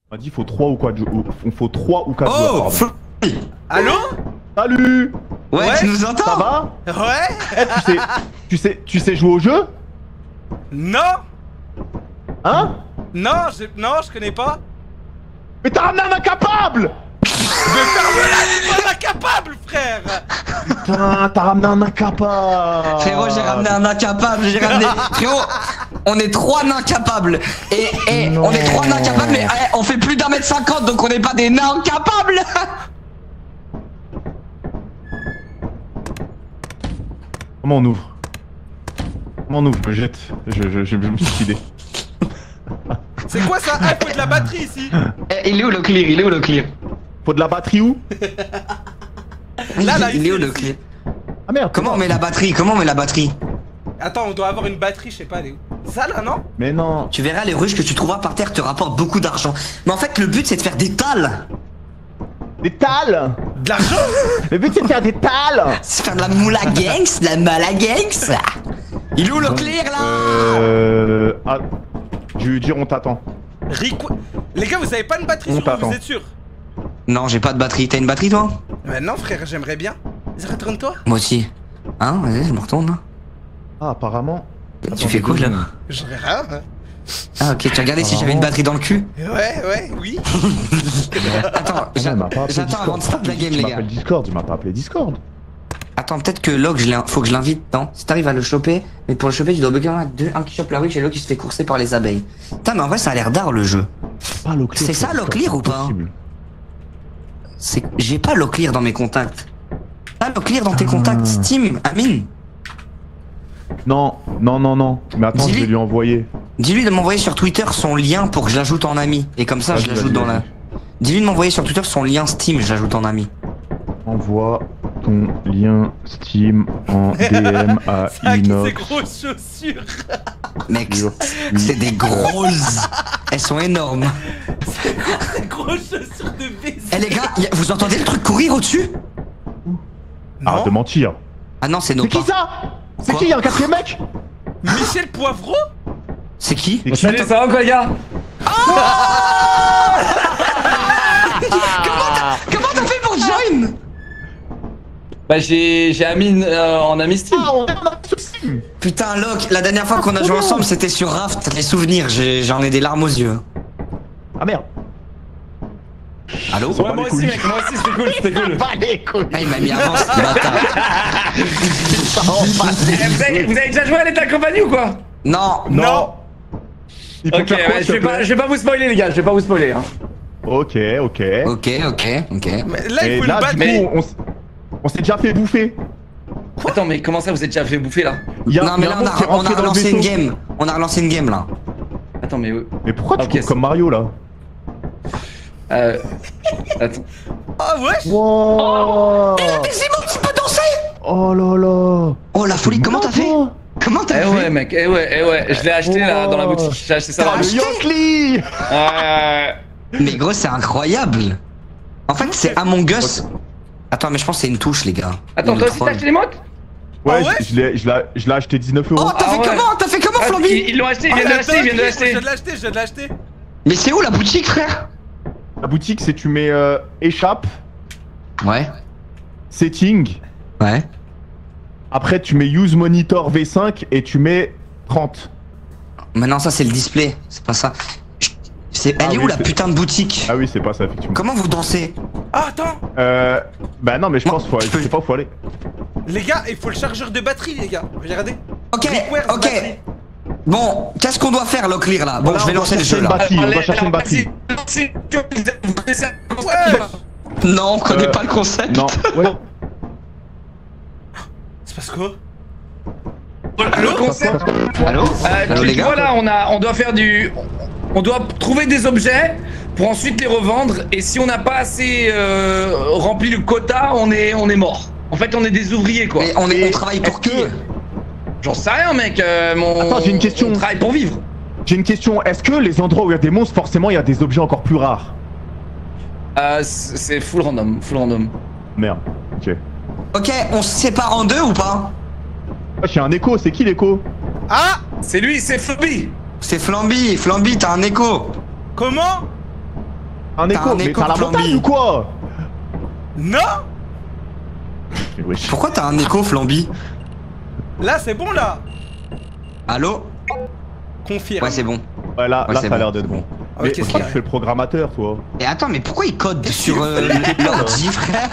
On m'a dit faut 3 ou 4 jours. Faut 3 ou 4 Oh, jours. Allô? Salut. Ouais, tu nous entends? Ça va? Ouais. Tu sais jouer au jeu? Non. Hein? Non, je connais pas. Mais t'as ramené un incapable! Mais ferme-la, pas incapable, frère. Putain, t'as ramené un incapable! Frérot, j'ai ramené un incapable, j'ai ramené... Frérot, on est 3 nains capables. Et on est 3 nains capables, mais on fait plus d'1m50, donc on n'est pas des nains capables. Comment on ouvre? Comment on ouvre? Je me jette. Je me suis suicidé. C'est quoi ça? Ah, faut de la batterie ici. Il est où le clear? Il est où le clear? Faut de la batterie où? Là, il est où ici, le ici. clear? Ah merde! Comment on met la batterie? Comment on met la batterie? Attends, on doit avoir une batterie, je sais pas, elle est où? Ça là, non? Mais non! Tu verras, les ruches que tu trouveras par terre te rapportent beaucoup d'argent. Mais en fait, le but c'est de faire des talles. Des talles! De l'argent? Le but c'est de faire des talles! C'est faire de la moula gangs, de la mala gangs. Il est où le clear là? Ah. Je vais dire on t'attend. Rico... Les gars, vous avez pas une batterie sur vous, vous êtes sûr? Non, j'ai pas de batterie. T'as une batterie toi? Non, frère, j'aimerais bien. Vas-y, retourne-toi. Moi aussi. Hein? Vas-y, je me retourne là. Ah, apparemment. Tu fais quoi là? J'en ai rien. Ah ok, tu as regardé si j'avais une batterie dans le cul? Ouais, oui. Attends, j'attends avant de start la game les gars. Il m'a pas appelé Discord. Attends, peut-être que Log, faut que je l'invite, non? Si t'arrives à le choper, mais pour le choper, tu dois bugger un qui chope la ruche et l'autre qui se fait courser par les abeilles. Putain, mais en vrai, ça a l'air d'art le jeu. C'est ça Locklear ou pas? J'ai pas Locklear dans mes contacts. Pas Locklear dans tes contacts Steam, Amine? Non. Mais attends, je vais lui envoyer. Dis-lui de m'envoyer sur Twitter son lien pour que je l'ajoute en ami. Et comme ça, je l'ajoute dans la... Dis-lui de m'envoyer sur Twitter son lien Steam, je l'ajoute en ami. Envoie ton lien Steam en DM à Inox. C'est grosses chaussures. Mec, c'est des grosses. Elles sont énormes. C'est des grosses chaussures de baiser. Eh les gars, vous entendez le truc courir au-dessus? Arrête de mentir. Ah non, c'est nos C'est qui ça? C'est qui? Y'a un 4ème mec? Michel Poivreau? C'est qui? Salut, ça va quoi les gars? Comment t'as fait pour join? Bah j'ai Amine en ami Steam. Ah, on a un souci. Putain Locke, la dernière fois qu'on a joué ensemble c'était sur Raft, les souvenirs, j'en ai des larmes aux yeux. Ah merde. Allô? Ouais, moi aussi mec, moi aussi c'était cool. Pas les couilles. Ah il m'a mis avant ce bâtard. Vous avez déjà joué à l'état compagnie ou quoi? Non. Il faut Ok, faire quoi, ouais, s'il te plaît? je vais pas vous spoiler les gars, je vais pas vous spoiler hein. Ok. Ok. Mais là, il Et faut là, une batterie. du coup, on s'est déjà fait bouffer. Attends mais comment ça vous êtes déjà fait bouffer là? Non mais là on a relancé une game. On a relancé une game là. Attends mais... Mais pourquoi tu Ok, cours comme Mario là? Attends. Oh wesh. Wow. Tu peux danser? Oh là là. Oh la folie, comment t'as fait? Comment t'as Eh fait? ouais mec, eh ouais, je l'ai acheté là dans la boutique, j'ai acheté ça dans la Le boutique. Yonkli. Mais gros c'est incroyable. En fait c'est Among Us. Attends mais je pense que c'est une touche les gars. Attends, Ou toi le aussi troll. t'as acheté les modes? Ouais, Ah ouais je l'ai acheté 19 €. Oh t'as Ah fait ouais. comment? T'as fait comment Flamby? Ils l'ont acheté, ils viennent de l'acheter, ils viennent de l'acheter. Je viens de l'acheter. Mais c'est où la boutique frère? La boutique, c'est tu mets échappe, Ouais. setting, Ouais. après tu mets use monitor V5 et tu mets 30. Maintenant ça c'est le display, c'est pas ça. Elle est oui, où la c'est- putain de boutique? Ah oui, c'est pas ça effectivement. Comment vous dansez? Ah, attends. Bah non, mais je pense faut, je peux- je sais pas où faut aller. Les gars, il faut le chargeur de batterie, les gars. Regardez. Ok, Requires ok. batterie. Bon, qu'est-ce qu'on doit faire Locklear là? Bon Voilà, je vais on doit lancer le chercher jeu une là. batterie, on doit chercher une batterie. Ouais. Non, on connaît pas le concept. Non, ouais. C'est parce quoi? Le concept. Allô? Allô les Tu gars? vois là, on doit faire du... On doit trouver des objets pour ensuite les revendre et si on n'a pas assez rempli le quota, on est mort. En fait, on est des ouvriers quoi. Mais on travaille pour qui? J'en sais rien mec, Attends, j'ai une question. On travaille pour vivre. J'ai une question, est-ce que les endroits où il y a des monstres, forcément il y a des objets encore plus rares? C'est full random, Merde, ok. Ok, on se sépare en deux ou pas? Ah, j'ai un écho, c'est qui l'écho? Ah! C'est lui, c'est Flamby. C'est Flamby, Flamby t'as un écho. Comment? Un écho, mais écho t'as la Flamby. montagne ou quoi? Non. Mais wesh. Pourquoi t'as un écho, Flamby? Là, c'est bon, là. Allô? Confirme. Ouais, c'est bon. Ouais, là, Ouais, là c'est ça a bon. l'air d'être bon. Ok, Mais c'est toi, tu carré. fais le programmateur, toi. Et attends, mais pourquoi il code sur l'ordi, frère?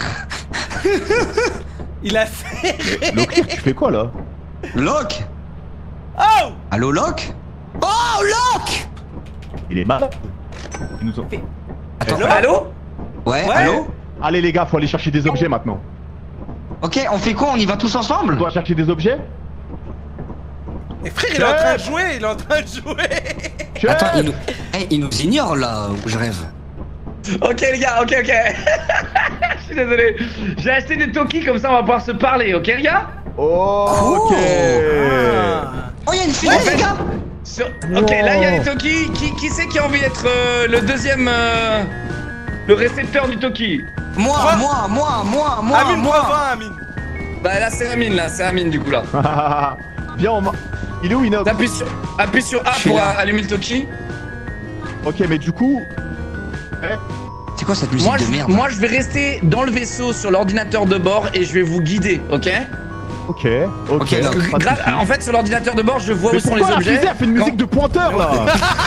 Il a fait. Leclerc, tu fais quoi là? Locke? Oh. Allô, Locke? Oh, Locke! Il est malade. Ils nous ont... Attends, Allô? ouais, Ouais. allô? Allez les gars, faut aller chercher des objets maintenant. Ok, on fait quoi? On y va tous On ensemble? doit chercher des objets? Et frère, il est en train de jouer, il est en train de jouer. Attends, il nous ignore là, où je rêve. Ok les gars, ok. Je suis désolé. J'ai acheté des Toki comme ça on va pouvoir se parler, ok les gars? Oh, ok. Oh, il y a une fille, En fait- les gars! Ok, là il y a des Toki. Qui c'est qui a envie d'être le deuxième... le récepteur du Toki? Moi, Quoi? moi. Amine, prends-en, Amine. Bah là c'est Amine là, c'est Amine du coup là. Viens, il est où Inox? Appuie sur A Je suis pour là. allumer le Toki. Ok, mais du coup... C'est quoi cette musique de merde? Moi je vais rester dans le vaisseau sur l'ordinateur de bord et je vais vous guider, ok? Ok, Ok, donc, pas de soucis. En fait sur l'ordinateur de bord je vois Mais où sont pourquoi les la objets. fusée a fait une musique de pointeur là?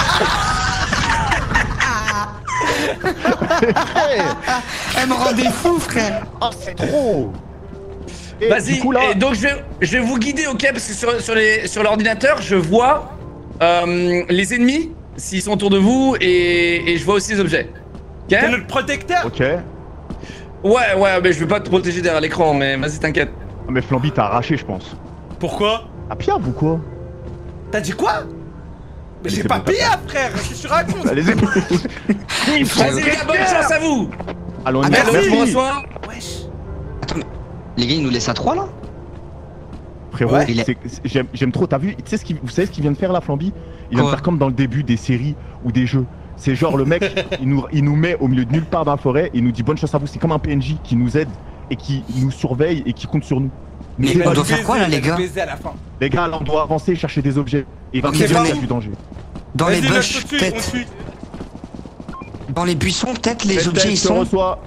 Elle me rendait fou, frère! Oh, c'est trop. Et Vas-y, du coup, là... et donc je vais vous guider, ok? Parce que sur l'ordinateur, je vois les ennemis, s'ils sont autour de vous, et je vois aussi les objets. Ok? T'es notre protecteur. Ok. Ouais, mais je vais pas te protéger derrière l'écran, mais vas-y, t'inquiète. Ah, mais Flamby t'as arraché, je pense. Pourquoi? Ah, Pierre ou quoi? T'as dit quoi? Mais j'ai c'est pas bon, payé, frère. Qu'est-ce que tu racontes? Allez-y. Vas-y, les gars, bonne chance à vous! Allons, on y Ah, va. Merci, merci. François! Wesh. Attends, mais les gars, ils nous laissent à 3 là? Frérot, Ouais. j'aime trop. T'as vu, tu sais vous savez ce qu'il vient de faire là, Flamby? Il vient de Quoi? faire comme dans le début des séries ou des jeux. C'est genre le mec, il nous met au milieu de nulle part dans la forêt et il nous dit bonne chance à vous. C'est comme un PNJ qui nous aide et qui nous surveille et qui compte sur nous. Mais Nous, on pas- doit faire quoi, là, les gars? Baiser à la fin. Les gars, là, on doit avancer et chercher des objets. Et il va Ok, nous dire venez. qu'il y a du danger. Dans les Vas-y, bush, lâche tout de suite, on peut-être. suit. Dans les buissons, peut-être, les Tête, objets, ils je te sont. reçois.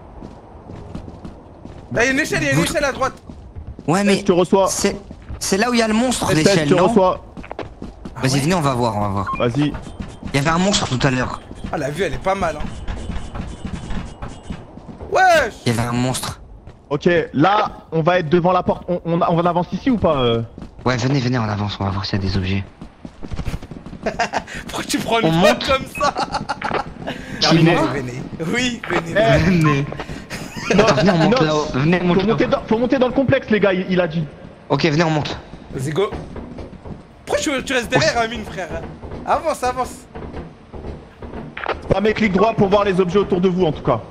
Là, il y a une échelle, il y a une échelle à droite. Ouais, mais. Je te reçois. C'est là où il y a le monstre Tête, d'échelle, je te non? reçois. Vas-y, venez, on va voir. Vas-y. Il y avait un monstre tout à l'heure. Ah, la vue, elle est pas mal, hein. Wesh. Il y avait un monstre. Ok, là, on va être devant la porte. On avance ici ou pas Ouais, venez, on avance, on va voir s'il y a des objets. Pourquoi tu prends On une monte. voix comme ça? Terminé. Venez. Oui, venez. Eh, Venez. Attends, venez, on monte Inox, là-haut. Venez, on monte là-haut. faut monter dans le complexe, les gars, il a dit. Ok, venez, on monte. Vas-y, go. Pourquoi tu restes derrière, Amine, frère? Avance. Spammez clic droit pour voir les objets autour de vous, en tout cas.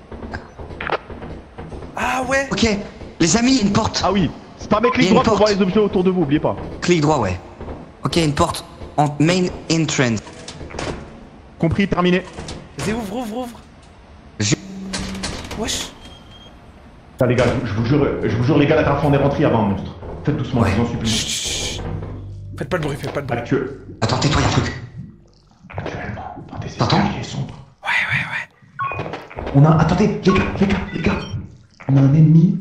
Ah ouais. Ok, les amis, il y a une porte. Ah oui, spammez Il y clic a une droit pour porte. voir les objets autour de vous, oubliez pas. Clic droit, ouais. Ok, une porte en main entrance. Compris, terminé. Vas-y, ouvre. Je- Wesh. Putain, les gars, je vous jure, les gars, la dernière fois on est rentré, il y avait un monstre. Faites doucement, Ouais. je vous en supplie. Chut. Faites pas de bruit. Attends, tais-toi, y'a un truc. Actuellement, dans des T'entends? escaliers sombres. Ouais. On a. Attendez, les gars. On a un ennemi.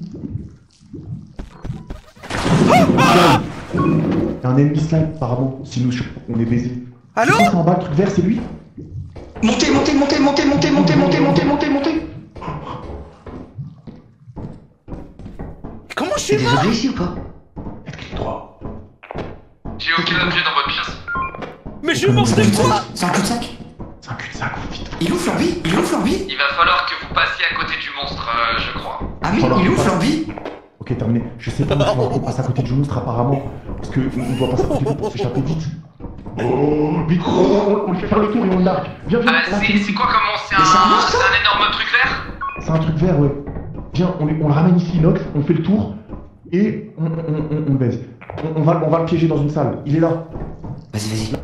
Il y a un ennemi slime, apparemment. Si nous, on est baisés. Allô? C'est en bas, le truc vert, c'est lui? Montez. Comment je Y'a suis des mort? objets ici ou pas? Faites clic droit. J'ai aucun objet dans votre pièce. Mais je mange de quoi? C'est un cul-de-sac? C'est un cul-de-sac, vite. Il est où Flamby? Il va falloir que vous passiez à côté du monstre, je crois. Amine, il est où Flamby? Ok, terminé. Je sais pas comment on passe à côté du monstre, apparemment. Parce que on doit passer à côté pour s'échapper vite. Oh, vite, on le fait faire le tour et on le largue. Viens, là, C'est quoi comme monstre? C'est Mais c'est un monstre, un énorme truc vert? C'est un truc vert, ouais. Viens, on le ramène ici, Inox, on fait le tour et on baise. On va le piéger dans une salle. Il est là. Vas-y.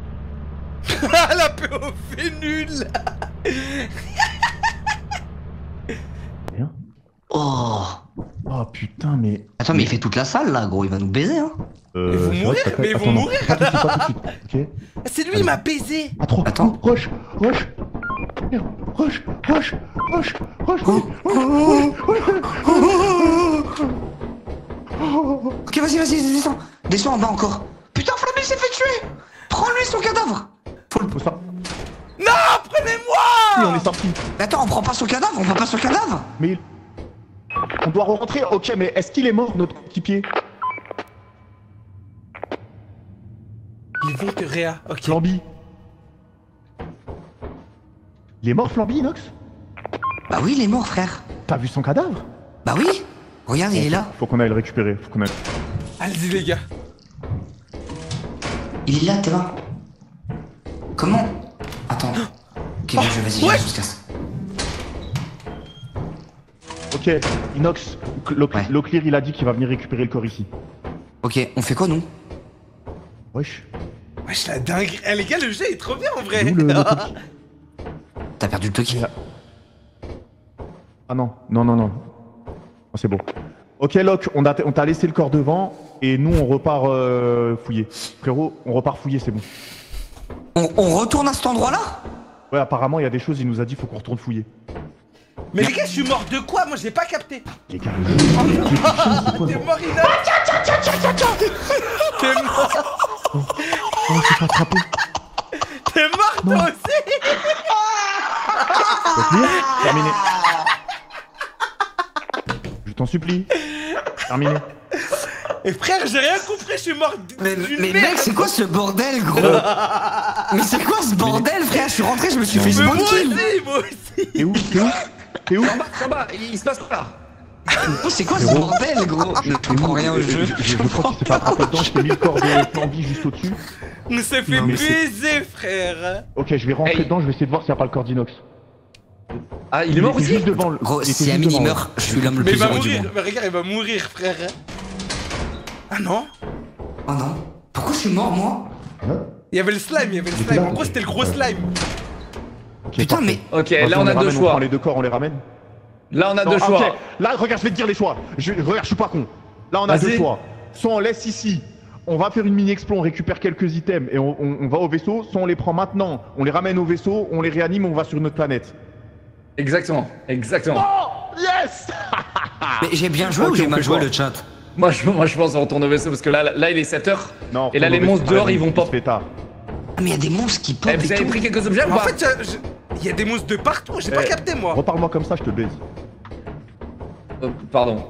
La PO fait nul. Rien. Oh. Oh putain, mais. Attends, mais il fait toute la salle là, gros, il va nous baiser, hein. Ils vont c'est vrai mourir, que- mais ils vont attends, non, mourir. Pas tout de suite, ok. C'est lui, il m'a baisé. À 3. Attends. Rush. Merde, Rush, rush, rush, rush. Ok, vas-y, descends. Descends en bas encore. Putain, Flamby s'est fait tuer. Prends-lui son cadavre. Faut ça. Non, Si, on prenez-moi. est sorti. Mais attends, on prend pas son cadavre, Mais on doit rentrer. Ok, mais est-ce qu'il est mort, notre équipier? Ils vont te réa. Ok. Flamby. Il est mort, Flamby, Inox? Bah oui, il est mort, frère. T'as vu son cadavre? Bah oui. Regarde, il est là. Faut qu'on aille le récupérer. Faut qu'on aille. Allez-y les gars. Il est là, t'es là. Comment? Attends. Ok, vas-y, ouais. je se casse. Ok, Inox, Ouais. Locklear il a dit qu'il va venir récupérer le corps ici. Ok, on fait quoi, nous? Wesh. Wesh, la dingue. Eh les gars, le jeu est trop bien en vrai. D'où le Toki? T'as perdu le Toki. Ah non, non. Oh, c'est bon. Ok, Locke, on t'a laissé le corps devant et nous on repart fouiller. Frérot, on repart fouiller, c'est bon. On retourne à cet endroit-là? Ouais, apparemment il y a des choses, il nous a dit faut qu'on retourne fouiller. Mais les gars, je suis mort de quoi? Moi, j'ai pas capté. Les gars, T'es mort, Ina. T'es mort. Oh, c'est pas attrapé. T'es mort toi aussi. Locklear, terminé. Je t'en supplie. Terminé. Et frère, j'ai rien compris, je suis mort Mais d'une mec, merde. c'est quoi ce bordel, gros? Mais c'est quoi ce bordel, frère? Je suis rentré, je me suis fait Mais moi spawn kill. aussi, moi aussi. T'es où? C'est en bas, il se passe pas. C'est quoi ce bordel, gros? Je comprends rien au jeu. Je crois qu'il s'est pas attrapé dedans, je t'ai mis le corps de Flamby juste au-dessus. On s'est fait Non, mais baiser, frère. Ok, je vais rentrer Hey. dedans, je vais essayer de voir s'il n'y a pas le corps d'Inox. Ah, il est mort était aussi? juste devant le... Gros, il était si juste Amine il devant, meurt, je suis l'homme le Mais il plus va heureux du mourir. monde. Mais regarde, il va mourir, frère. Ah non? Oh non. Pourquoi je suis mort, moi? Il y avait le slime, il y avait le était slime. là. En gros, c'était le gros slime. Ok, Putain, parfait. mais. Ok, Vas-y, là on a les deux ramène, On choix. prend les deux corps, on les ramène. Là on a Non, deux ok. choix. Là, regarde, je vais te dire les choix. Regarde, je suis pas con. Là, on a Vas-y. deux choix. Soit on laisse ici, on va faire une mini-explo, on récupère quelques items et on va au vaisseau. Soit on les prend maintenant, on les ramène au vaisseau, on les réanime, on va sur notre planète. Exactement. Oh, yes. Mais j'ai bien joué Ok, ou j'ai on mal fait joué quoi le chat? Moi je pense qu'on retourne au vaisseau parce que là il est 7h. Non, Et là, faut les au monstres vaisseau, dehors, ils vont il pop. se fait tard. Ah, mais y a des monstres qui pop Eh, vous et avez tout. pris quelques objets ou En pas? fait, il y a des monstres de partout, j'ai pas Eh, capté moi. Reparle-moi comme ça, je te baise. Pardon.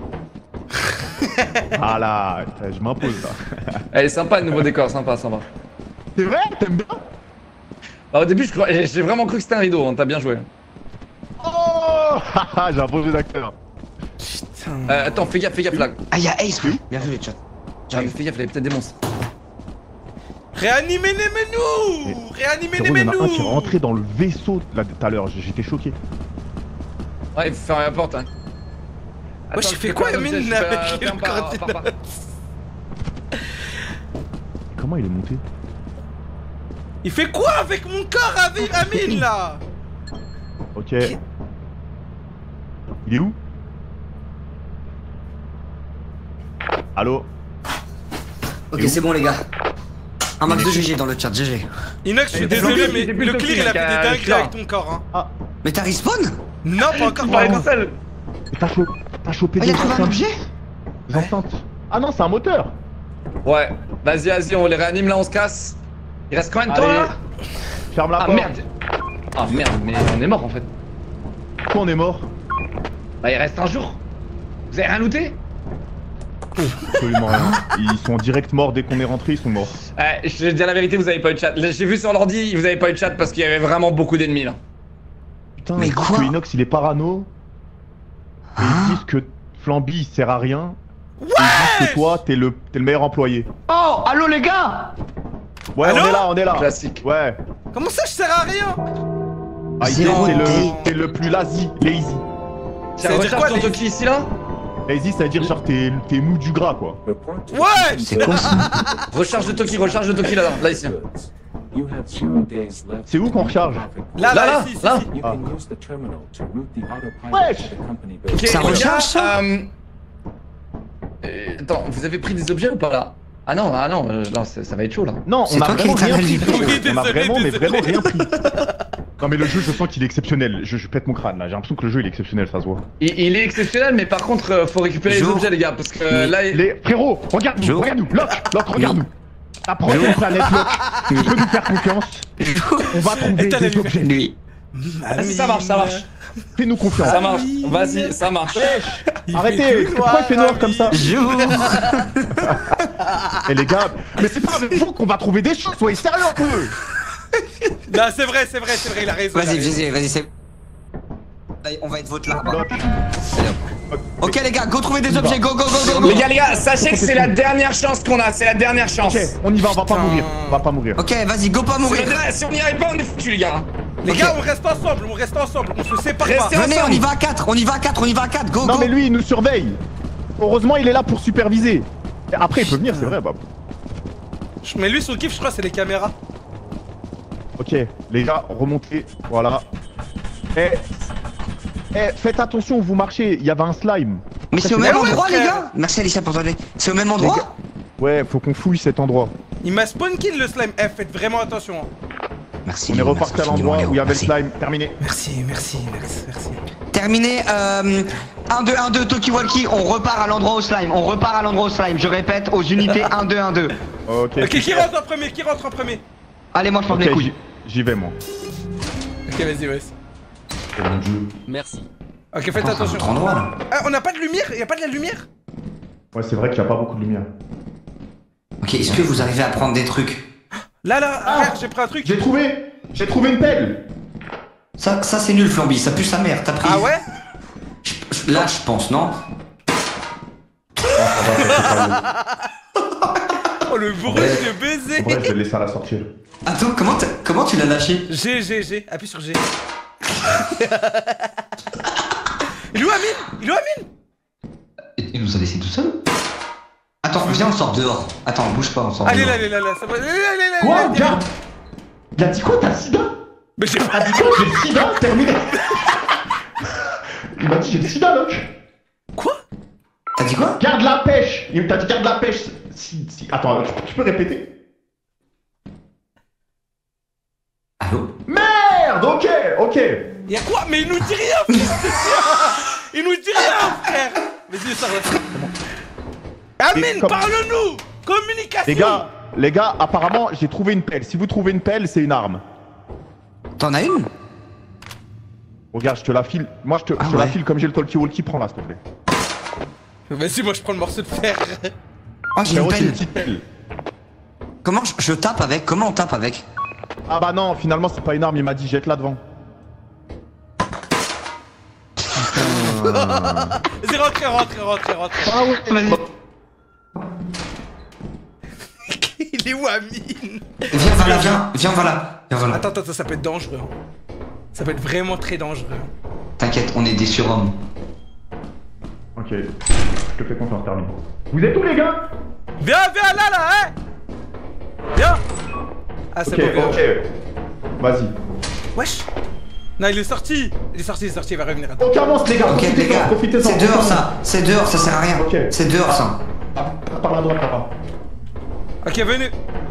Ah là, je m'impose là. Elle est sympa le nouveau décor, sympa. C'est vrai? T'aimes bien? Bah, au début j'ai vraiment cru que c'était un rideau, hein, t'as bien joué. Oh. J'ai un beau jeu d'acteur. Attends, fais gaffe là. Ah, y'a Ace, oui. Bien joué, le chat. Fais gaffe, il y a peut-être des monstres. Réanimez les menus. Réanimez les Frérot, il y en a un menus. qui est rentré dans le vaisseau là tout à l'heure, j'étais choqué. Ouais, il faut fermer la porte, hein. Moi, j'ai fait quoi, Amine, avec le coordinate? Comment il est monté? Il fait quoi avec mon corps, Amine, là? Ok. Il est où? Allô? Ok, c'est bon, les gars. Un max de GG dans le chat, GG. Inox, je suis Et désolé, Flamby, mais il était le plutôt clear, il a petit, fait des mec, dingueries là. avec ton corps, hein. Mais t'as respawn? Non, pas encore, Il pas va encore. être seul. T'as chopé Ah, des y'a trouvé un enceintes. objet? Des enceintes. Ah non, c'est un moteur. Ouais, vas-y, on les réanime là, on se casse. Il reste combien de temps Allez, là? ferme la Ah porte. merde. Ah merde, mais on est mort en fait. Pourquoi on est mort? Bah il reste un jour. Vous avez rien looté? Absolument rien. Ils sont direct morts dès qu'on est rentré, ils sont morts. Je vais te dire la vérité, vous avez pas eu de chat. J'ai vu sur l'ordi, vous avez pas eu de chat parce qu'il y avait vraiment beaucoup d'ennemis là. Putain, Mais ils disent quoi? que Inox il est parano. Et ils disent que Flamby il sert à rien. Et ils disent que toi t'es le meilleur employé. Oh, allô, les gars? Ouais, Allô? on est là. Classique. Ouais. Comment ça, je sers à rien? Ah, il dit Zéro que dé. t'es le plus lazy. Ça veut dire Recharge quoi, ton les- Toki ici là? Lazy, ça veut dire genre t'es mou du gras quoi. Ouais. C'est quoi ça? Recharge de Toki là ici. C'est où qu'on recharge? Là, ici. là. Ah. Wesh. Ok, Ça les recharge, gars, ça attends, vous avez pris des objets ou pas là? Ah non, non, ça va être chaud là. Non, C'est on a toi qui vraiment étais rien à pris. la Oui, On a désolé, vraiment, mais désolé. vraiment rien pris. Non mais le jeu, je sens qu'il est exceptionnel. Je pète mon crâne là. J'ai l'impression que le jeu il est exceptionnel, ça se voit. Il est exceptionnel, mais par contre, faut récupérer les objets, les gars, parce que là. Frérot, regarde-nous, regarde-nous. Locke, regarde-nous. La prochaine planète, Locke, tu peux nous faire confiance. On va trouver des objets. Lui. Ça marche, ça marche. Fais-nous confiance. Ça marche, vas-y, ça marche. Arrêtez, pourquoi il fait noir comme ça? Jour. Eh les gars, mais c'est pas avec vous qu'on va trouver des choses, soyez sérieux un peu. Non, c'est vrai, il a raison. Vas-y, c'est... On va être votre là. Ok les gars, go trouver des objets, go. Les gars, sachez que c'est la dernière chance qu'on a, c'est la dernière chance. Ok, on y va, on va pas mourir. Ok, vas-y, go pas mourir. Si on n'y arrive pas, on est foutus les gars. Les gars, on reste ensemble, on se sépare pas. Venez, on y va à 4, go. Non mais lui, il nous surveille. Heureusement, il est là pour superviser. Après, il peut venir, c'est vrai, bah. Mais lui, son kiff, je crois, c'est les caméras. Ok, les gars, remontez, voilà. Faites attention où vous marchez, il y avait un slime. Mais c'est au même endroit les gars. Merci Alicia pour t'aider. C'est au même endroit. Ouais, faut qu'on fouille cet endroit. Il m'a spawn kill le slime. Faites vraiment attention. Merci. On est reparti à l'endroit où il y avait le slime, terminé. Merci. Terminé, 1-2-1-2 Tokiwalki, on repart à l'endroit au slime, je répète, aux unités 1-2-1-2. Ok, qui rentre en premier? Allez, moi je prends les couilles. J'y vais moi. Ok, vas-y, ouais. Merci. Ok, faites attention. Ah, on n'a pas de lumière? Y'a pas de la lumière? Ouais, c'est vrai qu'il n'y a pas beaucoup de lumière. Ok, est-ce que vous arrivez à prendre des trucs? Là, frère, j'ai pris un truc. J'ai trouvé une pelle. Ça c'est nul Flamby, ça pue sa mère, t'as pris... Ah ouais? Là je pense, non? Oh le bourré de baiser. Ouais, je vais le laisser à la sortir. Attends, comment tu l'as lâché? G, appuie sur G. Il est où Amine? Il nous a laissé tout seul? Attends, viens on sort dehors. Attends, bouge pas, on sort dehors. Allez là, ça va. Quoi? Regarde. Il a dit quoi, t'as le sida? Mais j'ai pas dit quoi? J'ai le sida, terminé. Il m'a dit j'ai le sida, Locke. Quoi? T'as dit quoi? Garde la pêche. Il t'a dit garde la pêche. Si. Attends, tu peux répéter? Allô? Merde. Ok. Y'a quoi? Mais il nous dit rien, frère. Vas-y, ça va. Amine, parle-nous. Communication. Les gars, apparemment, j'ai trouvé une pelle. Si vous trouvez une pelle, c'est une arme. T'en as une? Regarde, je te la file. Moi, je te la file comme j'ai le talkie-walkie. Prends-la, s'il te plaît. Vas-y, moi, je prends le morceau de fer. Ah, j'ai une pelle. Une petite pelle. Comment je tape avec? Comment on tape avec? Ah bah non, finalement, c'est pas une arme. Il m'a dit jette-la devant. Vas-y, rentre. Ah ouais, vas-y. Il est où, Amine? Viens, voilà. Attends, ça peut être dangereux. Ça peut être vraiment très dangereux. T'inquiète, on est des surhommes. Ok, je te fais confiance, termine. Vous êtes où, les gars? Viens, là, hein? Viens. Ah, c'est bon, ok. Vas-y. Wesh. Non, il est sorti, il va revenir. Ok, avance, les gars. Ok, les gars, c'est dehors, ça sert à rien. Ok. C'est dehors, ça. Par la droite, papa. Ok, venez.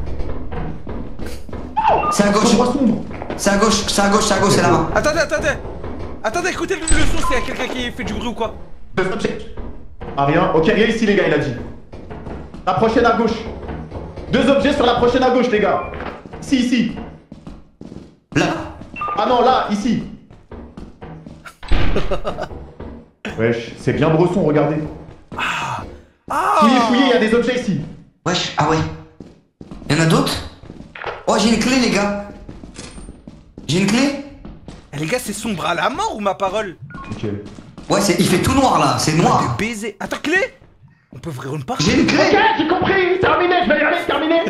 C'est à gauche. C'est à gauche, c'est là-bas. Attendez, écoutez le son, s'il y a quelqu'un qui fait du bruit ou quoi. Ah, rien. Ok, rien ici, les gars, il a dit. La prochaine à gauche. 2 objets sur la prochaine à gauche, les gars. Ici. Là. Ah non, là, ici. Wesh, c'est bien Bresson, regardez. Fouillez, il y a des objets ici. Wesh, ah ouais. Y'en a d'autres? Oh, j'ai une clé, les gars. J'ai une clé? Eh, les gars, c'est sombre à la mort ou ma parole? Ok. Ouais, il fait tout noir là, c'est noir. De baiser. Attends, clé? On peut ouvrir une porte? J'ai une clé. Ok, j'ai compris, terminé, je vais y aller, terminé.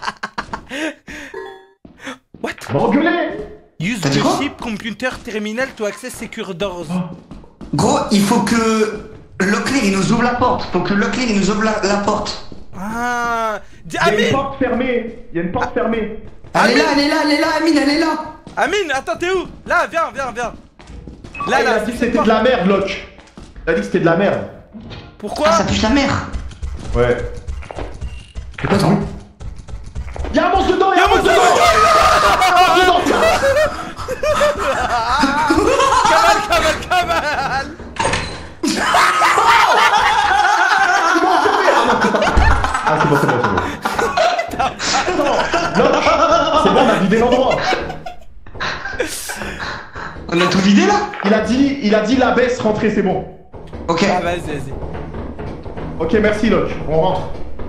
What? M'engueuler. Use the ship computer terminal to access secure doors. Gros, il faut que Locklear il nous ouvre la porte. La porte. Ah. Il y a une porte fermée. Elle est là, Amine, elle est là. Amine, attends, t'es où? Là, viens. Là, il a dit que c'était de la merde, Locke. Il a dit que c'était de la merde. Pourquoi? Ah, ça pue la mer. Ouais. Attends. Y'a un monstre dedans, là, on a vidé l'endroit. On a tout vidé là? Il a dit la baisse, rentrez, c'est bon. Ok. Ah, vas-y. Ok, merci Locke, on rentre.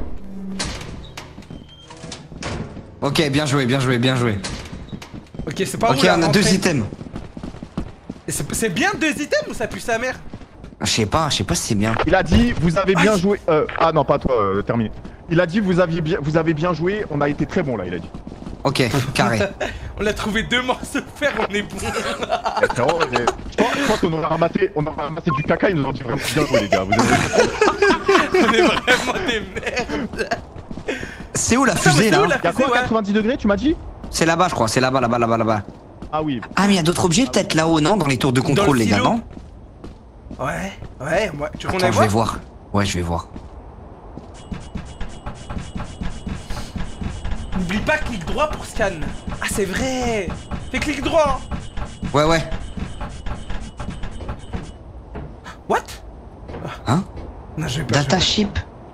Ok, bien joué. Ok, c'est pas Ok, on a 2 items. C'est bien 2 items ou ça pue sa mère? Je sais pas si c'est bien. Il a dit, vous avez bien joué. Ah non, pas toi, terminé. Il a dit, vous avez bien joué, on a été très bon là, il a dit. Ok, carré. On a trouvé 2 morceaux de fer, on est bon. Frérot, je pense qu'on aura ramassé du caca, ils nous ont dit vraiment bien joué les gars. Vous avez... On est vraiment des merdes. C'est où la fusée là? Y'a quoi, 90 degrés, tu m'as dit? C'est là-bas, je crois, c'est là-bas. Ah oui. Ah, mais il y a d'autres objets peut-être là-haut, non? Dans les tours de contrôle, les gars, non? Ouais, tu veux qu'on Attends, aille je vais voir. Ouais, je vais voir. N'oublie pas, clic droit pour scan. Ah, c'est vrai. Fais clic droit. Ouais. What? Hein? Non, je vais pas. Data ship.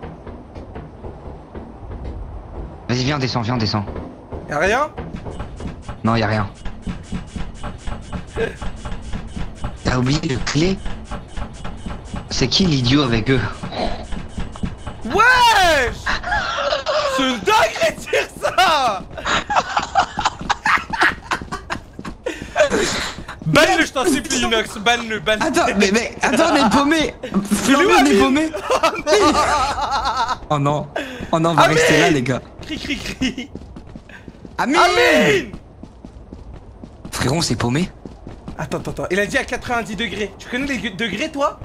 Vas-y, viens, descends. Y'a rien? Non, y'a rien. T'as oublié le clé? C'est qui l'idiot avec eux? Wesh! C'est une dinguerie de dire ça! Banne-le, je t'en supplie, Inox, banne-le. Attends, mais attends, on est paumé! Fleury, on est paumé! Oh non, on va rester là, les gars. Cri. Amine! Frérot, on s'est paumé? Attends, il a dit à 90 degrés. Tu connais les degrés, toi?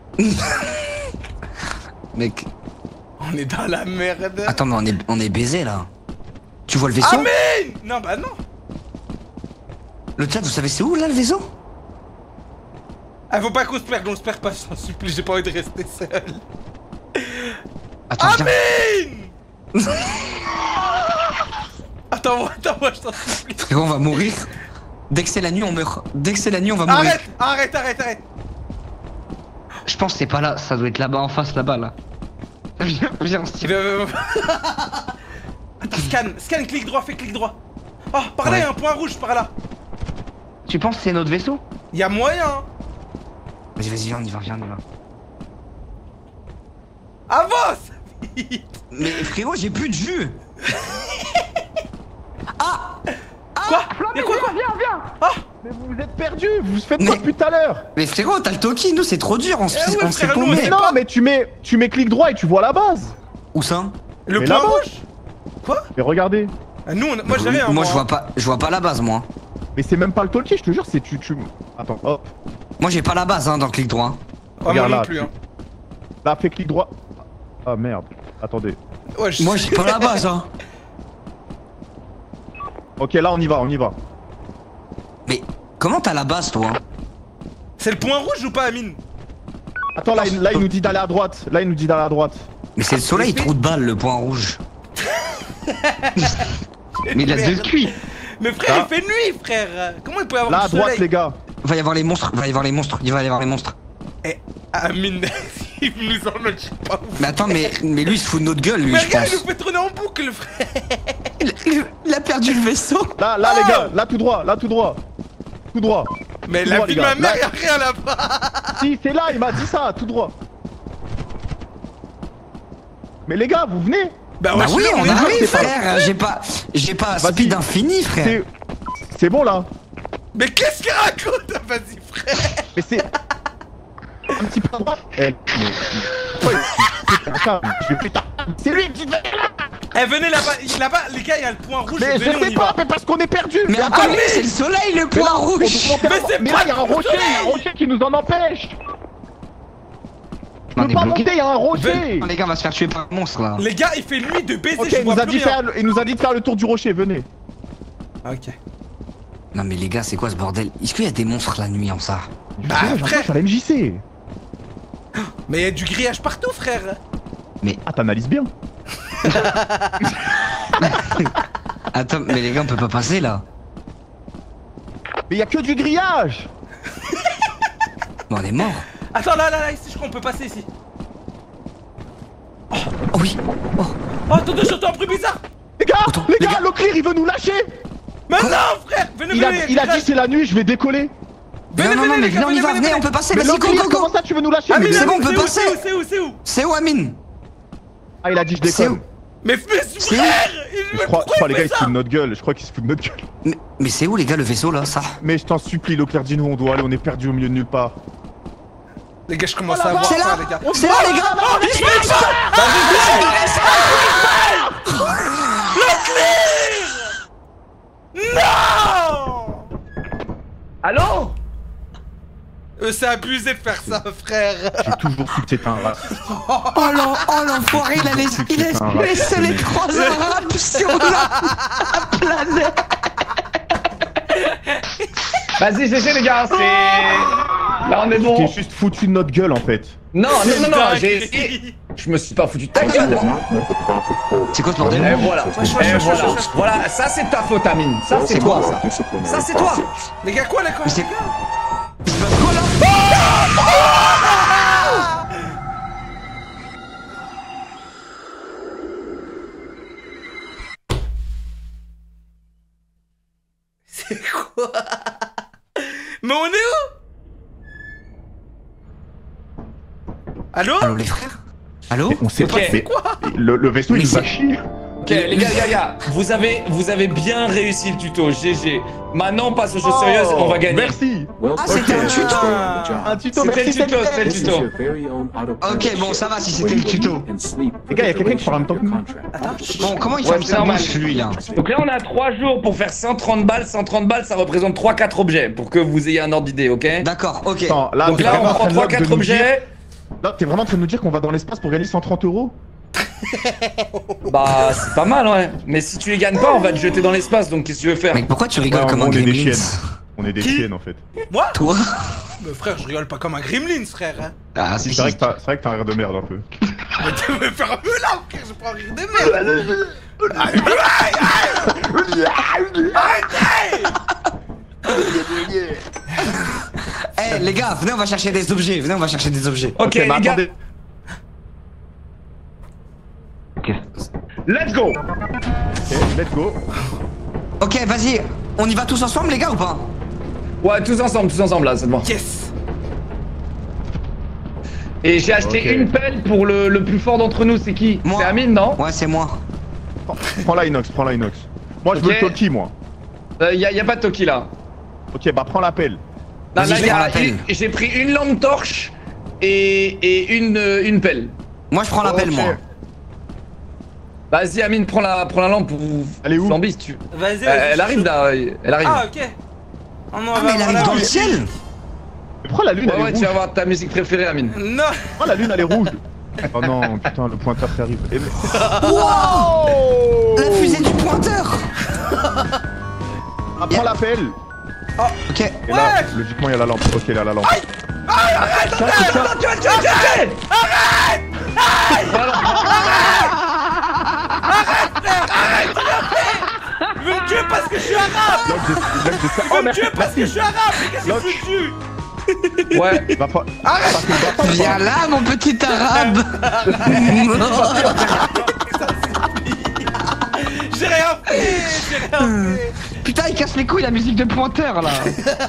Mec. On est dans la merde. Attends, mais on est baisé là. Tu vois le vaisseau? Amine! Non, bah non. Le chat, vous savez c'est où là le vaisseau? Ah, faut pas qu'on se perde pas, je t'en supplie, j'ai pas envie de rester seul. Attends, Amine! Attends, moi je t'en supplie. Frérot, on va mourir. Dès que c'est la nuit, on meurt. Dès que c'est la nuit, on va mourir. Arrête. Je pense que c'est pas là, ça doit être là-bas en face, là-bas, là. Viens, on se tire. Attends, scan, clic droit, fais clic droit. Oh, par là, Ouais. y'a un point rouge, par là. Tu penses que c'est notre vaisseau? Y'a moyen. Vas-y, viens, on y va. Avance! Mais frérot, j'ai plus de jus. Quoi? Y'a quoi? Viens. Mais vous vous êtes perdus, vous faites quoi depuis tout à l'heure? Mais frérot, t'as le Toki, nous c'est trop dur, on se ouais, fait frère, nous, paumé. Mais non, mais tu mets clic droit et tu vois la base. Où ça? Le Mais point là-bas. rouge? Quoi? Mais regardez. Ah, nous, moi j'ai rien. Moi je vois pas la base, moi. Mais c'est même pas le talkie, je te jure, c'est tu. Attends, hop. Moi j'ai pas la base dans le clic droit. Ah, moi Regarde non là, plus, hein. Là, fais clic droit. Ah merde. Attendez. Ouais, Moi j'ai pas la base, hein. Ok, là on y va. Mais comment t'as la base, toi? C'est le point rouge ou pas, Amine? Attends, là il nous dit d'aller à droite. Mais c'est le soleil, trou de balle, le point rouge. Mais il a deux cuits. Mais frère, Là. il fait nuit, frère. Comment il peut avoir Là à du droite, soleil? les gars. Il va y avoir les monstres. Eh, Amine, il nous en met pas ouf. Mais attends, mais lui il se fout de notre gueule, lui, Mais je regarde, il pense. nous fait tourner en boucle, frère. Il a perdu le vaisseau. Là, les gars, là tout droit. Tout droit. Mais Tout la droit, vie les de ma gars. mère, Là. y'a rien là-bas. Si, c'est là, il m'a dit ça, tout droit. Mais les gars, vous venez? Bah Bah oui, on est là, arrive, c'est pas- frère. J'ai pas Vas-y. speed infini, frère. C'est bon là. Mais qu'est-ce qu'il raconte? Vas-y, frère. Mais c'est. Un petit peu à droite. Eh, je vais putain. C'est lui qui fait. Eh, venez là-bas, les gars, y'a le point rouge. Mais je Venez, on sais y pas, va. mais parce qu'on est perdu. Mais attends, attendez, c'est le soleil, le Mais point là, rouge. Mais c'est Mais pas là, il y a un le rocher qui nous en empêche. On Je peux est pas bloqué. monter, il y a un rocher. Les gars, on va se faire tuer par un monstre là. Les gars, il fait nuit de baiser, Ok, je vois plus rien. il nous a dit de faire le tour du rocher, venez. Ok. Non mais les gars, c'est quoi ce bordel? Est-ce qu'il y a des monstres la nuit en ça? Bah, J'entends frère. sur la MJC. Mais y'a du grillage partout, frère. Ah, t'analyses bien. Attends, mais les gars, on peut pas passer là. Mais il y a que du grillage. Bon, on est mort. Attends, là, ici, je crois qu'on peut passer ici. Oh oui. Oh. Oh, attendez, j'entends un bruit bizarre. Les gars, Attends, les les gars, gars. Leclerc, il veut nous lâcher. Mais non, frère. Venez, Il a dit c'est la nuit, je vais décoller. Non, mais venez, on y va, venez, on peut passer, Mais vas-y, Locklear, go. comment ça tu veux nous lâcher? Amine, c'est bon, on Amine, peut passer. C'est où? C'est où, Amine? Ah, il a dit je C'est où? décolle. Mais C'est frère! Je crois les gars ils se foutent de notre gueule, je crois qu'ils se foutent de notre gueule. Mais c'est où, les gars, le vaisseau, là, ça? Mais je t'en supplie, Locklear, dis-nous, on doit aller, on est perdu au milieu de nulle part. Les gars, je commence à avoir C'est là, ça, les gars. c'est là, les gars. Il se met ça. Non! Allô? C'est abusé de faire ça, frère. J'ai toujours su que c'était un rat. Oh l'enfoiré, il a laissé les 3 arabes sur la planète. Vas-y, GG les gars, c'est... Là on est bon. T'es juste foutu de notre gueule en fait. Non, j'ai essayé. Je me suis pas foutu de ta gueule. C'est quoi ce bordel? Et voilà, ça c'est ta faute, Amine. Ça c'est toi, ça. Ça c'est toi. Les gars, quoi, les gars? C'est quoi là? C'est quoi? Mais on est où? Allô? Allô, les frères? Allô? On sait pas, c'est quoi? Le vaisseau il nous a chié. Ok, les gars, vous avez bien réussi le tuto, GG. Maintenant on passe aux choses sérieuses, on va gagner. Merci. Ah, c'était un tuto. Un tuto, C'était le tuto. Ok, bon, ça va si c'était le tuto. Les gars, y'a quelqu'un qui parle en même temps que nous. Bon, comment il Ouais, ferme c'est sa normal. bouche, lui, là? Donc là on a 3 jours pour faire 130 balles. 130 balles ça représente 3-4 objets pour que vous ayez un ordre d'idée, ok? D'accord, ok. Attends, là, Donc t'es là vraiment on en prend train de 3-4 nous dire- objets. Là, t'es vraiment en train de nous dire qu'on va dans l'espace pour gagner 130 €? Bah c'est pas mal ouais. Mais si tu les gagnes pas on va te jeter dans l'espace, donc qu'est-ce que tu veux faire? Mec, pourquoi tu rigoles Non, comme un on est des gremlins? chiennes. On est des chiennes en fait. Moi? Toi? Mais frère, je rigole pas comme un gremlin, frère. Hein. Ah, C'est vrai que t'as un rire de merde un peu. Mais tu veux faire un peu là, frère, je prends rire des merdes. Eh, les gars, venez, on va chercher des objets. Ok mais les gars, attendez. let's go. Ok, let's go. Ok, vas-y. On y va tous ensemble, les gars, ou pas? Ouais, tous ensemble là, c'est bon. Yes. Et j'ai acheté Ok. une pelle pour le plus fort d'entre nous, c'est qui? Moi. C'est Amine, non? Ouais, c'est moi. Prends la inox. Moi, je veux Ok. le Toki, moi. Y a pas de Toki là. Ok, bah prends la pelle. Non, Vas-y, là, je prends la pelle. j'ai pris une lampe torche et une pelle. Moi, je prends l'appel, Ok. moi. Vas-y Amine, prends la lampe ou Elle est où? Flamby si tu veux. Vas-y. Elle arrive là, elle arrive. Ah, ok. Oh non, Ah, mais elle arrive dans le ciel. Mais pourquoi la lune elle Ouais, est tu vas rouge? voir ta musique préférée Amine. Non. Pourquoi la lune elle est rouge? Oh non, putain, le pointeur qui arrive. Eh, La fusée du pointeur. Ah, prends la pelle. Ok. Et là, logiquement, il y a la lampe. Ok, il y a la lampe. Arrête, tu vas le chercher. Il veut me tuer parce que je suis arabe. Il veut me tuer parce que je suis arabe. Mais qu'est-ce que tu tues? Ouais. Va pas. Viens là, mon petit arabe. J'ai rien fait. Putain, il casse les couilles la musique de pointeur là.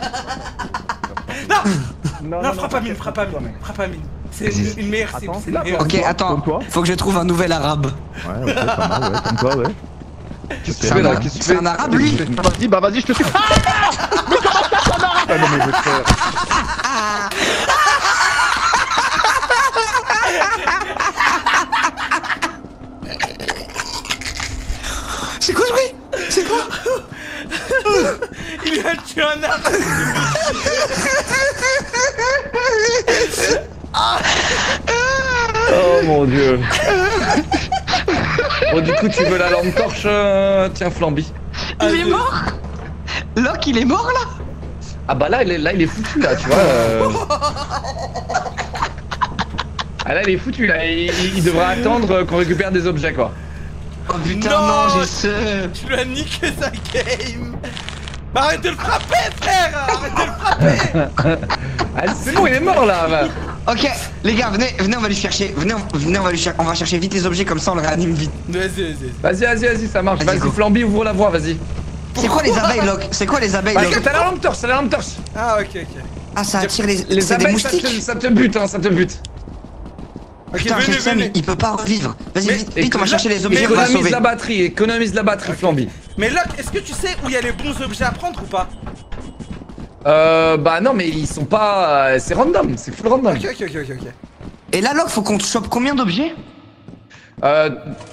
Non, frappe à mine. C'est une meilleure cible, c'est une meilleure. Ok, attends. Comme toi. Faut que je trouve un nouvel arabe. Ouais, ok, pas mal, ouais, comme toi, ouais. Qu'est-ce que tu fais là? Qu'est-ce que tu C'est fais? un arabe lui. Vas-y, je te suis. Mais comment ça, c'est un arabe? Ah non, mais je vais te faire. C'est quoi ce bruit? C'est quoi? Il a tué un arabe. Oh mon dieu. Bon du coup tu veux la lampe torche, tiens Flamby. Il est mort. Locke, il est mort là. Ah bah là il est foutu là, tu vois. Ah là il est foutu là, il devra attendre qu'on récupère des objets quoi. Oh putain, Non, non, j'ai ce. Tu lui as niqué sa game. Bah arrête de le frapper, frère. Arrête de le frapper. Ah c'est bon, il est mort là. Bah. Ok, les gars, venez, on va lui chercher. Venez, on va lui chercher. On va chercher vite les objets comme ça, on le réanime vite. Vas-y. Vas-y, ça marche. Vas-y, Vas-y go. Flamby, ouvre la voie, vas-y. C'est quoi les abeilles, Locke? C'est quoi les abeilles, Bah, Locke? t'as la lampe torche, t'as la lampe torche. Ah, ok, ok. Ah, ça attire les Les c'est des abeilles, moustiques. ça te bute, hein, ça te bute. Ok, Putain, j'ai le seum, venez. il peut pas revivre. Vas-y, Mais- vite, on va chercher les objets, on va Économise sauver. la batterie, économise la batterie, Flamby. Mais Locke, est-ce que tu sais où il y a les bons objets à prendre ou pas? Bah non, mais ils sont pas. C'est random, c'est full random. Ok, ok, ok, ok, ok. Et là, Locke, faut qu'on te chope combien d'objets? Euh.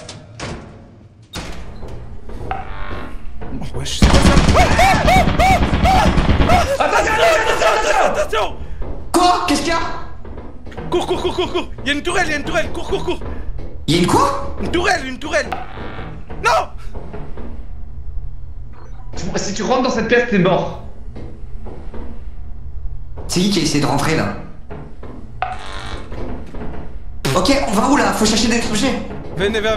Oh, ouais, je sais pas ça. Attention. Attention! Quoi? Qu'est-ce qu'il y a? Cours, cours, cours, cours, cours! Il y a une tourelle, cours, cours, cours! Il y a une quoi? Une tourelle! Non! Si tu rentres dans cette pièce, t'es mort. C'est qui a essayé de rentrer là? Ok, on va où là? Faut chercher des objets. Venez, viens.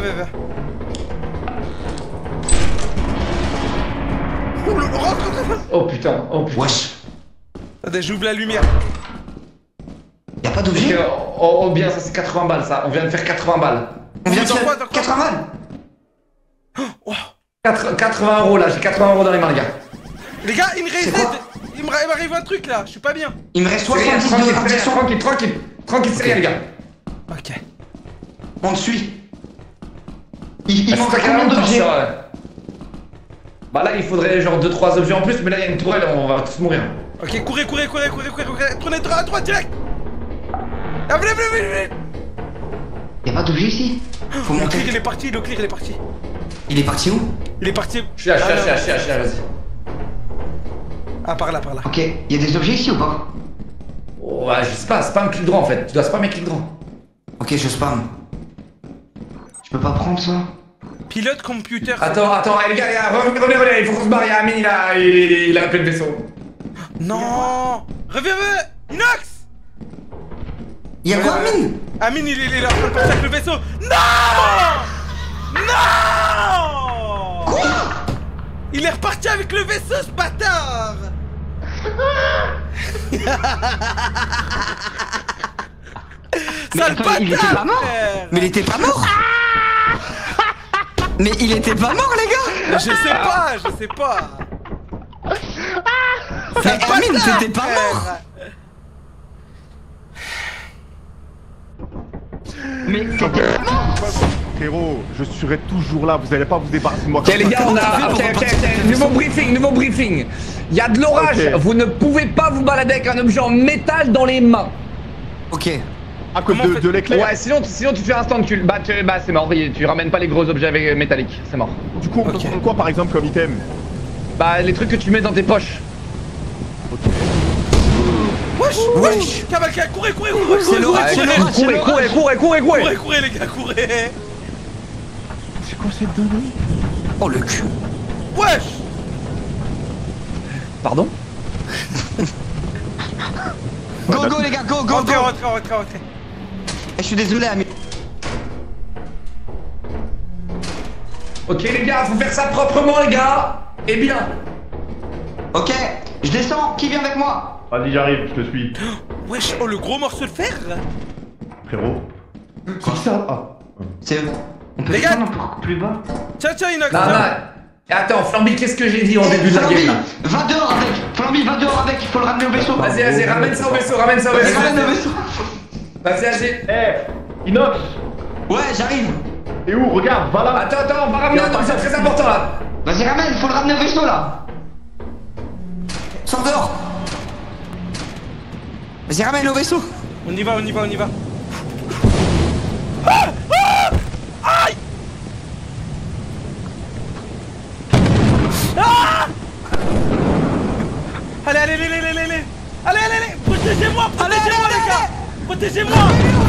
Rentre! Oh putain, oh putain. Wesh. Attendez, j'ouvre la lumière. Y'a pas d'objet? Oh bien, ça c'est 80 balles ça. On vient de faire 80 balles. On vient de Dans quoi, faire dans quoi 80 balles. Oh. 80 euros là, j'ai 80 euros dans les mains, les gars. Les gars, il me C'est quoi? il m'arrive un truc là, je suis pas bien. Il me reste C'est rien, 70 de radiation. tranquille, c'est rien, les gars. Ok. On te suit. Il Ah, manque c'est combien d'objets? Bah là, il faudrait genre 2-3 objets en plus, mais là, il y a une tourelle, on va tous mourir. Ok, courez. Tournez à droite direct. Ah, venez. Y'a pas d'objet ici? Faut Le monter. clear, il est parti. Il est parti où? Il est parti. Je suis là, Ah, non. vas-y. Ah, par là. Ok, y'a des objets ici ou pas? Ouais, je sais pas, spam clic droit en fait. Tu dois spammer clic droit. Ok, je spam. Je peux pas prendre ça? Pilote computer. Attends, les gars, revenez, il faut qu'on se barre, il y a Amine, il a appelé le vaisseau. Non. Reviens. Inox. Y'a quoi, Amine? Amine, il est là en train de partir avec le vaisseau. Non. Quoi? Il est reparti avec le vaisseau, ce bâtard. Sale attends, il était bâtard, pas mort? frère. Mais il était pas mort? Mais il était pas mort, les gars? Je sais pas. Mais Sale Amine, bâtard, t'étais pas frère. mort? Mais t'étais pas mort? Frérot, je serai toujours là, vous allez pas vous débarrasser de moi. Ok les gars, on a... Ok, nouveau briefing. Il y a de l'orage, Ok. vous ne pouvez pas vous balader avec un objet en métal dans les mains. Ok. À cause Comment on fait de l'éclair. Ouais, sinon tu fais un stand cul. Bah c'est mort, tu ramènes pas les gros objets avec métalliques, c'est mort. Du coup, on peut Ok. prendre quoi par exemple comme item? Bah les trucs que tu mets dans tes poches. Wesh. Cavalcade, courez. C'est l'orage, c'est l'orage, c'est l'orage. Courez. Les gars, courez. C'est quoi cette dinguerie? Oh, le cul. Wesh. Pardon? Go, les gars, go. Rentrez. Eh, je suis désolé, Amine. Ok les gars, faut faire ça proprement les gars. Et bien. Ok, je descends. Qui vient avec moi? Vas-y, j'arrive, je te suis. Wesh, oh le gros morceau de fer. Frérot. C'est qui ça? Ah. C'est... On peut Les gars. descendre un peu plus bas? Tiens, Inox. Non. Attends, Flamby, qu'est-ce que j'ai dit en début de la game là? Va dehors avec. Flamby, va dehors avec. Il faut le ramener au vaisseau. Vas-y, ramène ça au vaisseau, Vas-y, ramène au vaisseau. Vas-y. Eh, Inox. Ouais, j'arrive. Et où? Regarde, va là. Attends, on va ramener un objet très important là. Vas-y, ramène. Il faut le ramener au vaisseau là. Sors dehors. Vas-y, ramène au vaisseau. On y va. Aïe. Allez. Protégez-moi, les gars. Protégez-moi.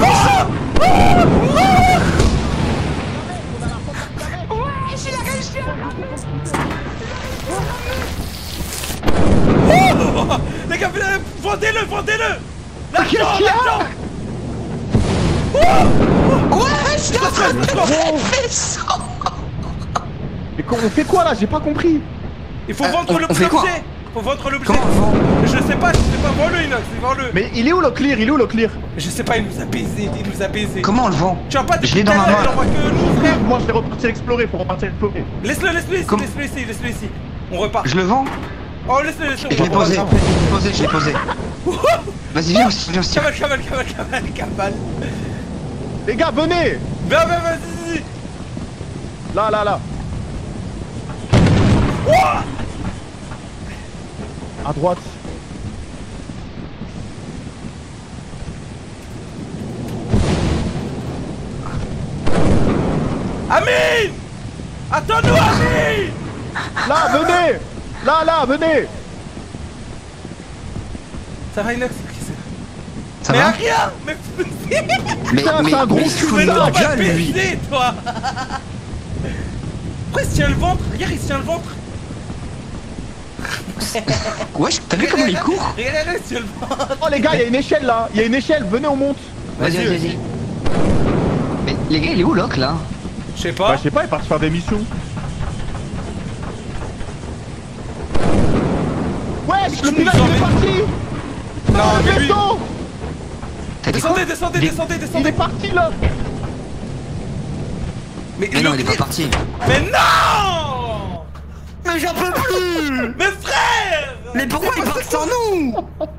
Les gars, vendez-le. Là-dedans. Ouais, je suis en train de faire le vaisseau. Mais on fait quoi là? J'ai pas compris. Il faut vendre on fait quoi? l'objet. Faut vendre l'objet. Comment on vend? Je sais pas, vends-le Inox, vends-le. Mais il est où le clear? Je sais pas, il nous a baisé. Comment on le vend? Tu vois pas Je l'ai dans ma main. Il envoie que nous, frère. Moi je vais repartir explorer, faut repartir explorer. Laisse-le ici, Comme- laisse-le ici. On repart. Je le vends. Oh, laisse-le, laisse-le. Je l'ai posé, je l'ai posé. Vas-y, viens, viens, viens. Cavale. Les gars, venez. Vas-y. Là. À droite. Amine! Attends-nous, Amine! Là, venez. Là, venez. Ça va, Inox? Ça mais va? rien! Mais Putain, c'est un gros il se fout de non, notre va gueule, lui. baiser, toi! Pourquoi il se tient le ventre? Regarde, il se tient le ventre! Wesh, t'as vu comment il court? Regarde, il se tient le ventre! Oh les gars, il y a une échelle là. Il y a une échelle, venez, on monte. Vas-y. Mais les gars, il est où Locke là? Je sais Bah, pas. je sais pas, il est parti faire des missions. Wesh, le pilote il est parti. Non, mais le lui- vaisseau. T'as dit quoi? Il est parti là. Mais Mais non, il est pas parti. Mais non! Mais j'en peux plus! Mais frère! Mais pourquoi il part sans nous?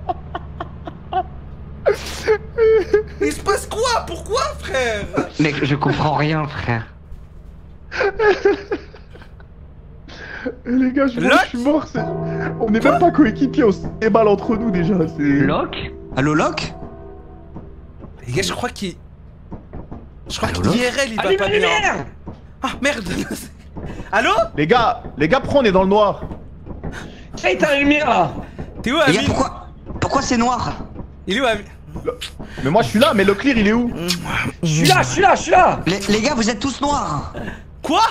Il se passe quoi? Pourquoi, frère? Mec, je comprends rien, frère. Les gars, je Locke suis mort. On est même pas coéquipiers, on se déballe entre nous déjà. Locke? Allô, Locke? Les gars, je crois qu'il... Je crois Allô, qu'IRL il va Allume pas la bien. lumière. Ah merde. Allô? Les gars, pourquoi on est dans le noir? Hey, t'as la lumière là. T'es où, Les gars, Amine? pourquoi c'est noir? Il est où, Amine? Mais moi je suis là, mais le clear il est où? Je suis là. Les gars, vous êtes tous noirs. Quoi?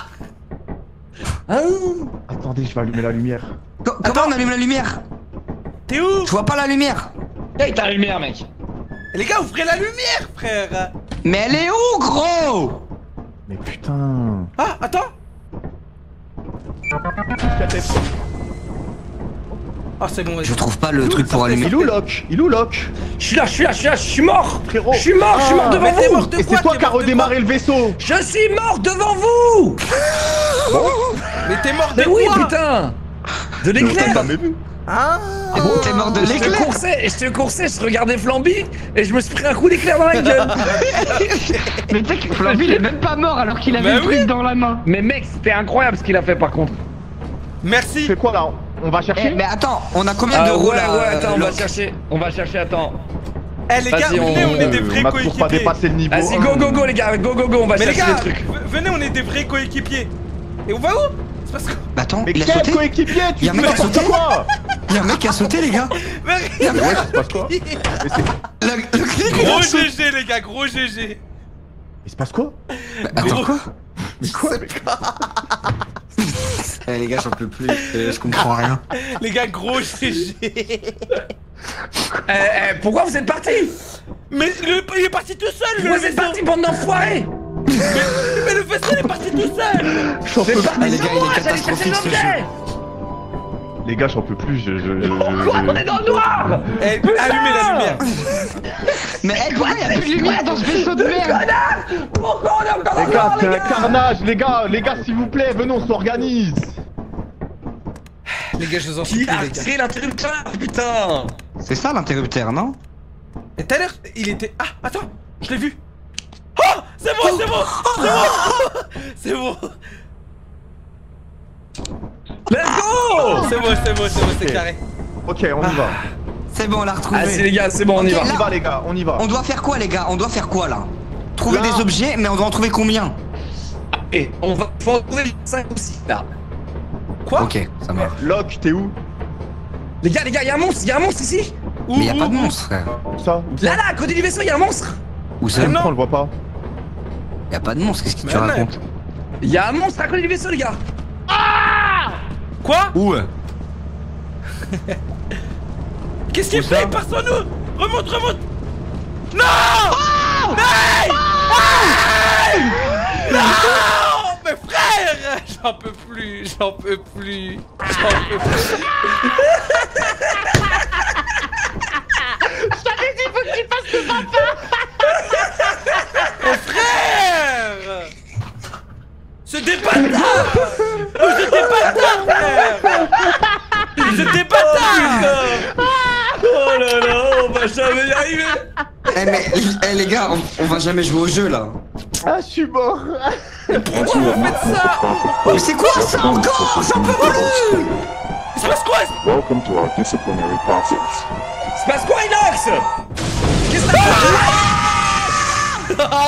Attendez, je vais allumer la lumière. Comment on allume la lumière? T'es où? Je vois pas la lumière. Hey, t'as la lumière, mec. Les gars, ouvrez la lumière, frère. Mais elle est où, gros? Mais putain. Ah, attends. Ah, c'est bon, vas-y. Je trouve pas le truc pour allumer. Il est où Locke? Je suis là, je suis mort. Frérot. Je suis mort devant mais t'es vous. mort de Et quoi? c'est toi T'es qui as mort de redémarré le vaisseau. Je suis mort devant vous. Mais t'es mort de Mais oui, quoi? putain. De T'as l'éclair. jamais vu? Ah. T'es mort de Je te l'éclair. coursais, je regardais Flamby et je me suis pris un coup d'éclair dans la gueule. Mais tu sais que Flamby il est même pas mort alors qu'il avait Bah le truc oui. dans la main. Mais mec, c'était incroyable ce qu'il a fait par contre. Merci. C'est quoi là? On va chercher? Mais attends, on a combien d'euros Ouais, là? attends, Locke on va chercher, attends. Eh les gars, Vas-y, venez, on est des On vrais a toujours pas coéquipiers. dépassé le niveau. Vas-y, 1. go les gars, go, on va Mais les chercher gars, des trucs. venez, on est des vrais coéquipiers. Et on va où? C'est parce que... Bah attends, Mais il a quel sauté. coéquipier? Tu Y'a un fais mec qui a n'importe sauté. quoi? Y'a un mec qui a sauté, les gars. Mais rien. Ouais, ça se passe quoi? Mais Le clic, il Gros a sauté. GG les gars, gros GG. il se passe quoi? Attends, quoi? Mais quoi? Eh les gars, j'en peux plus. Je comprends rien. Les gars, gros GG. Pourquoi vous êtes partis? Mais il est parti tout seul, le Vous êtes vaisseau. partis bande d'enfoirés. Mais le vaisseau il est parti tout seul. J'en peux Ah, plus. les gars, il est catastrophique ce jeu. Les gars, j'en peux plus. Pourquoi on est dans le noir? Eh, allumez la lumière. Mais pourquoi y'a plus de lumière dans ce vaisseau de merde? Pourquoi on est encore dans Les le gars, noir, c'est un carnage, les gars, s'il vous plaît, venez, on s'organise. Les gars, je vous en Qui supplie, a les gars. créé l'interrupteur, putain? C'est ça l'interrupteur, non? Et tout à l'heure, il était... Ah, attends, je l'ai vu. Oh, c'est bon, c'est bon. Let's go! C'est carré. Ok, on y va. C'est bon, on l'a retrouvé. Ah, c'est les gars, c'est bon, on y Ok, va. On y va, les gars, on y va. On doit faire quoi, les gars? On doit faire quoi là? Trouver Là. des objets, mais on doit en trouver combien? Et on va faut en trouver 5 ou 6 là. Quoi? Ok, ça marche. Locke, t'es où? Les gars, y'a un monstre ici. Mais y'a pas de monstre, frère. Où ça? Où ça? Là, à côté du vaisseau, y'a un monstre. Où ça? Pourquoi on le voit pas? Y'a pas de monstre, qu'est-ce que tu Mais non. racontes? Y'a un monstre à côté du vaisseau, les gars. Quoi? Où? Qu'est-ce qu'il Où ça? fait? Il part sans nous. Remonte. Non. Hey. Non. Mais frère, j'en peux plus. Oh frère! C'est des bâtards! Oh, c'est des bâtards, frère! Vous êtes des bâtards! Oh là là, on va jamais y arriver. Eh mais les gars, on va jamais jouer au jeu là. Ah, je suis mort. Pourquoi vous faites ça? Mais c'est quoi ça encore? J'en peux plus. Il se passe quoi? Welcome to our disciplinary process. Se passe quoi, Inox? Qu'est-ce que t'as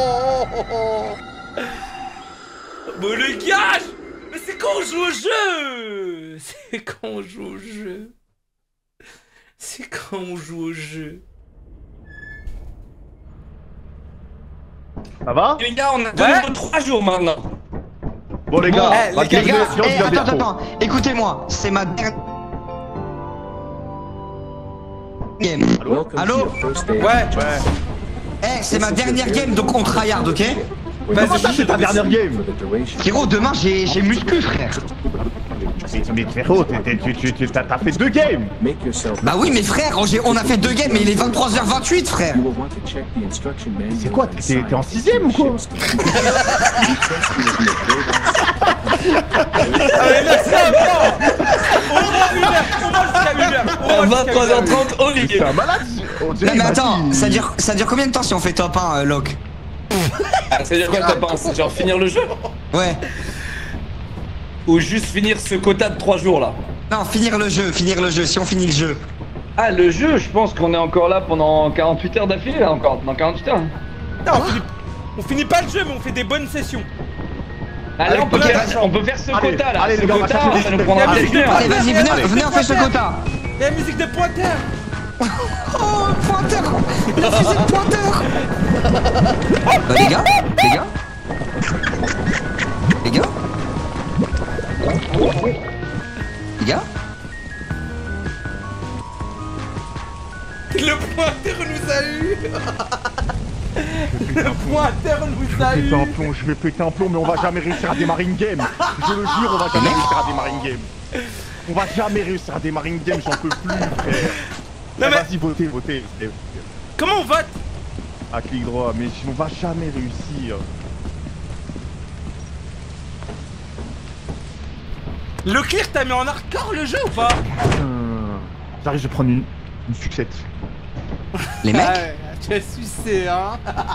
Bon le gage! Mais c'est quand on joue au jeu! C'est quand on joue au jeu! C'est quand on joue au jeu! Ça va? Les gars, on a donné 3 jours maintenant. Bon, les gars, les gars, Attends, écoutez-moi, c'est ma dernière game. Welcome Allô? to your first day. Ouais! Eh, c'est ma dernière game, donc on tryhard, ok? Comment ça, c'est ta dernière game? For the duration. Frérot, demain j'ai muscu, frère. Mais frérot, t'as fait 2 games. Make yourself. Bah oui, mais frère, on a fait 2 games, mais il est 23h28, frère. You will want to check the instruction manual. C'est quoi, t'es en 6ème ou quoi? Allez, merci à vous! On va jusqu'à 1h! À 23h30, C'est un malade. On dirait Non mais il m'a attends, dit- ça dure combien de temps si on fait top 1, Locke? C'est-à-dire quoi, t'as pensé? Genre finir le jeu? Ouais. Ou juste finir ce quota de 3 jours là? Non, finir le jeu, si on finit le jeu. Ah, le jeu, je pense qu'on est encore là pendant 48 heures d'affilée, là, encore. Dans 48 heures. Non, on finit pas le jeu, mais on fait des bonnes sessions. Ah, là, on peut faire ce Allez, quota là. allez, Ce les gars, on va quota, chercher ça des nous prendra trucs. peut-être une heure. Allez, vas-y, venez, on fait ce quota. La musique de pointeur! Oh, pointeur. La fusée de pointeur. Les gars. Le pointeur nous a eu! Le pointeur nous a eu! Je vais péter un plomb, mais on va jamais réussir à démarrer une game. Je le jure, on va jamais réussir à démarrer une game. On va jamais réussir à démarrer une game, j'en peux plus, frère. Non, mais- Vas-y, votez. Comment on vote? À clic droit, mais on va jamais réussir. Leclerc, t'as mis en hardcore le jeu ou pas? J'arrive, je vais prendre une sucette. Les mecs. Ouais, tu as sucé, hein?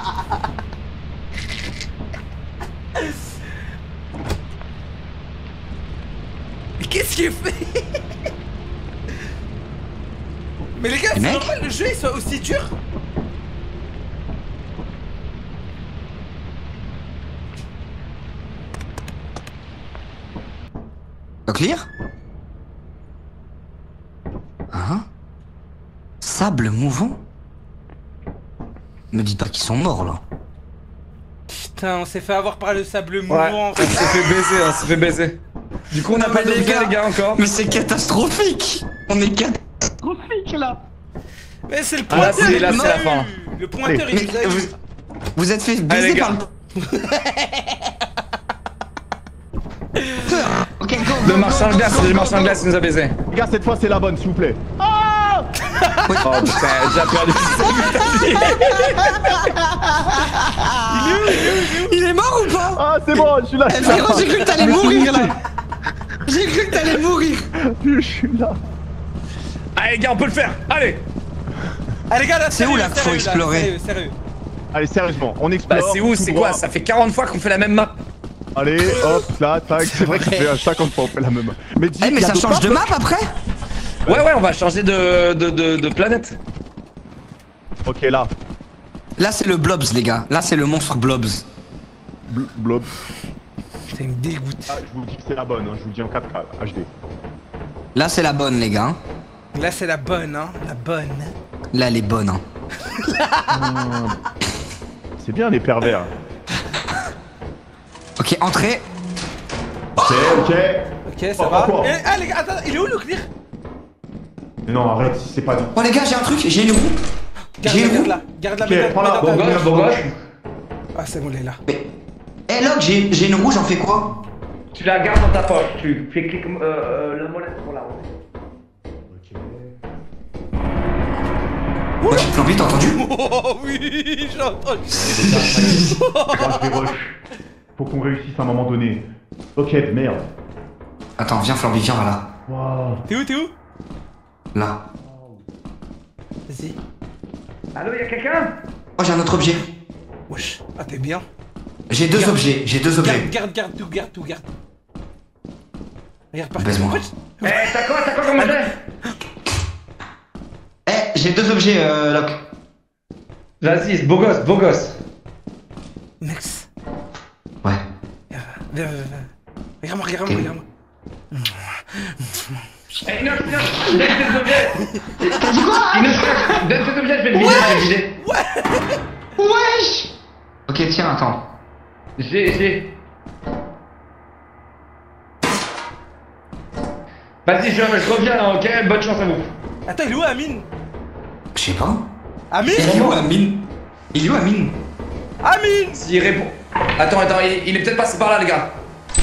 Mais qu'est-ce qu'il fait? Mais les gars, c'est mecs normal le jeu il soit aussi dur? Clear? Hein? Sable mouvant? Me dites pas qu'ils sont morts là. Putain, on s'est fait avoir par le sable Ouais, mouvant. on s'est fait baiser, Du coup, on n'a Non, pas mais de les gars, gars. les gars, encore. Mais c'est catastrophique! On est catastrophique là! Mais c'est le Ah, là, pointeur, c'est- il là, nous c'est a la eu. fin. Le pointeur, il Mais nous a eu. vous êtes fait Allez, baiser les par gars. le... Ok, go, Le go, marchand go, de glace, go, le go, marchand de go. glace, il nous a baisé. Les gars, cette fois, c'est la bonne, s'il vous plaît. Oh putain, déjà perdu. Il est mort ou pas? Ah, c'est bon, je suis là. Eh, frérot, j'ai cru que t'allais mourir là! J'ai cru que t'allais mourir! Je suis là. Allez, les gars, on peut le faire. Allez. Ah les gars, là, C'est où, là, qu'il faut sérieux, explorer? Sérieux. Allez, sérieusement, on Bah, explore. c'est où? tout C'est droit. quoi? Ça fait 40 fois qu'on fait la même map. Allez, hop, là, tac. C'est vrai que ça fait 50 fois on fait la même. Mais dis, Eh, mais y a ça d'autres change de maps map après? Ouais, on va changer de planète. Ok, là. Là, c'est le Blobs, les gars. Là, c'est le monstre Blobs. Blob. Ça me dégoûte. Ah, je vous dis que c'est la bonne, hein. Je vous dis en 4K, HD. Là, c'est la bonne, les gars. Là, c'est la bonne, hein. La bonne. Là, elle est bonne, hein. C'est bien les pervers. Ok, entrée. Ok. Ok, ça Oh, va. quoi Ah les gars, attends, il est où le clear? Mais non, arrête, si c'est pas dit. Oh, les gars, j'ai un truc, j'ai une roue. Garde J'ai la, une roue. garde la. Garde la, Ok, mets prends la dans ta- bon gauche. Ah, c'est bon, elle est là. Mais... Eh, Locke, j'ai une roue, j'en fais quoi? Tu la gardes dans ta poche. Tu fais clic la molette pour la roue. Ouais, Flamby, t'as entendu? Oh oui, j'ai entendu. Moi, je vais rush. Faut qu'on réussisse à un moment donné. Ok, merde. Attends, viens, Flamby, viens, voilà. Wow. T'es où? Là. Vas-y. Allô, y'a quelqu'un? Oh, j'ai un autre objet. Wesh. Ah, t'es bien. J'ai deux objets. Garde tout. Regarde par Baise-moi. Eh, t'as quoi comme objet? Eh, j'ai deux objets, Locke. Vas-y, beau gosse. Nex. Ouais. Viens. Regarde-moi. Eh, non, donne tes objets. T'as dit quoi? Donne tes objets, je vais le vider, Wesh. Ok, tiens, attends. J'ai. Vas-y, je reviens là, ok? Bonne chance à vous. Attends, il est où Amine? Je sais pas. Amine? Il est où Amine? S'il répond. Attends, il est peut-être passé par là, les gars.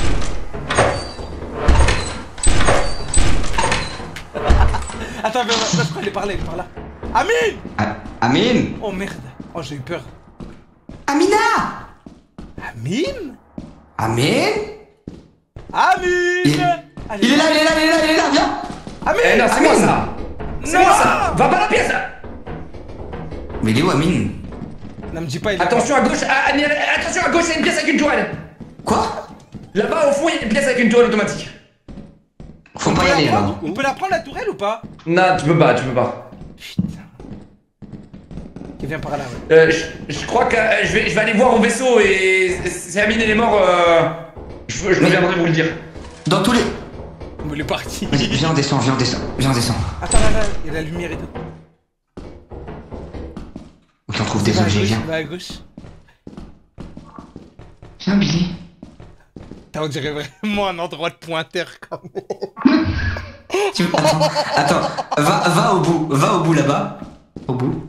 Attends, je crois qu'il est par là. Amine! Amine? Oh merde. Oh, j'ai eu peur. Amina! Amine? Allez, Il est là, viens! Amine! Eh non, c'est moi ça! C'est moi ça! Va pas dans la pièce là! Mais il est où Amine? Non, me dis pas, il est Attention à gauche, attention à gauche, il y a une pièce avec une tourelle! Quoi? Là-bas au fond, il y a une pièce avec une tourelle automatique. Faut pas y aller là. On peut la prendre la tourelle ou pas? Non, tu peux pas. Putain. Il vient par là, ouais. Je crois que je vais aller voir au vaisseau et si Amine elle est mort, je reviendrai vous le dire. Dans tous les... Il est parti. Vas-y, viens, on descend. Attends, là, il y a la lumière et tout. Ok, on trouve des objets, viens. Va à gauche. Viens, Billy. On dirait vraiment un endroit de pointeur quand même. Attends, va au bout là-bas. Au bout.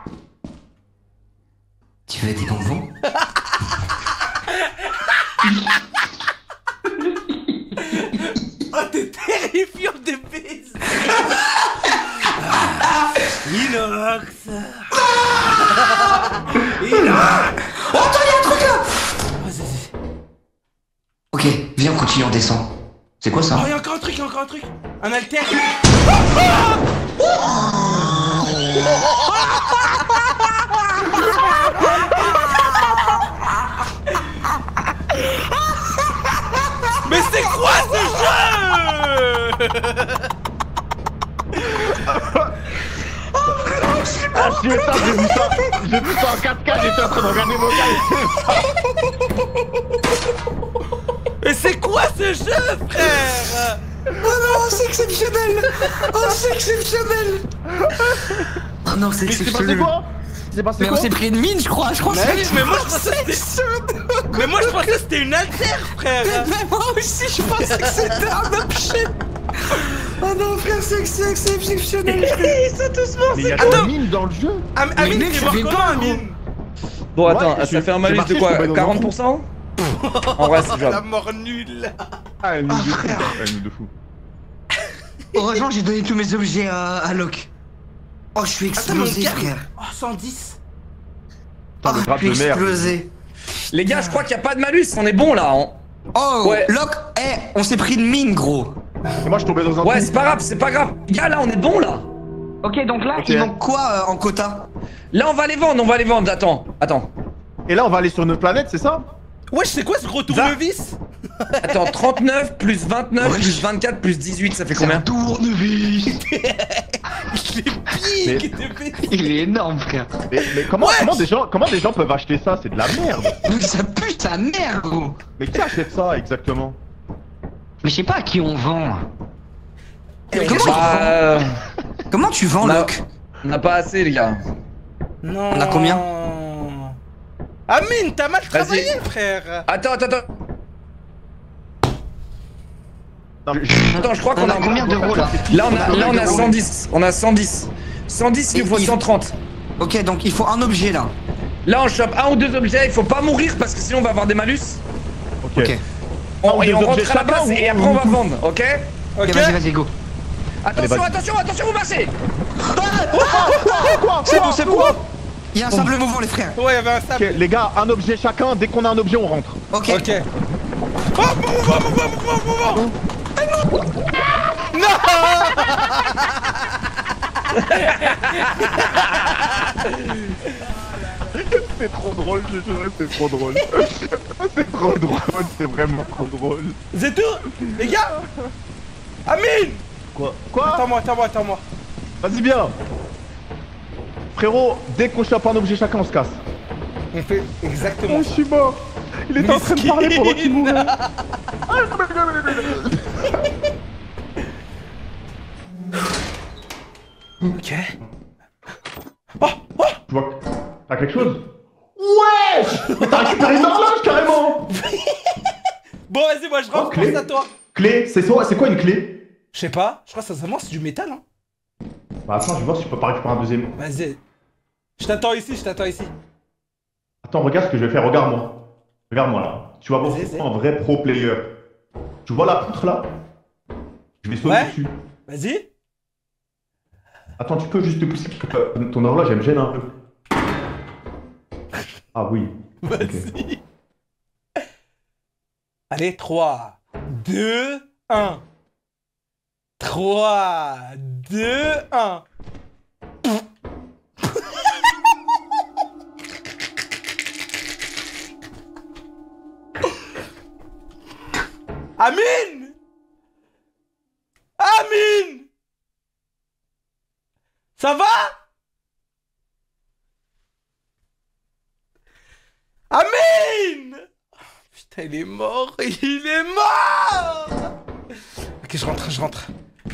Tu veux des bonbons? Oh, t'es terrifiant de baiser. Inox. Oh, attends, y'a un truc là! Vas-y. Ok, viens, on continue, on descend. C'est quoi ça? Oh, y'a encore un truc. Un alter. Mais c'est quoi ce jeu? Ah, j'ai vu ça en 4K, j'étais en train de regarder mon gars. Mais c'est quoi ce jeu, frère? Oh non, c'est exceptionnel! Oh non, c'est exceptionnel! C'est passé Mais quoi? on s'est pris une mine, je crois Mais moi je pensais que c'était une alter, frère. Mais moi aussi, je pensais que c'était un objet! Oh non, frère, c'est exceptionnel! Ils sont tous morts. Mais y'a de la mine dans le jeu. Amine, mec, t'es ça mort fait comment, peur, Amine? Bon, attends, Ouais, ça fait un malus marché, de quoi? je suis tombé dans un 40%? En vrai, c'est La jouable. mort nulle. Ah, une de fou. Heureusement, j'ai donné tous mes objets à Locke. Oh, je suis explosé, frère! Oh, 110. Putain, le Je graphe suis de merde. explosé! Les gars, je crois qu'il n'y a pas de malus, on est bon là. Oh, Ouais. Locke, on s'est pris une mine, gros! Et moi, je tombais dans un Ouais, trou. c'est pas grave. Gars, là, on est bon là. Ok, donc là, Ok. il manque quoi en quota? Là, on va les vendre. Attends. Et là, on va aller sur notre planète, c'est ça? Wesh, c'est quoi ce gros tournevis? Attends, 39 plus 29 Ouais. plus 24 plus 18, ça fait combien? Tournevis! Il est pique de baiser. Il est énorme, frère! Mais comment des gens peuvent acheter ça? C'est de la merde. Donc ça pue sa mère, gros! Mais qui achète ça exactement? Mais je sais pas à qui on vend. Bah, Comment tu vends, on a- Locke? on n'a pas assez, les gars. Non. On a combien? Amine, t'as mal travaillé, frère. Attends. Non, mais Attends, je crois qu'on On a a combien d'euros là? Là, on a 110. On a 110. 110, il nous faut Et il- 130. Ok, donc il faut un objet là. Là, on chope un ou deux objets. Il faut pas mourir parce que sinon, on va avoir des malus. ok. Ok. Et on deux rentre objets à la base chacun et ou- après, on va vendre, ok? Ok, vas-y, go. Attention, vas-y. attention, vous marchez! C'est bon! Il y a un simple mouvement, les frères. Ouais, y'avait un sable. Ok, les gars, un objet chacun, dès qu'on a un objet, on rentre. Ok. Ok. Oh, mouvement. Non. C'est trop drôle, je jure, c'est trop drôle. C'est trop drôle, c'est vraiment trop drôle. C'est tout, les gars. Amine. Quoi? Attends-moi. Vas-y, bien. Frérot, dès qu'on chope un objet chacun, on se casse. On fait exactement Je suis mort. Il était en train de parler pendant qu'il mourait. Ok. Tu vois, t'as quelque chose? Ouais. T'as récupéré une horloge carrément. Bon, vas-y, moi je rentre, clé. pense à toi. Clé, c'est quoi une clé? Je sais pas, je crois que sincèrement c'est du métal, hein. Bah attends, je vais voir si je peux pas récupérer un deuxième. Vas-y. Je t'attends ici. Attends, regarde ce que je vais faire, regarde-moi. Regarde-moi là. Tu vas voir Vas-y. un vrai pro player. Tu vois la poutre là? Je vais sauter Ouais. dessus. Vas-y. Attends, tu peux juste te pousser ton horloge, elle me gêne un peu. Ah oui. Vas-y. Allez, 3, 2, 1. 3, 2, 1. Amine! Amine! Ça va? Amine! Putain, il est mort! Il est mort! Ok, je rentre.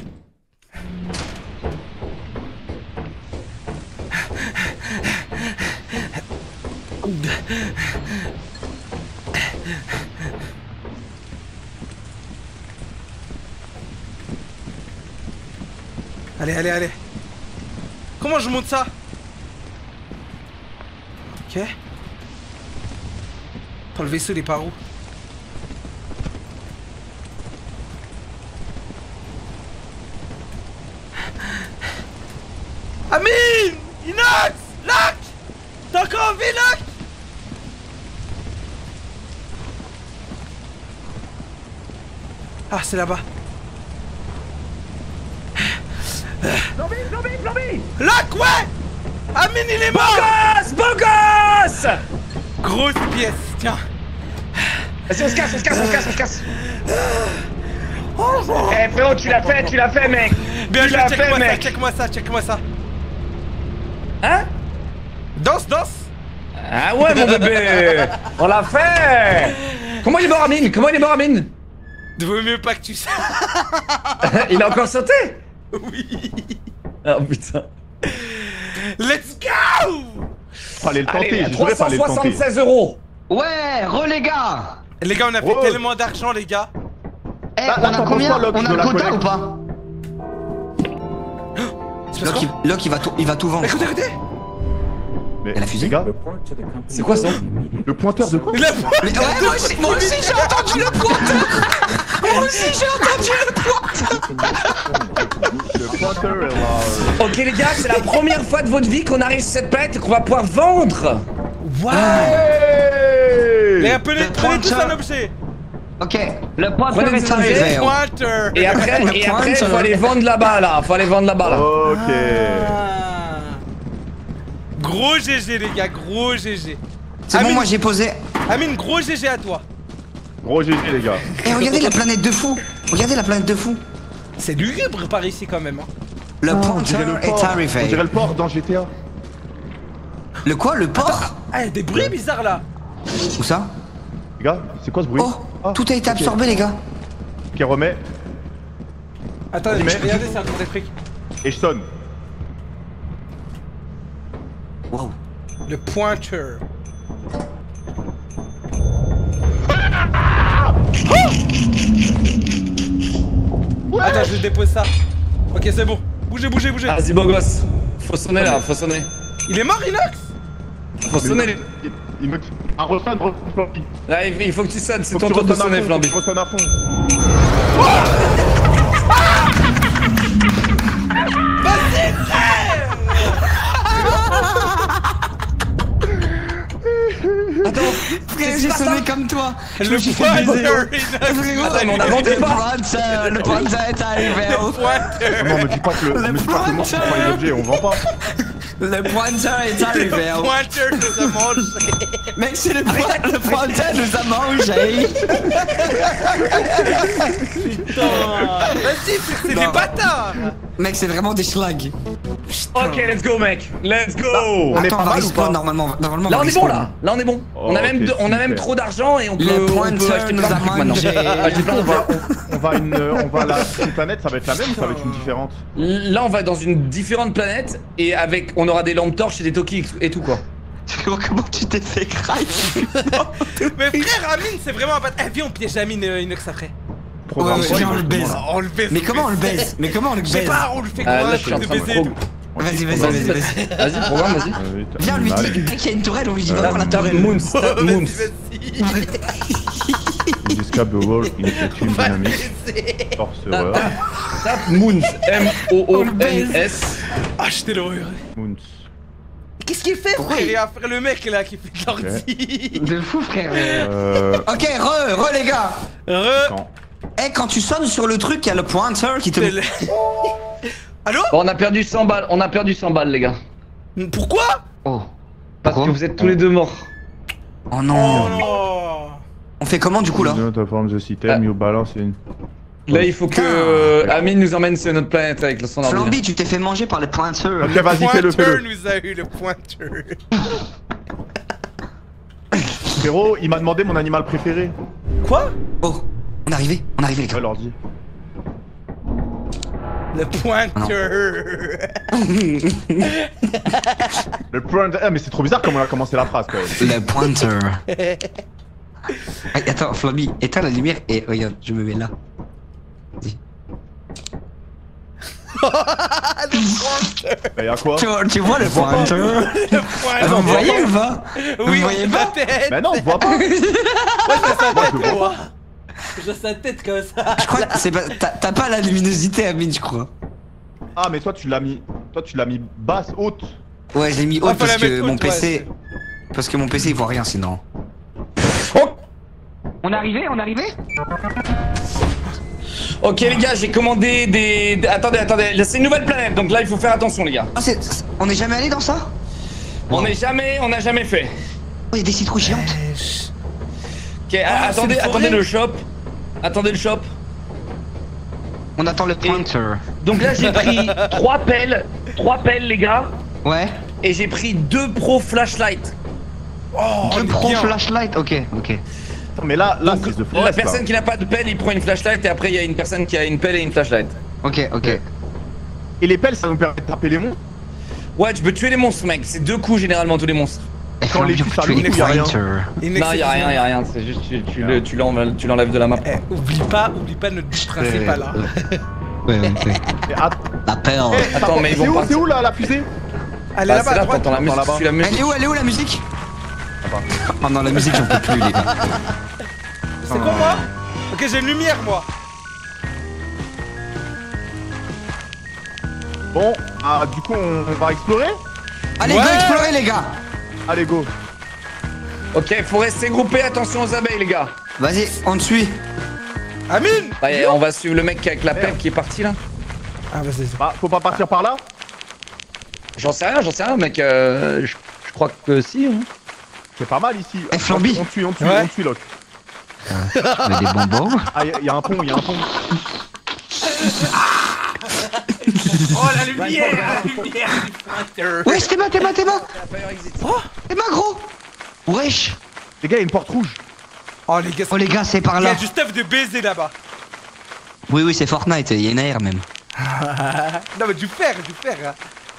Allez. Comment je monte ça? Ok. Attends, le vaisseau il est par où? Amine! Inox! Lock! T'as encore envie, Lock? Ah, c'est là-bas. Zombie! Lock, ouais! Amine, il est mort! Bogos! Grosse pièce, tiens. Vas-y, on se casse. Eh frérot, tu l'as fait mec. Bien Tu joué, l'as fait, mec. check-moi ça. Hein? Danse! Ah ouais mon bébé. On l'a fait. Comment il est mort Amine? Vaut mieux pas que tu saches. Il a encore sauté? Oui. Oh putain. Let's go! Fallait le tenter, Allez, j'ai juré fallait le tenter. 376 €. Ouais, les gars. Les gars, on a fait Oh. tellement d'argent, les gars. Eh, Là, on a t'en combien? penses quoi, Locke, On a de le la quota collecte? ou pas? Locke, il va tout vendre. Écoutez. Mais, Et la fusée? les gars, Report to the company. C'est quoi ça? le pointeur de quoi? Il a- Mais ouais, moi aussi j'ai entendu le pointeur. Moi aussi j'ai entendu le pointeur. Le pointeur est là. Ok les gars, c'est la première fois de votre vie qu'on arrive sur cette planète et qu'on va pouvoir vendre. Wow! Hey! Les gars, prenez tous pointeur. un objet. Ok, le pointeur Prenez est des arrivé. objets. Pointer. Et après, Le il faut pointeur. aller vendre là-bas là. Ok. Ah. Gros GG, les gars, gros GG. C'est bon, Amine. moi j'ai posé. Amine, gros GG à toi. Gros GG les gars. Eh, regardez la planète de fou. C'est lugubre par ici quand même. Hein. Le On pointer dirait le est port. On arrivé. dirait le port dans GTA. Le quoi? Le port? Ah, y a des bruits bizarres là. Où ça? Les gars, c'est quoi ce bruit? Oh, Ah, tout a été ok. absorbé, les gars. Qui remet Attendez, Mais- regardez, c'est un tour des trucs. et je sonne. Wow. Le pointer. Attends, je dépose ça. Ok, c'est bon. Bougez. Vas-y beau gosse. Faut sonner là, faut sonner. Il est mort, Inox? Faut sonner. Il me... Un refrain de Flamby. Là, il faut que tu sonnes, c'est Faut ton que tu tour de ressonnes à sonner fond, Flamby. faut que tu ressonnes à fond. Vas-y, frère! Attends, frère, j'ai sonné comme toi. Je Le me suis fait baiser. pointer. Attends, mais on a vendu pas. Le pointer est arrivé. Le pointer. Non, me dis pas que le monstre prend les objets, on vend pas. Le pointer est arrivé. Le pointer nous a mangé. Mec, c'est le pointer nous a mangé. Vas-y, c'est des bâtards. Mec, c'est vraiment des schlags. Ok, let's go, mec. Let's go. On est Attends, pas on va mal ou respawn pas? normalement. Là, on est bon, là. Là, on est bon. Oh, On a même, ok, on a même super. trop d'argent et on peut, Le on peut pointer acheter nous plein de a trucs maintenant. mangé. Acheter plein de trucs. On va à la planète, ça va être la même ou ça va être une différente? Là, on va dans une différente planète et avec, on aura des lampes torches et des tokis et tout quoi. Comment tu t'es fait craquer? Mais frère, Amine, c'est vraiment un bâtard. Eh, viens, on piège Amine Inox après. Programme Ouais, quoi, viens, on le exactement, baise. là. On le baise. Mais comment on le baise? Mais comment on le Je sais baise? pas, on le fait Là, quoi, je suis en de train de baiser. pro- Vas-y. Vas-y, programme, vas-y. Viens, lui dis qu'il y a une tourelle, on lui dit va voir la tourelle. Moons, Moons. Vas-y. Describe the world in a team On va le dynamic. baiser. Sorcerer. Tape Moons, M-O-O-N-S. Ah, j'étais l'heureux. Moons. Qu'est-ce qu'il fait, Pourquoi frère? il- Il va faire le mec là qui fait de l'ordi. De fou, frère. Ok, re les gars. Quand Eh, quand tu sonnes sur le truc, il y a le pointer qui te. Allô? Bon, on a perdu 100 balles, les gars. Pourquoi? Oh. Parce Pourquoi que vous êtes tous les deux morts. Oh Oh non. non. On fait comment du coup là? ta forme de système, you balance in. Là, il faut que Amine nous emmène sur notre planète avec son ordi. Flamby, tu t'es fait manger par le pointer. Ok, vas-y, fais-le, Pointer fais-le. nous a eu le pointer. Frérot, il m'a demandé mon animal préféré. Quoi? Oh, on est arrivé les gars. Ouais, l'ordi. Le pointer. Le point. Ah, mais c'est trop bizarre comment on a commencé la phrase quand même. Le pointer. Hey, attends, Flamby, éteins la lumière et regarde, je me mets là. Vas-y. Le pointer. Bah, y'a quoi? Tu vois le pointer? Le Ah, vous me pointer. voyez ou pas? Vous Oui, me voyez sa pas? tête. Bah non, on voit pas. Moi, je vois sa Moi, tête, je le vois moi. Je vois sa tête comme ça. Je crois que c'est pas. T'as pas la luminosité, Amine, je crois. Ah, mais toi tu l'as mis. Toi tu l'as mis basse, haute. Ouais, je l'ai mis Ah, haut faut parce la que mettre mon haute, PC. Parce que mon PC il voit rien sinon. Oh On est arrivé? Ok les gars, j'ai commandé des... Attendez, là, c'est une nouvelle planète, donc là il faut faire attention les gars. Ah, on est jamais allé dans ça? On n'a jamais fait. Oh, y'a des citrouilles géantes. Ok, Ah, attendez, c'est une attendez forêt. le shop. Attendez le shop. On attend le pointer. Donc là j'ai pris 3 pelles les gars, Ouais. et j'ai pris 2 pro flashlight. Oh, Deux on est pro bien. flashlight, ok. Attends, mais là Donc c'est The la Forest. personne là. qui n'a pas de pelle, il prend une flashlight, et après il y a une personne qui a une pelle et une flashlight. Ok. Et les pelles ça nous permet de taper les monstres. Ouais, tu peux tuer les monstres mec, c'est 2 coups généralement tous les monstres. Quand les Flamby, culs, ça tu es loue, le y a rien. pointer. Non, y a rien, c'est juste tu l'enlèves de la map. Eh, oublie pas notre but principal. Hein. Ouais. Et La perle. Attends, mais ils vont pas- C'est où là la fusée? Elle est Bah, là-bas c'est à là, droite. t'entends la musique, là-bas. tu la musique. Elle est où la musique? Oh non, la musique j'en peux plus les gars. C'est quoi moi? Ok, j'ai une lumière moi. Bon, ah, du coup on va explorer. Allez, Ouais. go explorer les gars. Allez go. Ok, faut rester groupé, attention aux abeilles les gars. Vas-y, on te suit. Amine. Ouais, on va suivre le mec avec la pelle qui est parti là. Ah, vas-y. Bah faut pas partir par là. J'en sais rien mec, je crois que si. Hein. C'est pas mal ici. Eh, Flamby. On tue, Ouais. on tue Locke. Tu veux des bonbons? Ah y'a un pont. Oh la lumière du pointer. Wesh, t'es bas. Oh. T'es bas, gros. Wesh. Les gars, y'a une porte rouge. Oh les gars, Oh les gars, c'est par il y a là. du stuff de baiser là-bas. Oui, c'est Fortnite, il y a une air même. Non mais du fer. Hein.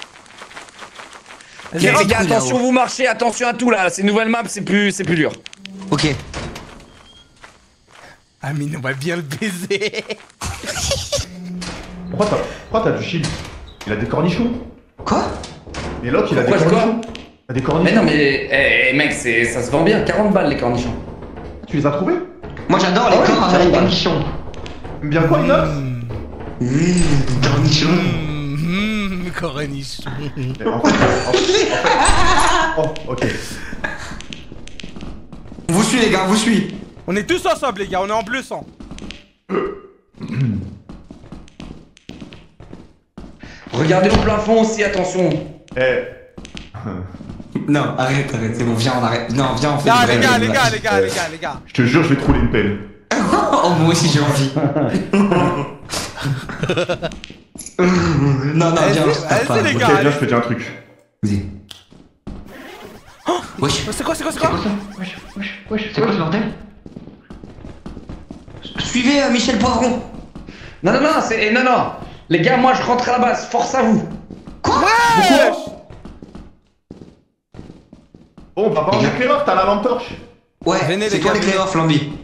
Ok, Vas-y, les rentre. gars, attention vous marchez, attention à tout là, c'est une nouvelle map, c'est plus dur. Ok. Amine, on va bien le baiser. Pourquoi t'as du shield? Il a des cornichons. Quoi? Et Locke il a des Pourquoi, cornichons. Il a des cornichons. Mais non mais, mec, ça se vend bien, 40 balles les cornichons. Tu les as trouvés? Moi j'adore les corps avec des cornichons. T'aimes bien quoi Inox? Cornichons. Cornichon. En fait. Oh, ok. On vous suit les gars, on vous suit. On est tous ensemble les gars, on est en bleu sang. Regardez au plafond aussi, attention. Eh. Non, arrête, c'est bon, viens, on arrête. Non, viens, on fait Non une les vraie gars, blague. les gars. Je te jure, je vais te rouler une pelle. Oh, moi aussi j'ai envie. Non, viens, on se tape pas. allez, les Ok, gars, viens, allez. je te dis un truc. Vas-y. Wesh. C'est quoi C'est quoi ce bordel? Suivez Michel Poivron. Non, non. Les gars, moi je rentre à la base, force à vous. Quoi? Ouais. Bon, on va voir l'éclaireur, t'as la lampe torche. Ouais, Venez, c'est les quoi gars, l'éclaireur Flamby?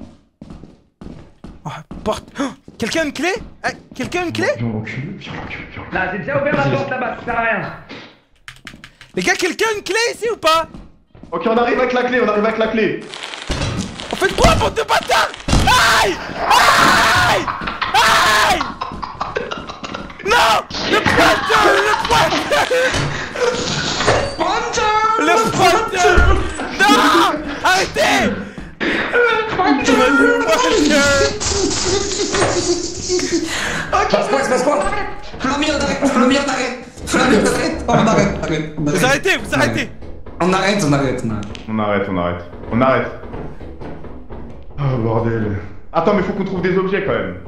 Oh, porte. Oh, quelqu'un a une clé? Quelqu'un a une clé? Viens. Là, j'ai déjà ouvert la porte là-bas, ça sert à rien. Les gars, quelqu'un a une clé ici ou pas? Ok, on arrive avec la clé, On fait quoi, bande de bâtards? Aïe! Non! Le pointeur! Non! Arrêtez! Passe quoi? Flamby, on arrête. On arrête. Vous arrêtez! On arrête. On arrête. Oh bordel. Attends, mais faut qu'on trouve des objets quand même.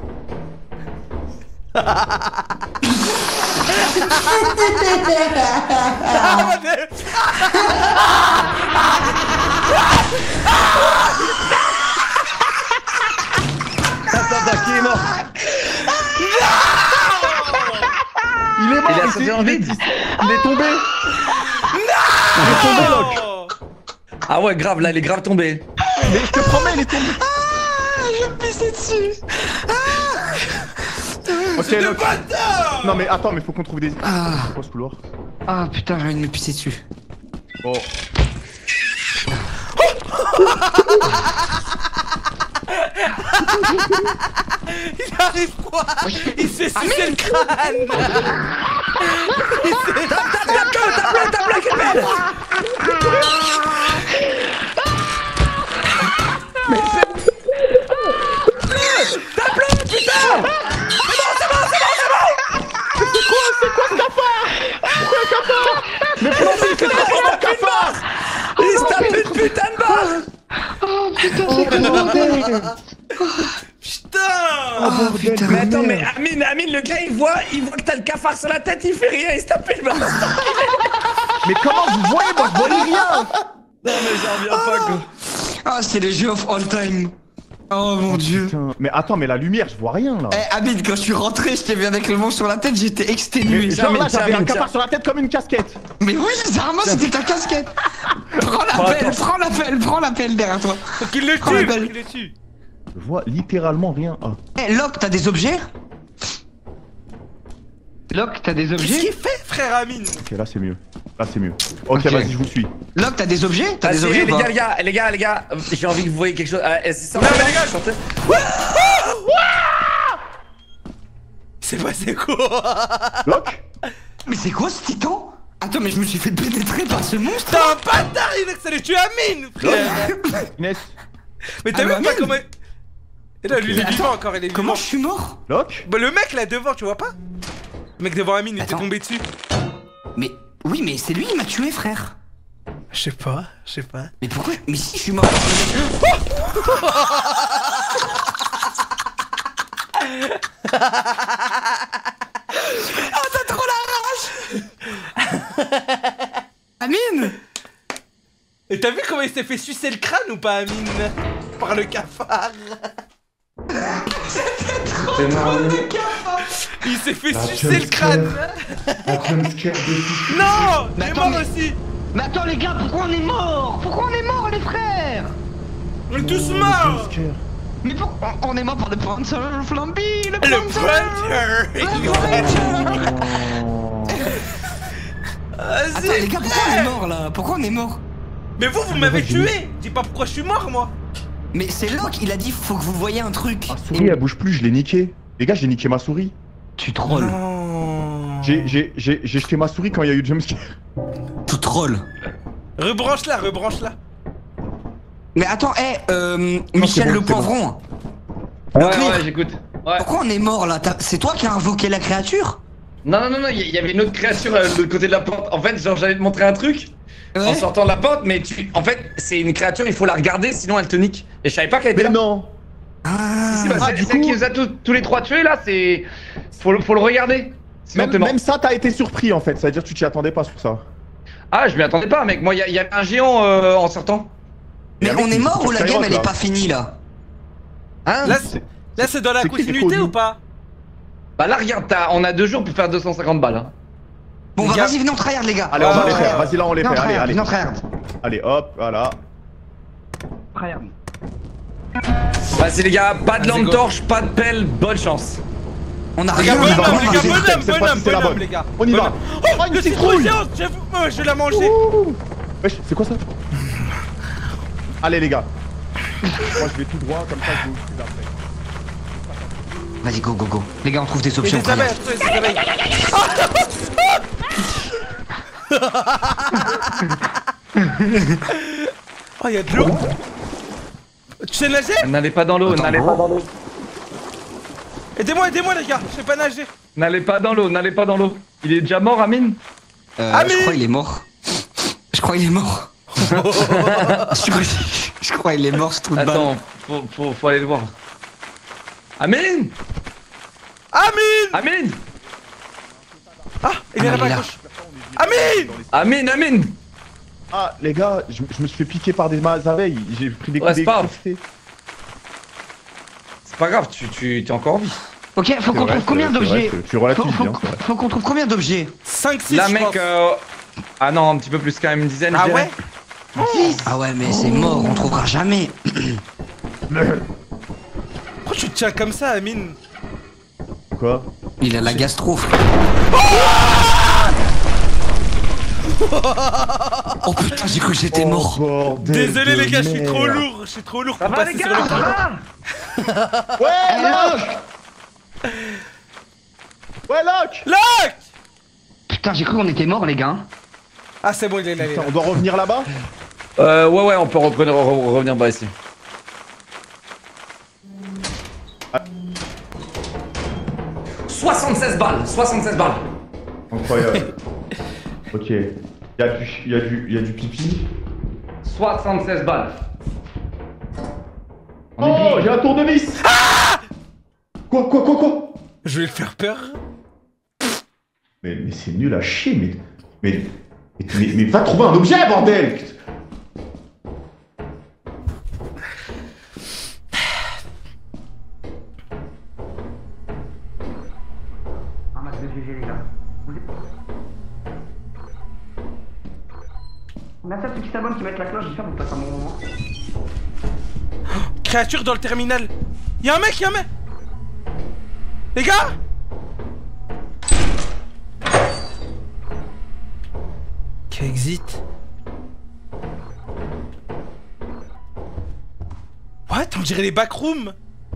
Attends, qui est mort? Il est mort, Il a sauté dans le vide. Il est tombé. Il est tombé, Locke. Ah ouais, grave, là, il est grave tombé. Mais je te promets, il est tombé. Je me pissais dessus. Ok, Locke. Non mais attends, mais faut qu'on trouve des... C'est quoi ce couloir? Ah putain, j'ai envie de me pisser dessus. Bon. Il arrive quoi? Il s'est sucé le crâne! Il se tape une putain de barre. Putain! Mais attends, mais Amine, le gars, il voit que t'as le cafard sur la tête, il fait rien, il se tape une barre. Mais comment vous voyez? Moi je voyais rien. Non, mais j'en reviens pas, quoi. Ah, c'est le jeu of all time. Oh mon dieu. Putain. Mais attends, mais la lumière, je vois rien là. Eh, Amine, quand je suis rentré, je t'ai vu avec le monstre sur la tête, j'étais exténué. Genre là, j'avais un Amine, cafard sur la tête comme une casquette. Mais oui, Zarma, c'était ta casquette. Prends l'appel derrière toi. Faut qu'il le Oh, la tue! belle. Faut qu'il le tue! Je vois littéralement rien. Ah. Eh, Locke, t'as des objets? Locke, t'as des Qu'est-ce objets? qu'il fait, frère Amine? Ok, là c'est mieux. Là c'est mieux. Ok, Ok. vas-y, je vous suis. Locke, t'as des objets? T'as des Vas-y, objets ou pas? les gars, j'ai envie que vous voyez quelque chose. C'est ça, Non, mais les gars, sortez. C'est passé quoi? Locke? Mais c'est quoi ce titan? Attends, mais je me suis fait pénétrer par ce monstre. T'es un bâtard, il a que tuer Amine, frère! Inès? Mais t'as Ah, même mais pas Amine. comment. Et là, lui, il est Mais vivant attends, encore, il est Comment vivant. je suis mort? Locke? Bah, le mec là devant, tu vois pas? Le mec devant Amine, il était Attends. tombé dessus. Mais oui, mais c'est lui, il m'a tué, frère. Je sais pas. Mais pourquoi? Mais si je suis mort. Oh, t'as trop la rage. Amine. Et t'as vu comment il s'est fait sucer le crâne ou pas, Amine? Par le cafard. Il s'est fait sucer le crâne. Non! Il est mort aussi. Mais attends, les gars, pourquoi on est mort? Pourquoi on est mort, les frères? On est tous morts. Mais pourquoi on est mort par le Prancer Flamby? Le Prancer. Attends, Vas-y, les gars, pourquoi on est mort là? Pourquoi on est mort? Mais vous m'avez tué. Dis pas pourquoi je suis mort, moi. Mais c'est Locke, il a dit faut que vous voyez un truc. Ma souris, elle bouge plus, je l'ai niqué. Les gars, j'ai niqué ma souris. Tu trolls. Non. J'ai jeté ma souris quand il y a eu le jumpscare. Tu trolls. Rebranche-la. Mais attends, Michel Le Poivron. Ouais, j'écoute. Ouais. Pourquoi on est mort là? C'est toi qui as invoqué la créature? Non, il y avait une autre créature de l'autre côté de la porte. En fait, genre, j'allais te montrer un truc en sortant de la porte, mais en fait, c'est une créature, il faut la regarder, sinon elle te nique. Et je savais pas qu'elle était là. Mais non. C'est celle qui nous a tous les trois tués là, c'est. Faut le regarder. Même ça, t'as été surpris en fait, ça veut dire que tu t'y attendais pas sur ça. Ah, je m'y attendais pas, mec. Moi, il y a un géant en sortant. Mais on est mort ou la game elle est pas finie là? Hein? Là, c'est dans la continuité ou pas? Bah là, regarde, on a 2 jours pour faire 250 balles. Hein. Bon, bah vas-y, venez on tryhard les gars. Allez, on va les faire, vas-y, là on les fait, allez. Non, tryhard. Allez, hop, voilà. Tryhard. Vas-y, les gars, pas de lampe torche, pas de pelle, bonne chance. On a Les gars, rien, bonhomme, les gars. On y va. Oh, une citrouille! Je vais la manger. Wesh, c'est quoi ça? Allez, les gars. Moi, je vais tout droit, comme ça, je vais ouvrir après. Vas-y, go. Les gars, on trouve des options. Oh, y'a de l'eau. Tu sais nager? N'allez pas dans l'eau, Aidez-moi, les gars, je sais pas nager. N'allez pas dans l'eau. Il est déjà mort, Amine? Je crois qu'il est mort. Je crois qu'il est mort, ce trou de balle. Attends, faut aller le voir. Amine! Ah, il est là-bas à gauche. Amine! Ah, les gars, je me suis fait piquer par des abeilles. J'ai pris des coups d'électricité. C'est pas grave, tu t'es encore en vie. Ok, faut qu'on trouve combien d'objets? Tu relativises, Faut qu'on trouve combien d'objets? 5, 6, là, mec, ah non, un petit peu plus quand même, une dizaine. Ah ouais? Ah ouais, mais c'est mort, on trouvera jamais. Pourquoi tu te tiens comme ça, Amine? Quoi? Il a la gastro. Oh putain, j'ai cru que j'étais mort. Désolé les gars, je suis trop lourd. Ça va, les gars, ça va? Ouais, Locke! Locke! Putain, j'ai cru qu'on était mort, les gars. Ah, c'est bon, il est là. On doit revenir là-bas? Ouais, on peut revenir bas ici. Ah. 76 balles. Incroyable. Ok. Y'a du pipi. 76 balles. Oh, j'ai un tournevis. Ah! Quoi? Je vais le faire peur. Mais c'est nul à chier, mais va trouver un objet, bordel! Merci à ceux qui s'abonnent, qui mettent la cloche, j'espère que vous passez un bon moment. Créature dans le terminal. Y'a un mec. Les gars! Exit. What? On dirait les backrooms.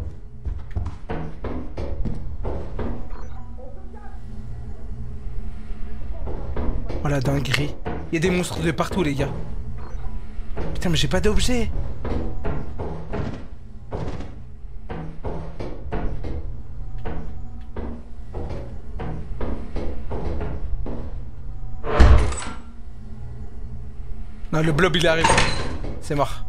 Oh la dinguerie. Il y a des monstres de partout, les gars. Putain, mais j'ai pas d'objet. Non, le blob il arrive. C'est mort.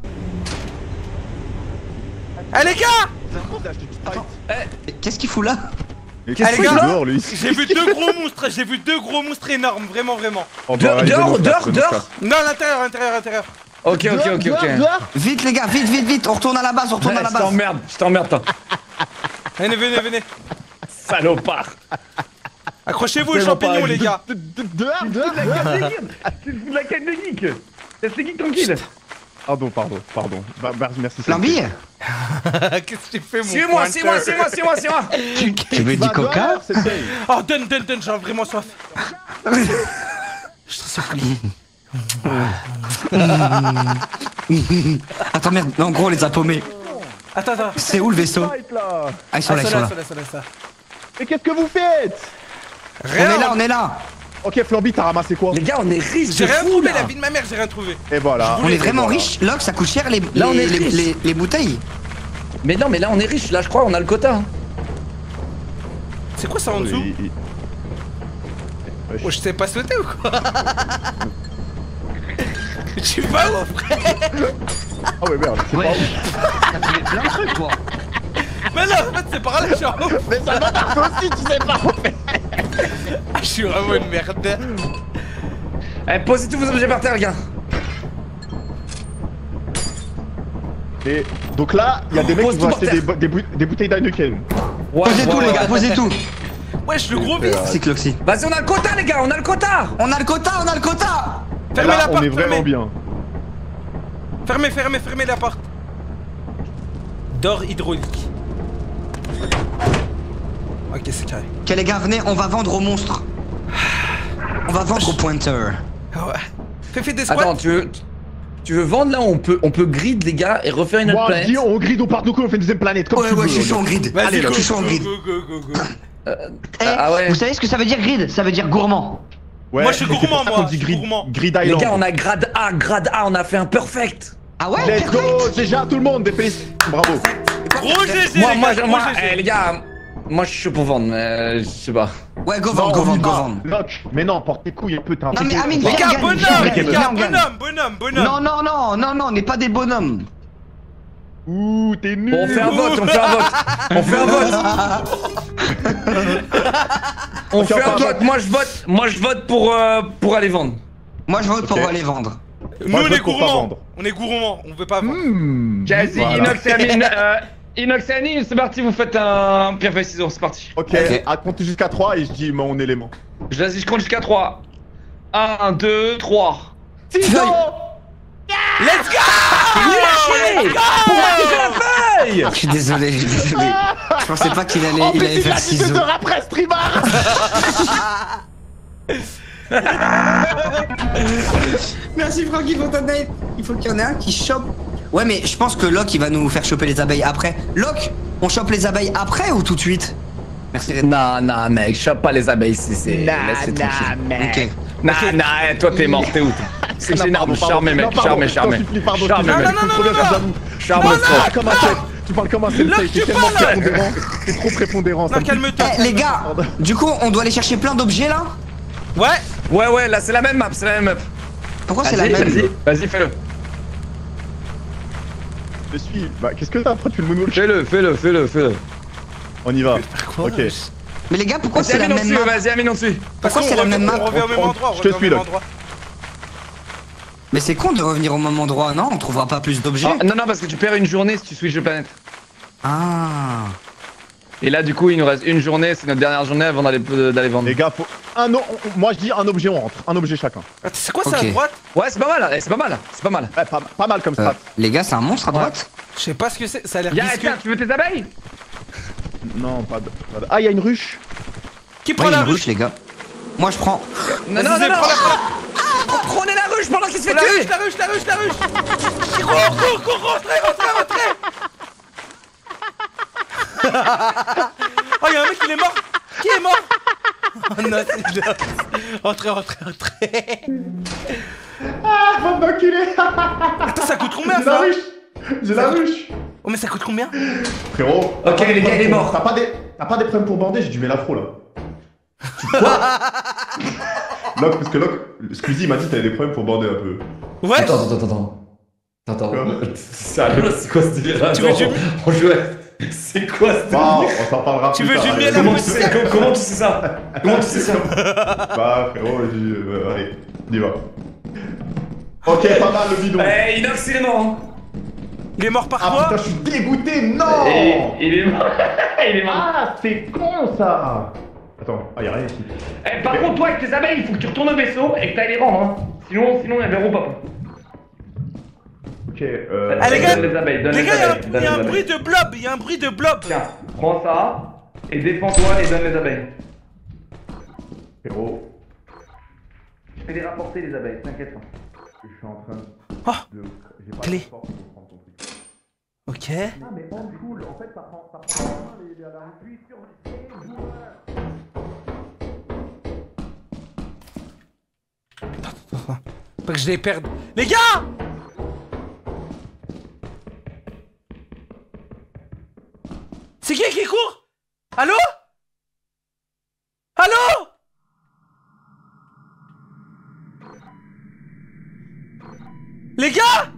Eh les gars! Qu'est-ce qu'il fout là? Mais qu'est-ce qu'il gars, fout dehors, lui? J'ai vu deux gros monstres énormes, vraiment. Oh, bah, dehors? Non, à l'intérieur. Ok. Vite les gars, vite, on retourne à la base, Je t'emmerde, toi. Venez. Salopard. Accrochez-vous les champignons, les gars. Dehors. Tu fous de la canne de geek. Laisse les geeks tranquilles. Pardon. Bah, merci. Flamby? Qu'est-ce que tu fais, mon Suis-moi. Tu veux du coca? Oh, donne, j'ai vraiment soif. Je te supplie. Attends, merde, en gros, on les a paumés. Attends. C'est où le vaisseau? Ah, ils sont là. Ça. Mais qu'est-ce que vous faites? Rien. On est là. Ok, Flamby, t'as ramassé quoi? Les gars, on est riches. J'ai de rien fou, trouvé, là. la vie de ma mère, j'ai rien trouvé. Et voilà. On est vraiment voilà. riche. Locke, ça coûte cher Là, on est riche. les bouteilles. Mais non, mais là, on est riches. Là, je crois, on a le quota. Hein. C'est quoi ça en dessous? Oh, je sais pas sauter ou quoi? Je suis pas où, frère? Ah ouais, merde, c'est Ouais. pas ouf. T'as trouvé plein de trucs, quoi. Mais non, en fait, c'est par là, je suis en haut. Mais ça va, toi aussi, tu sais pas. Ah, je suis vraiment une merde. Eh, posez tous vos objets par terre, les gars. Et donc là, il y a des mecs Pose qui vont tout acheter par des bouteilles d'Heineken. Ouais, Posez tout, les gars, posez tout. Wesh, le gros vice. C'est Cloxy. Vas-y, on a le quota, les gars, on a le quota. On a le quota, on a le quota. Fermez Là, la on porte, est vraiment bien. Fermez la porte. D'or hydraulique. Ok, c'est carré. Ok, les gars, venez, on va vendre aux monstres. On va vendre aux pointers. Ah ouais. Fais des squats. Attends, tu veux vendre là où on peut grid, les gars, et refaire une autre Moi, je planète. dis, on grid, on part de quoi, on fait une deuxième planète. Comme Ouais, tu ouais, veux, je suis chaud en grid. Vas-y, Allez, go, je suis chaud en go, grid. go, go, go, go. Eh, Ah ouais. Vous savez ce que ça veut dire grid? Ça veut dire gourmand. Ouais, Moi, je suis mais c'est gourmand, pour ça moi, qu'on dit je suis grid, gourmand. grid Les Island. gars, on a grade A, on a fait un perfect. Ah ouais? Let's Perfect. go, déjà tout le monde, des félicitations. Bravo. Gros GG, Moi, les gars, gros GG. les gars, moi je suis chaud pour vendre, mais je sais pas. Ouais, go Non, vendre, go on y vendre, go va. vendre. Locke, mais non, porte tes couilles un peu, t'es un Non, mais peu- Amine, Les viens, gars, gagne, bonhomme, viens, les viens, gars, gagne. bonhomme. Non, non, non, non, non, on n'est pas des bonhommes. Ouh, t'es nul. Bon, on fait un vote, on fait un vote. On fait un vote. Moi je vote pour aller vendre. Moi, je vote pour Ok. aller vendre. Nous, Moi, on je est veux qu'on pas gourmands. vendre. On est gourmands, on veut pas vendre. Vas-y, Voilà. Inox et Amine, Inox et Annie, c'est parti, vous faites un pierre feuille ciseaux, c'est parti. Ok, Ok. à compter jusqu'à 3 et je dis mon élément. Vas-y, je compte jusqu'à 3. 1, 2, 3. Let's go! Pourquoi tu fais la feuille? Je suis désolé, Je pensais pas qu'il allait, En il plus, allait il faire a dit 2 ciseaux. heures après, streamer. Merci Francky pour ton aide. Il faut qu'il y en ait un qui chope. Ouais, mais je pense que Locke il va nous faire choper les abeilles après. Locke, on chope les abeilles après ou tout de suite? Merci Red. Non, mec, chope pas les abeilles, c'est. Laisse-les tranquilles. Ok. Non, toi t'es mort, t'es où? C'est Non, énorme, pardon, charmé, mec, pardon. charmé, Non, charmé. je t'en supplie, pardon, Charmé, je te mec. jure, trop bien, j'avoue. Charme Tu le parles fort. comme un chef, tu parles comme un sensei, Locke, t'es tu tellement parles. prépondérant, t'es trop prépondérant. ça Non, me- calme-toi. Eh les gars, du coup on doit aller chercher plein d'objets là. Ouais, Ouais, là c'est la même map, Pourquoi c'est la Vas-y, même? vas-y, fais-le. Je suis. Bah, qu'est-ce que t'as après, tu fais le moonwalk? Fais-le. On y va. quoi, Ok. Mais les gars, pourquoi Vas-y, c'est la Amine, on même suit, map? vas-y, Amine, on suit. Pourquoi c'est la même map? On revient au même endroit, je te suis, Locke. Mais c'est con de revenir au même endroit, non? On trouvera pas plus d'objets. Ah, non, parce que tu perds une journée si tu switches de planète. Ah. Et là, du coup, il nous reste une journée, c'est notre dernière journée avant d'aller vendre. Les gars, faut. Moi je dis un objet, on rentre. Un objet chacun. Attends, c'est quoi ça Ok. à droite? Ouais, c'est pas mal. Ouais, pas mal comme strat. Les gars, c'est un monstre à droite? Je sais pas ce que c'est, ça a l'air Y'a, visqueux. tiens, tu veux tes abeilles? Non, pas de. Ah, il y a une ruche. Qui Ouais, prend il y a la une ruche? ruche, les gars. Moi je prends. Non, Vas-y, prends la Prenez la ruche pendant qu'il se fait La tuer. ruche, la ruche. Cours, rentrez. Oh, y'a un mec, il est mort. Qui est mort? Oh non, c'est là. Rentrez. Ah, bande d'enculés. Attends, ça coûte combien J'ai la ça? ruche. J'ai la ruche. Oh, mais ça coûte combien? Frérot. Ok, les gars, il est mort. T'as pas des problèmes pour bander? J'ai dû mettre l'afro là. Locke, parce que Locke, Squeezie m'a dit que t'avais des problèmes pour bander un peu. Ouais. Attends. Sérieux, c'est quoi ce délire? Tu veux du- On jouait. C'est quoi ce Bon, on s'en parlera Tu plus veux tard. du allez. miel à Comment moi tu sais ça? Bah, frérot, allez, on y va. Ok, pas mal le bidon. Eh, Inox, il est mort, hein. Il est mort par Ah quoi? putain, je suis dégoûté, non. Il est mort. Ah, c'est con ça. Attends, y'a rien ici. Eh, par contre, toi, avec tes abeilles, il faut que tu retournes au vaisseau et que t'ailles les vendre, hein. Sinon, elles verront pas. Ok, Ah, les gars, donne les abeilles, donne Les les gars, abeilles. il y a un bruit de blob, il y a un bruit de blob. Tiens, prends ça et défends-toi et donne les abeilles. frérot, Je vais les rapporter, les abeilles, t'inquiète pas. je suis en train Oh, de. J'ai pas clé. la force pour prendre ton truc. ok. Ah, mais en cool, en fait, ça prend la rupture. Pas que je les perde. Les gars! C'est qui court? Allô? Allô? Les gars?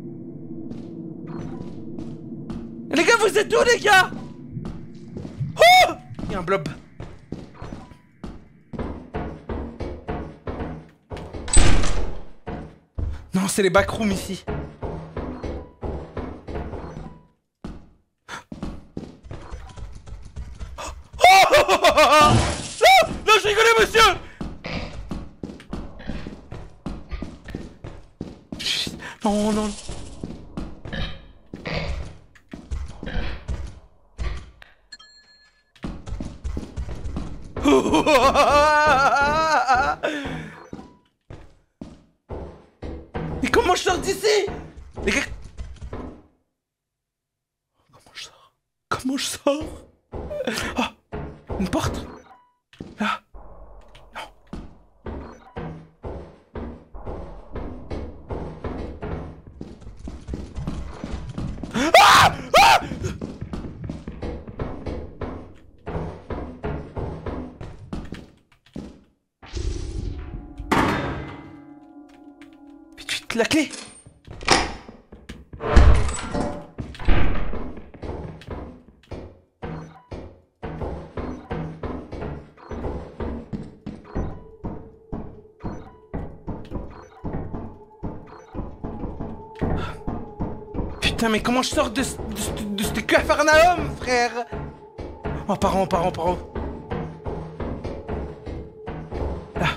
Les gars, vous êtes où, les gars? Oh! Il y a un blob. Non, c'est les backrooms ici. Non! Non, je rigolais, monsieur! Non, non. Mais comment je sors d'ici? Les gars... Comment je sors? Oh! Une porte? Là? Non. Ah! Ah! Vite, la clé! Putain, mais comment je sors de ce Capharnaüm, frère? Oh, par en. Là.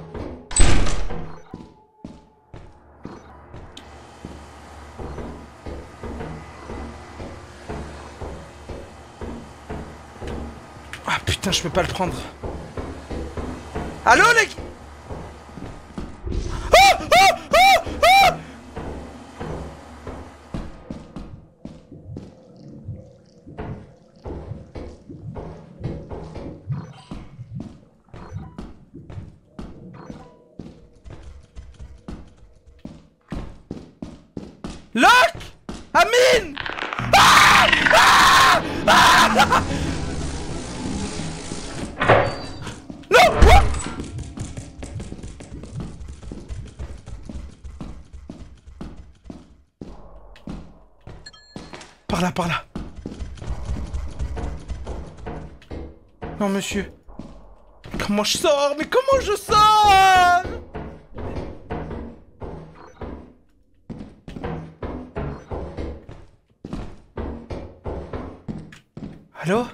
Ah putain, je peux pas le prendre. Allô, les... Locke! Amine! Ah! Ah! Ah! Non! Quoi? Par là. Non, monsieur. Comment je sors? Mais comment je sors? Allô?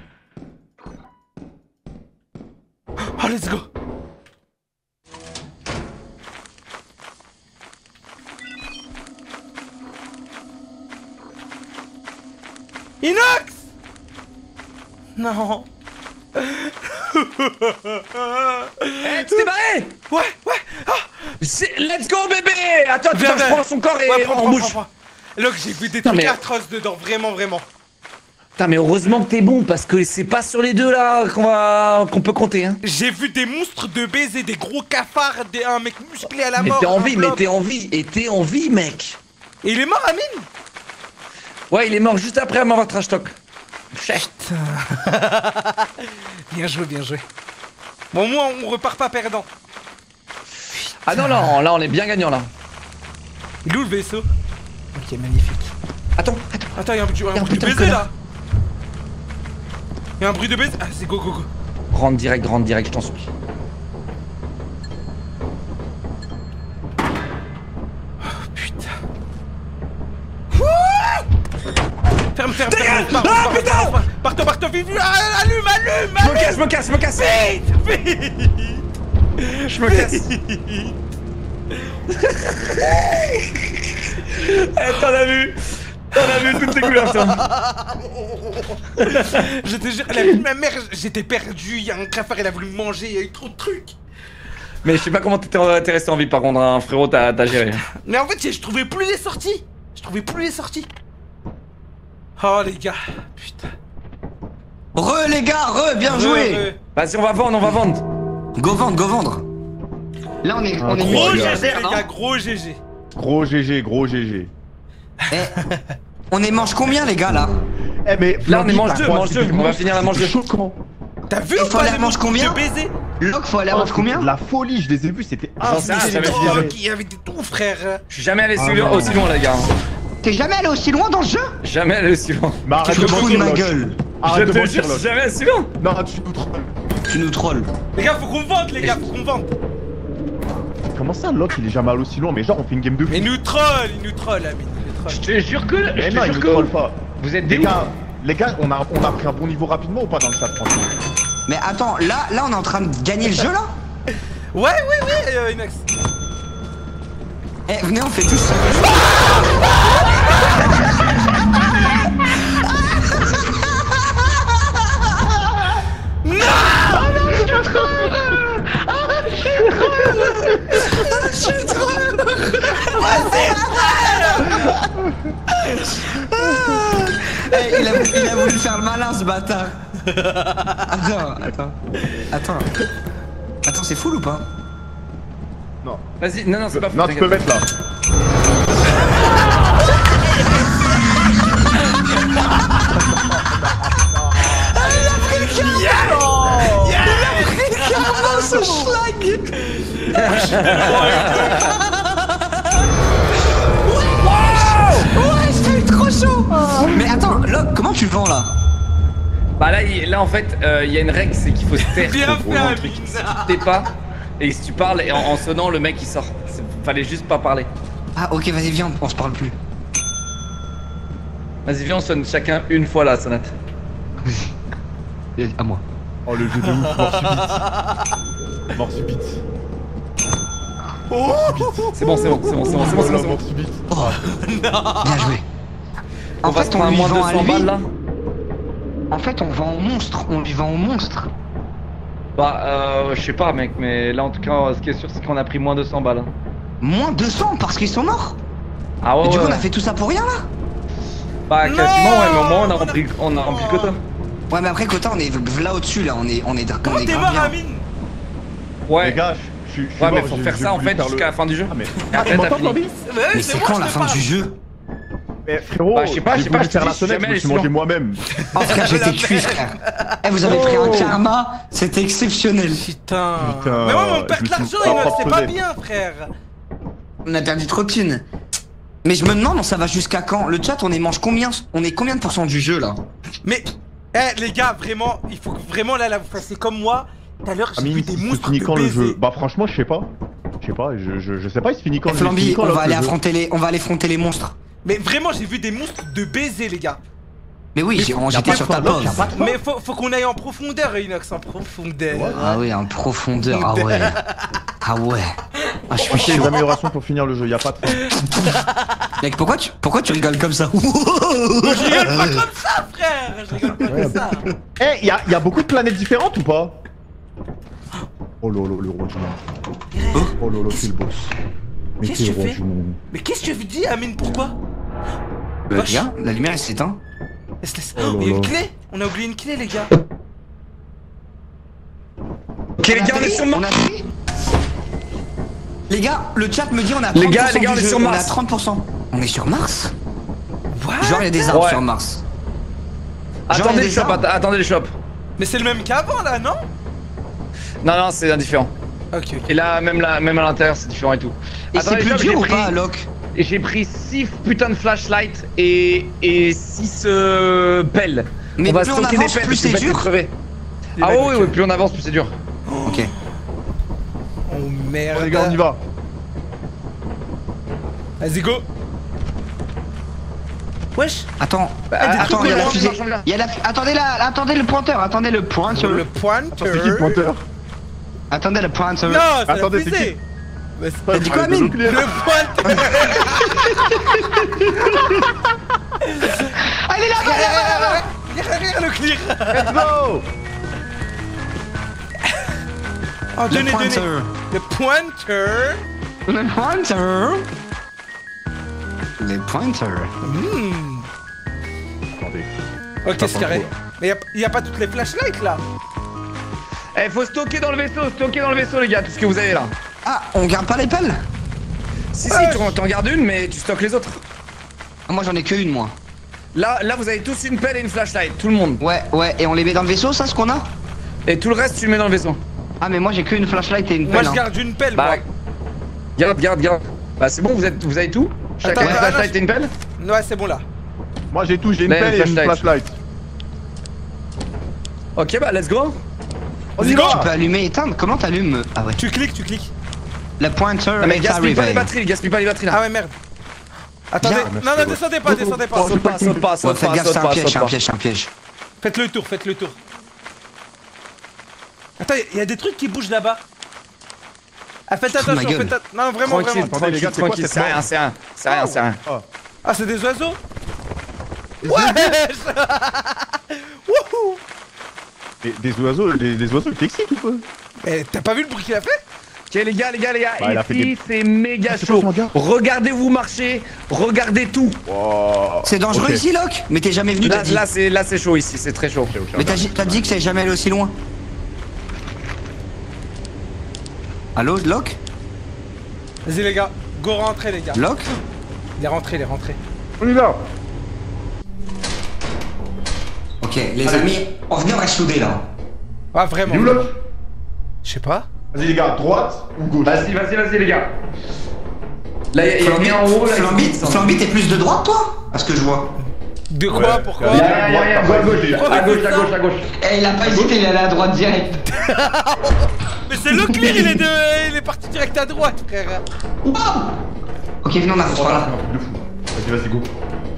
Oh, let's go! Inox! Non! Eh, tu t'es barré? Ouais! Ah! Let's go, bébé! Attends, Viens, je prends son corps et ouais, on bouge. Look, j'ai vu des Non, trucs mais- atroces dedans, vraiment. Putain, mais heureusement que t'es bon, parce que c'est pas sur les deux là qu'on peut compter, hein. J'ai vu des monstres de baiser, des gros cafards, un mec musclé à la Mais mort. t'es en un vie, blob. et t'es en vie, mec. Et il est mort, Amine? Ouais, il est mort juste après m'avoir trash talk. Chut. Bien joué. Bon, moi, on repart pas perdant. Ah non, là on est bien gagnant là. Il est où le vaisseau? Ok, magnifique. Attends. Attends, y'a un bruit de putain de baiser connard. là. Y'a un bruit de baiser. Ah, c'est go. Rentre direct, je t'en supplie. Putain. Ferme. Ah, putain! Pars-toi, vite, allume! Je me casse. Vite! Je me casse. Eh, t'en as vu toutes ces couleurs, toi. Je te jure, elle a vu ma mère, j'étais perdu, y'a un cafard, il a voulu me manger, y'a eu trop de trucs. Mais je sais pas comment t'es resté en vie par contre, hein, frérot, t'as géré. Mais en fait, je trouvais plus les sorties. Oh les gars, putain. Les gars, bien joué. Vas-y, on va vendre. Go vendre. Là, on est Gros mis GG, sur terre, les non gars, gros GG. Gros GG, gros GG. Eh, on est mange combien, les gars, là? Eh mais Là, on est Flamby, manche t'as 2, croisé manche 2. des On va monstres, finir la manche 2. c'était choquant. T'as vu Il ou faut pas aller à les manche monstres combien de baiser? Locke, faut aller à mange combien? De la folie, je les ai vus, c'était J'en sais rien, insane. j'avais Oh, jamais. il y avait du tout, frère. Je suis jamais allé Ah, aussi non. aussi loin, les gars. T'es jamais allé aussi loin dans le jeu? Jamais allé aussi loin. Mais arrête Tu de te fous de mentir, ma Locke. gueule. Je Arrête de te mentir, jure, je Locke. suis jamais allé aussi loin. Non, tu nous trolles. Tu nous trolls. Les gars, faut qu'on vente, les gars, faut qu'on vente. Comment ça, Locke, il est jamais allé aussi loin? Mais genre, on fait une game de fou. Mais il nous troll, Amine, il nous Je troll. te jure que. Mais Je non, te il jure nous troll que. pas. Vous êtes des Les gars, on a pris un bon niveau rapidement ou pas dans le chat, franchement? Mais attends, là, on est en train de gagner le jeu, là? Ouais, Inox. Eh, venez, on fait tous. Eh, il a voulu faire le malin, ce bâtard. Attends, c'est full ou pas? Non. Vas-y, non, c'est pas fou. Non, tu peux mettre là. Ce schlag. Ouais, c'était trop chaud. Mais attends, Locke, comment tu vends là? Bah là en fait, il y a une règle, c'est qu'il faut se taire. Bien pour fait, vraiment un Amine. truc. Si tu t'es pas, et si tu parles, et en sonnant, le mec il sort. Fallait juste pas parler. Ah ok, vas-y, viens, on se parle plus. Vas-y, viens, on sonne chacun une fois là, Sonat. À moi. Oh, le jeu de ouf, mort subite. Mort subite. C'est bon. Mort subite. Bien joué. On va se prendre à lui moins de vend à 200 lui. balles là. En fait, on vend au monstre. On lui vend au monstre. Bah, je sais pas, mec, mais là en tout cas, ce qui est sûr, c'est qu'on a pris moins de 100 balles. Hein. Moins 200 parce qu'ils sont morts. Ah ouais, Et du coup, ouais. on a fait tout ça pour rien là. Bah, quasiment, ouais, mais au moins on a rempli le quota. Ouais, mais après, Kota, on est là au-dessus là. On est Comment t'es grave mort, bien. Amine? Ouais, Les gars, je suis ouais, mais mort, faut j'ai- faire j'ai ça en voulu fait faire jusqu'à la fin du jeu. Ah, mais. Et après, tu t'as m'entends, fini. Flamby Mais c'est quand la fin du jeu? Mais frérot, Bah, je sais pas, j'ai je te voulu faire dis, la je suis sonnette, jamais je me suis allé mangé si moi-même. Oh frère, j'étais cuit, frère. Eh, vous avez pris un karma, c'était exceptionnel. Putain. Putain, Mais ouais, mais on perd je me de suis l'argent, pas Inox, c'est pas forcené. bien, frère. On a perdu trop de thunes. Mais je me demande, ça va jusqu'à quand? Le chat, on est mange combien? On est combien de pourcents du jeu là? Mais, les gars, vraiment, il faut que vraiment là, vous fassiez comme moi. Tout à l'heure, j'ai vu Amine, des il se monstres finit de quand le jeu? baiser. Bah franchement, je sais pas. Je sais pas, il se finit quand Eh, le jeu? Il se Flamby, finit quand, on là, va le aller jeu affronter les monstres. Mais vraiment, j'ai vu des monstres de baiser, les gars. Mais oui, j'étais sur ta base. Mais faut qu'on aille en profondeur, Inox, en profondeur. Ah ouais, en profondeur, ah ouais. Ah ouais. Ah, je suis Ok, les chaud. améliorations pour finir le jeu, y a pas de fin. Mec, pourquoi tu rigoles comme ça? Je rigole pas comme ça, frère. Je rigole pas comme ça. Eh, y a beaucoup de planètes différentes ou pas? Oh lolo, le roi du monde. Oh lolo, c'est le boss. Mais Qu'est-ce que c'est tu le roi fais? du monde. Mais qu'est-ce que tu dis, Amine? Pourquoi? Les gars, la lumière elle s'éteint. Oh, il y a une clé. On a oublié une clé, les gars. Ok, les gars, on est sur Mars. On a fait. Les gars, le chat me dit on a 30% Les gars, on du est jeu, sur on Mars. a 30%. On est sur Mars? What? Genre il y a des arbres Ouais. sur Mars. Attendez des le shop, arbres. attendez le shop. Mais c'est le même qu'avant, là, non? Non, c'est indifférent. Ok. Et là, même à l'intérieur, c'est différent et tout. Et c'est Attendez, plus shop, dur j'ai ou pris- pas, Locke? J'ai pris 6 putains de flashlights et 6 pelles. Mais on va plus on stocker avance, des pelles plus parce que c'est vous faites dur. crever. Les Ah mecs, oui, ok. oui, plus on avance, plus c'est dur. Ok. Oh merde. Oh, les gars, on y va. Vas-y, go. Wesh. Attends, Bah, attends, il y a la attends, fusée. attends, attends. Il y a la attendez le pointeur, attendez le pointeur. Le pointeur. C'est qui le pointeur? Attendez le pointeur. Non, c'est Attendez, la c'est fusée. Mais c'est T'as dit quoi, Arrête de Amine? nucléaire. le pointeur. Allez là-bas, Regarde le clear. Let's go! Oh, le donnez. pointeur. Le pointeur. Le pointeur. Le pointeur. Attendez. Ok, Pas c'est carré. trop, Mais y a pas toutes les flashlights là. Eh, faut stocker dans le vaisseau, les gars, tout ce que vous avez là. Ah, on garde pas les pelles? Si, t'en gardes une, mais tu stockes les autres. Moi j'en ai que une, moi. Là, vous avez tous une pelle et une flashlight, tout le monde. Ouais, et on les met dans le vaisseau, ça, ce qu'on a? Et tout le reste, tu le mets dans le vaisseau. Ah, mais moi j'ai qu'une flashlight et une Moi pelle. je garde une pelle, Bah, moi. garde. Bah, c'est bon, vous avez tout? Chacun Attends, une flashlight et une pelle? Ouais, c'est bon là. Moi j'ai tout, j'ai une Mais pelle et une flashlight. Ok, bah, let's go. On y Tu va. peux allumer et éteindre? Comment t'allumes? Ah ouais. Tu cliques. La pointer Non, mais est à gaspille pas les réveil. batteries, là. Ah ouais, merde. Attendez, Viens. non, descendez pas. Saute pas, Ouais, faites gaffe, c'est un piège. Faites le tour. Attends, il y a des trucs qui bougent là-bas. Ah, faites Fous de ma attention, gueule. Non, vraiment. Attendez, les gars, c'est quoi cette c'est rien. Ah, c'est des oiseaux? Ouais. Wouhou. Des oiseaux, les oiseaux qui t'excitent ou quoi? Eh, t'as pas vu le bruit qu'il a fait? Ok, les gars, Bah, il a fait ici des- c'est méga C'est quoi chaud. ce manga? Regardez-vous marcher, regardez tout. Wow. C'est dangereux Ok. ici, Locke? Mais t'es jamais venu, t'as dit. Là c'est chaud ici, c'est très chaud. Mais t'as dit que t'es jamais allé aussi loin. Allô, Locke? Vas-y, les gars. Go rentrer, les gars. Locke? Il est rentré. On y va. Ok, les amis, on vient à souder là. Ah, vraiment. Il est où là? Je sais pas. Vas-y les gars, droite ou gauche? Vas-y les gars. Là il y a rien en haut là. Flamby, t'es plus de droite, toi? À ce que je vois. De quoi? Ouais. Pourquoi? Il y a Rien, à gauche. à gauche. Eh, il a pas hésité, il est allé à droite direct. Mais c'est Leclerc, il est parti direct à droite, frère. Ok, venez, on avance par là. Un truc de fou. Vas-y, go.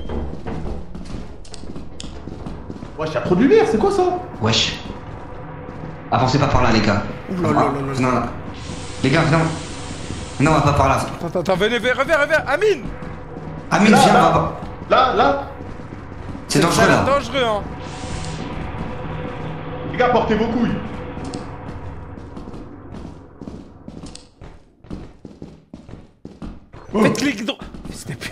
Wesh, y'a trop de lumière, c'est quoi ça? Wesh. Avancez pas par là, les gars. Non, là. Les gars, venez. Non, on va pas par là. Attends, venez, reviens, Amine. Amine, Là, viens, là. on va. Là. C'est dangereux Ça a l'air là. dangereux, hein. Les gars, portez vos couilles. Faites clic droit. C'était plus.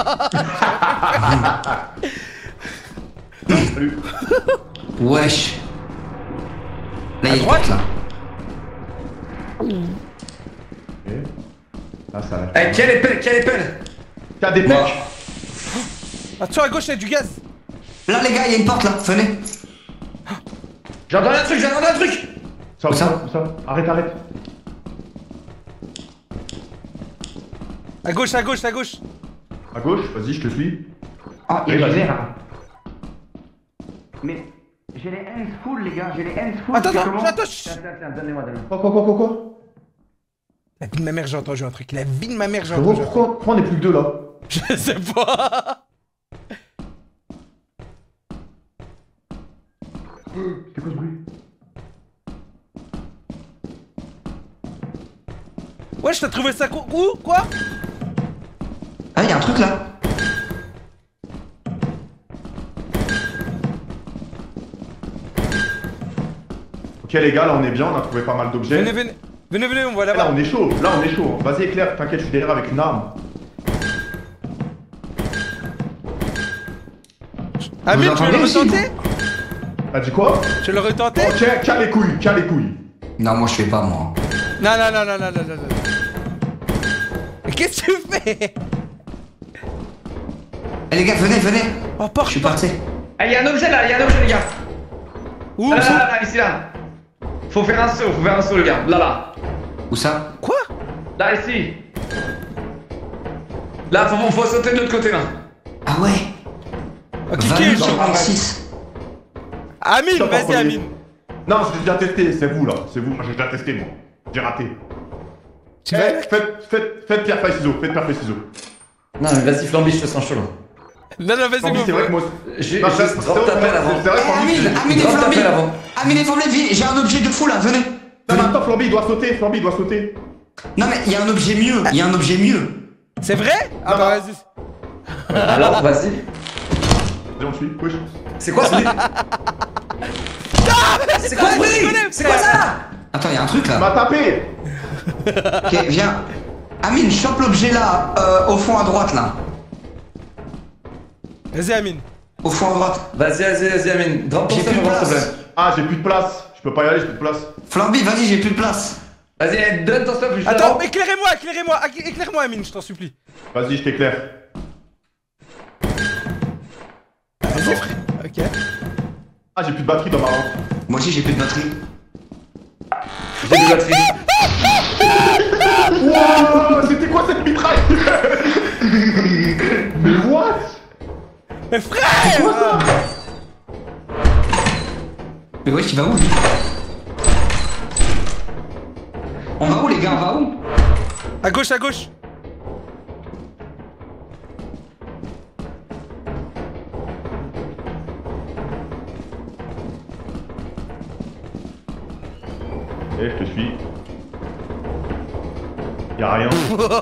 Salut. Wesh. Là, il y a une droite, porte là. Ah, ça a Eh, quelle épelle. T'as des Moi. pecs? Attention, à gauche, il y a du gaz. Là, les gars, il y a une porte là. Venez. J'ai entendu un truc. Ça, Où ça Arrête. À gauche. À gauche, vas-y, je te suis. Ah, il y Oui, a du vas-y. verre. Mais j'ai les hands full, les gars. J'ai les hands full. Attends, c'est comment chut. Tiens, donnez-moi. Quoi? La vie de ma mère, j'ai entendu un truc. La vie de ma mère, j'ai Gros, entendu un truc. pourquoi on est plus que deux là? Je sais pas. C'est quoi ce bruit? Ouais, je t'ai trouvé ça où? Quoi? Ah, il y a un truc là. Ok les gars, là on est bien, on a trouvé pas mal d'objets. Venez, on va Là là-bas. on est chaud, Vas-y Éclair, t'inquiète, je suis derrière avec une arme. Amine, tu veux le entendez aussi, retenter? T'as dit quoi? Tu veux le retenter? Oh tiens les couilles. Non, moi je fais pas, moi. Non. Mais qu'est-ce que tu fais? Eh, les gars, venez. Oh, Je suis parti. Ah, il y a un objet là, les gars. Où? Là, ici là. Faut faire un saut, les gars. Là. Où ça? Quoi? Là, ici. Là, faut sauter de l'autre côté là. Ah ouais. Ok, qui est 20 chaud? 26. Amine, Stop en vas-y, premier. Amine. Non, j'ai déjà testé, c'est vous là, moi j'ai déjà testé moi. J'ai raté. Tu vas- Faites pierre feuille ciseaux, Non, mais vas-y, Flamby, je te sens chaud là. Non, vas-y, Flamby, c'est vrai que moi. J'ai Non, c'est drop ta pelle avant. C'est vrai, Eh, Flamby. Amine et Drop ta Flamby. pelle avant. Amine et Flamby, j'ai un objet de fou là, venez. Non, mais attends, Flamby, il doit sauter. Non, mais il y a un objet mieux. C'est vrai? Ah Non, bah non. vas-y. Alors, vas-y. Vas-y, on suit, push. C'est quoi ce bruit? C'est quoi ce bruit? C'est quoi ça? Attends, il y a un truc Il là. m'a tapé. Ok, viens. Amine, chope l'objet là, au fond à droite là. Vas-y, Amine. Au fond à droite. Vas-y, Amine. Drop ton J'ai sac, plus de on va place. problème. Ah, j'ai plus de place. Je peux pas y aller, j'ai plus de place. Flamby, vas-y, j'ai plus de place. Vas-y, donne ton stop, je Attends, éclairez-moi, Amine, je t'en supplie. Vas-y, je t'éclaire. Vas-y, frère. Ok. Ah, j'ai plus de batterie dans ma lampe. Moi aussi j'ai plus de batterie. J'ai des batteries. Wow, c'était quoi cette mitraille? Mais what? Mais frère! Mais wesh, il va où lui? On va où les gars, on va où? À gauche, à gauche. Eh, je te suis. Y'a rien.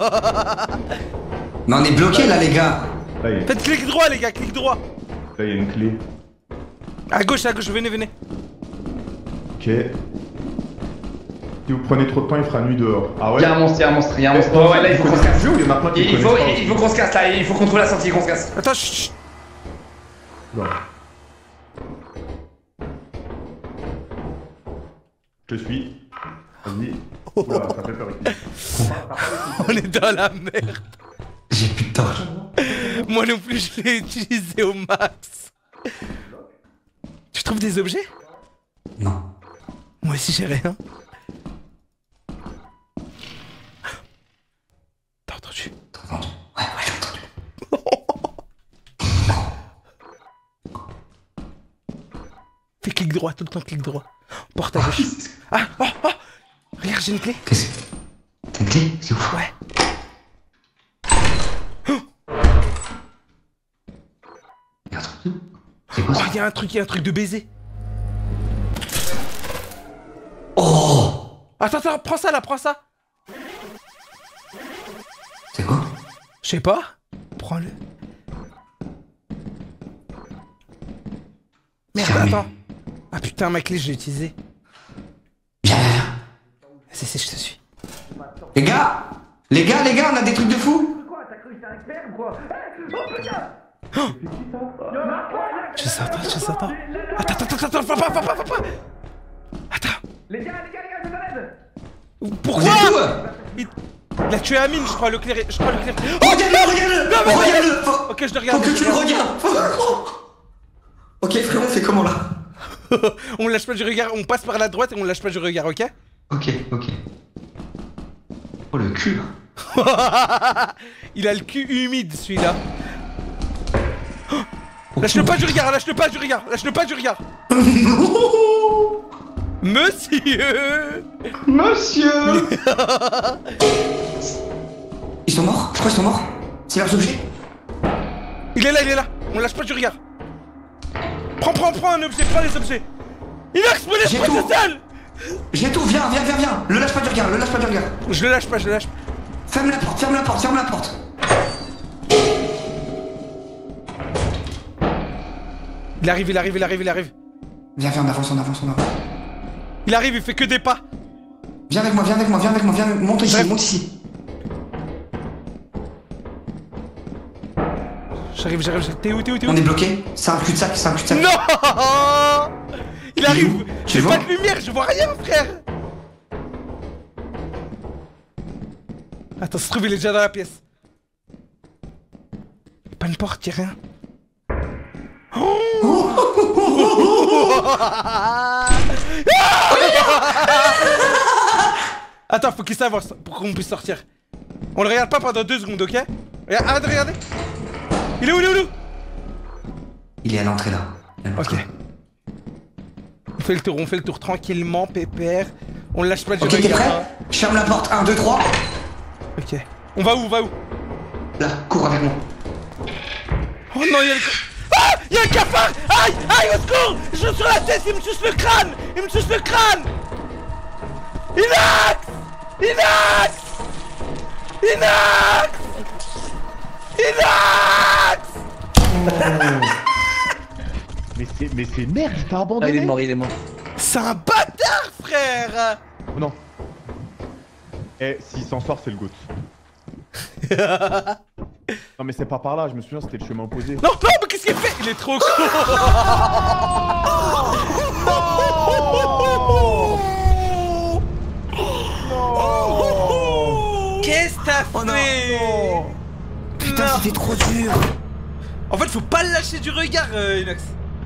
Mais on est bloqué là les gars. Là, il Faites clic droit, les gars, clic droit. y a une clé. À gauche, venez. Ok. Si vous prenez trop de temps, il fera nuit dehors. Ah ouais? Y'a un monstre. Ouais, là, il faut qu'on se casse. Il Il faut qu'on se casse là, il faut qu'on trouve la sortie, qu'on se casse. Attends, chut. Non. Je te suis. Vas-y. Oula, ça fait peur ici. On est dans la merde. J'ai plus de torche. Moi non plus, je l'ai utilisé au max. Tu trouves des objets? Non. Moi aussi, j'ai rien. T'as entendu? T'as entendu? Ouais, j'ai entendu. Fais clic droit, tout le temps clic droit. Porte à gauche. Ah, oh. Regarde, j'ai une clé. Qu'est-ce que... T'as une clé? C'est ouf. Ouais. Y'a un truc. C'est quoi Oh, ça? y'a un truc de baiser. Oh! Attends, prends ça. C'est quoi? Je sais pas. Prends-le. Merde, Fermé. attends. Ah putain, ma clé, je l'ai utilisée. Viens. C'est, je te suis. Les gars, on a des trucs de fou. Je s'entends. Attends, papa. Attends. Les gars, je t'aide. Pourquoi? Vous êtes où? Il a tué Amine, je crois, le clair. Oh, regarde-le. Non, mais Regarde-le. Ok, je te Faut regarde. que tu le regardes. Ok, frérot, on fait comment là? On lâche pas du regard, on passe par la droite et on lâche pas du regard, ok? Ok. Oh, le cul. Il a le cul humide, celui-là. Lâche-le pas du regard. Monsieur. Ils sont morts? Je crois qu'ils sont morts. C'est leurs objets? Il est là. On lâche pas du regard. Prends un objet, prends les objets. Inox, mon J'ai esprit tout. social. J'ai tout, viens. Le lâche pas du regard. Je le lâche pas. Ferme la porte. Il arrive. Viens, on avance. Il arrive, il fait que des pas. Viens avec moi, monte ici. J'arrive. T'es où? On est bloqué. C'est un cul-de-sac. Non. Il arrive. Tu J'ai vois? pas de lumière, je vois rien, frère. Attends, ça se trouve, il est déjà dans la pièce. Pas une porte, y'a rien. Attends, faut qu'il s'avance pour qu'on puisse sortir. On le regarde pas pendant 2 secondes, ok? Arrête de regarder. Il est où? Il est à l'entrée là. Ok. On fait le tour tranquillement, pépère. On lâche pas du Ok, t'es regard. prêt? Je ferme la porte. 1, 2, 3. Ok. On va où? Là, cours avec moi. Oh non, y'a le... Ah! Y'a un cafard! Aïe! Au secours! Je suis sur la tête, il me suce le crâne! Inox! Mais c'est merde, il t'a abandonné. Il est mort. C'est un bâtard, frère! Oh non. Eh, s'il s'en sort, c'est le GOAT. Non mais c'est pas par là, je me souviens, c'était le chemin opposé. Non, mais qu'est-ce qu'il fait? Il est trop con! t'as Oh non. fait? Putain, Non. c'était trop dur. En fait, faut pas le lâcher du regard, Inox.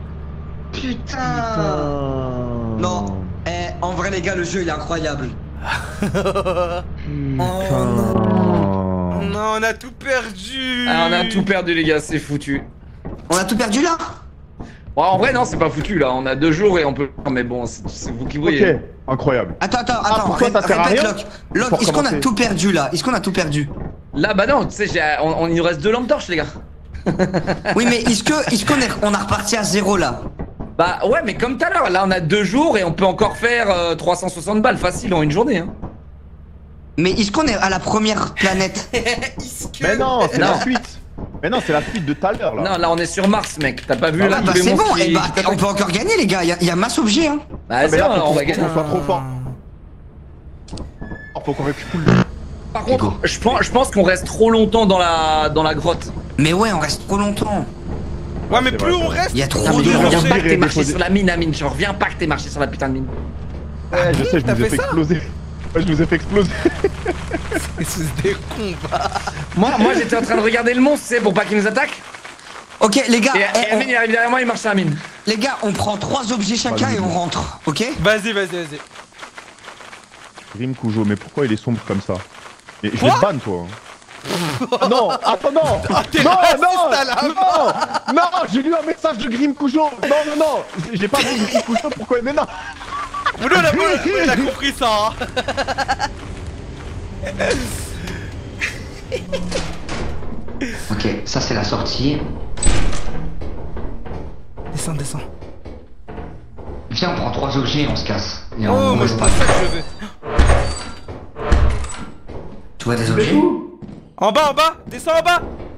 Putain. Non. En vrai, les gars, le jeu il est incroyable. Putain. Non, on a tout perdu. Ah, on a tout perdu, les gars, c'est foutu. On a tout perdu là? Bon, en vrai, non, c'est pas foutu là. On a 2 jours et on peut. Mais bon, c'est vous qui voyez. Ok, incroyable. Attends, pour toi, ça sert à répète, rien Locke. Locke, Pour est-ce qu'on a commencer. tout perdu là? Est-ce qu'on a tout perdu? Là, bah non, tu sais, il nous reste 2 lampes torches, les gars. Oui, mais est-ce qu'on a reparti à 0 là? Bah ouais, mais comme tout à l'heure, là, on a 2 jours et on peut encore faire 360 balles facile en une journée. Hein. Mais est-ce qu'on est à la première planète? Mais non, c'est Non. la suite. Mais non, c'est la suite de tout à l'heure là. Non, là, on est sur Mars, mec. T'as pas vu Ah là Ah tous bah les c'est monstres bon, qui- et bah qui on peut encore gagner les gars, y a masse objet hein. Bah, mais c'est là, bon, faut on va qu'on gagner. soit trop fort. Oh, faut qu'on récupère. Par contre, je pense qu'on reste trop longtemps dans la grotte. Mais ouais, on reste trop longtemps. Ouais, mais c'est plus vrai, on c'est reste, Il y a trop Non, mais de je reviens danger. pas que t'aies marché déposer. sur la mine, Amine. Je reviens pas que t'aies marché sur la putain de mine. Ouais, je sais, je t'as vous ai fait fait ça exploser. Ouais, je vous ai fait exploser. c'est des cons, va. Moi j'étais en train de regarder le monstre, tu sais, pour pas qu'il nous attaque. Ok les gars, Et Amine, il arrive derrière moi, il marche sur la mine. les gars, on prend 3 objets chacun Vas-y. et on rentre, ok? Vas-y. Grim Kujo, mais pourquoi il est sombre comme ça? Mais je vais Quoi te ban toi. Ah non, attends, non! t'es Non, raciste non! à la Non! Non, j'ai lu un message de Grim Kujo! Non! J'ai pas vu Grim Kujo, pourquoi? Mais non! Oula, on a compris ça, hein. Ok, ça c'est la sortie. Descends. Viens, on prend 3 objets et on se casse. Et Oh, on moi c'est pas ça que je veux. Tu vois des objets? En bas, descends en bas.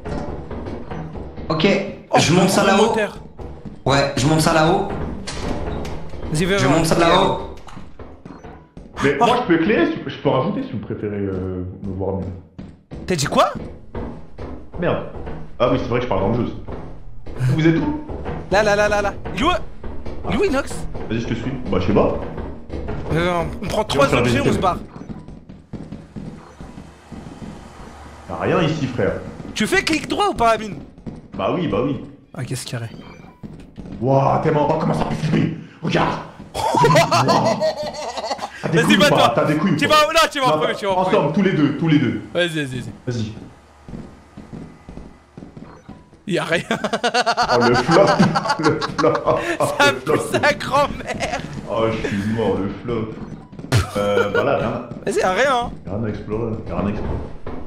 Ok, Oh, je monte ça gros là-haut. moteur. Ouais, je monte ça là-haut. Vas-y, viens, Je monte ça là-haut. Mais moi je peux éclairer, je peux rajouter si vous préférez me voir mieux. T'as dit quoi? Merde. Ah oui, c'est vrai que je parle dans le jeu. Vous êtes où? Là. Il est où? Il est où, Inox? Vas-y, je te suis. Bah, je sais pas. On prend 3 faire objets, des on se barre. Y'a rien ici, frère. Tu fais clic droit ou pas, Amine? Bah oui. Ok, c'est carré. Waouh, tellement pas comment ça peut filmer. Regarde. T'as des Vas-y, couilles ou pas? bats-toi. T'as des couilles ou Tu pas? vas en premier, tu vas en premier. Ensemble, tous les deux. Vas-y. Vas-y. Y'a rien. Oh, le flop. Le flop. Oh, Ça le pue flop. sa grand-mère. Oh, je suis mort, le flop. Bah là, rien. Vas-y, y'a rien. Hein. Rien à explorer. Y'a rien à explorer.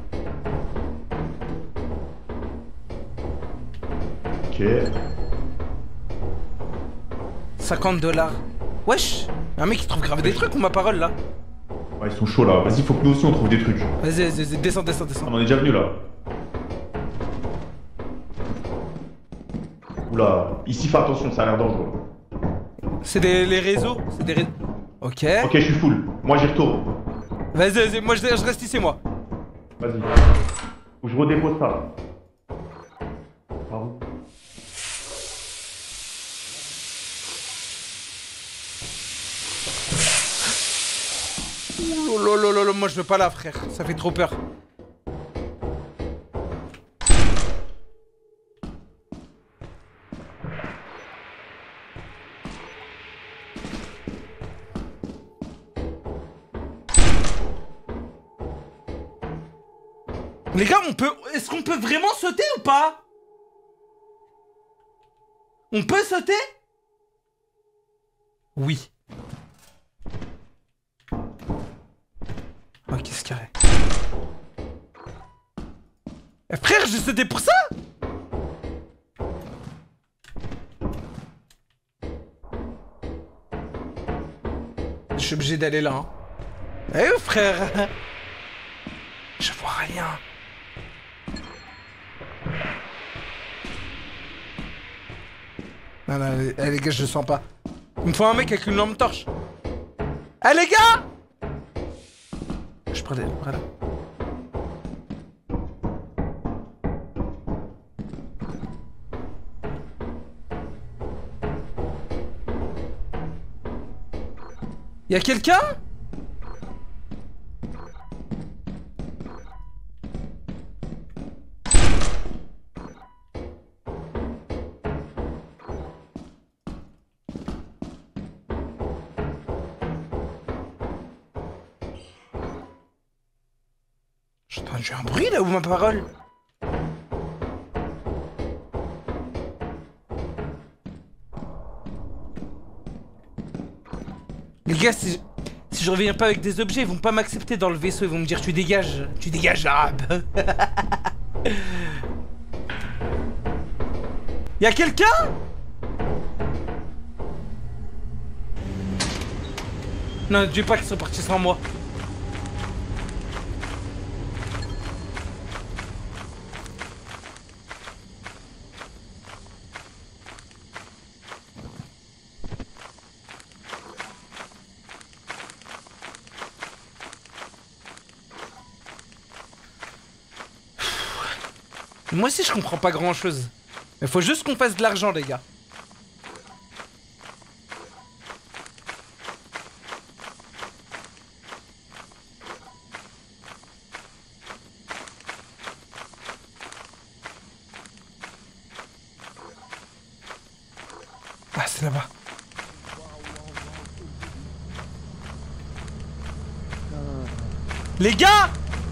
Ok. $50. Wesh. Y'a un mec qui trouve grave des trucs ou ma parole là? Ouais, ils sont chauds là. Vas-y, faut que nous aussi on trouve des trucs. Vas-y, descends. On est déjà venu là. Oula, ici fais attention, ça a l'air dangereux. C'est les réseaux. C'est des réseaux. Ok. Ok, je suis full. Moi j'y retourne. Vas-y, moi je reste ici, moi. Vas-y. Faut que je redépose ça. Pardon. Oh, moi je veux pas là, frère. Ça fait trop peur. Les gars, est-ce qu'on peut vraiment sauter ou pas? On peut sauter? Oui. Ok, c'est carré. Eh, frère, j'ai sauté pour ça? Je suis obligé d'aller là. Hein. Eh, frère. Je vois rien. Non, les gars, je le sens pas. Il me faut un mec avec une lampe torche. Eh, les gars! Je prends là. Y'a quelqu'un? J'ai entendu un bruit là ou ma parole? Les gars, si je reviens pas avec des objets, ils vont pas m'accepter dans le vaisseau, ils vont me dire tu dégages arabe. Y'a quelqu'un? Non, Dieu pas qu'ils sont partis sans moi. Moi aussi je comprends pas grand chose. Mais faut juste qu'on fasse de l'argent les gars. Ah c'est là-bas. Les gars!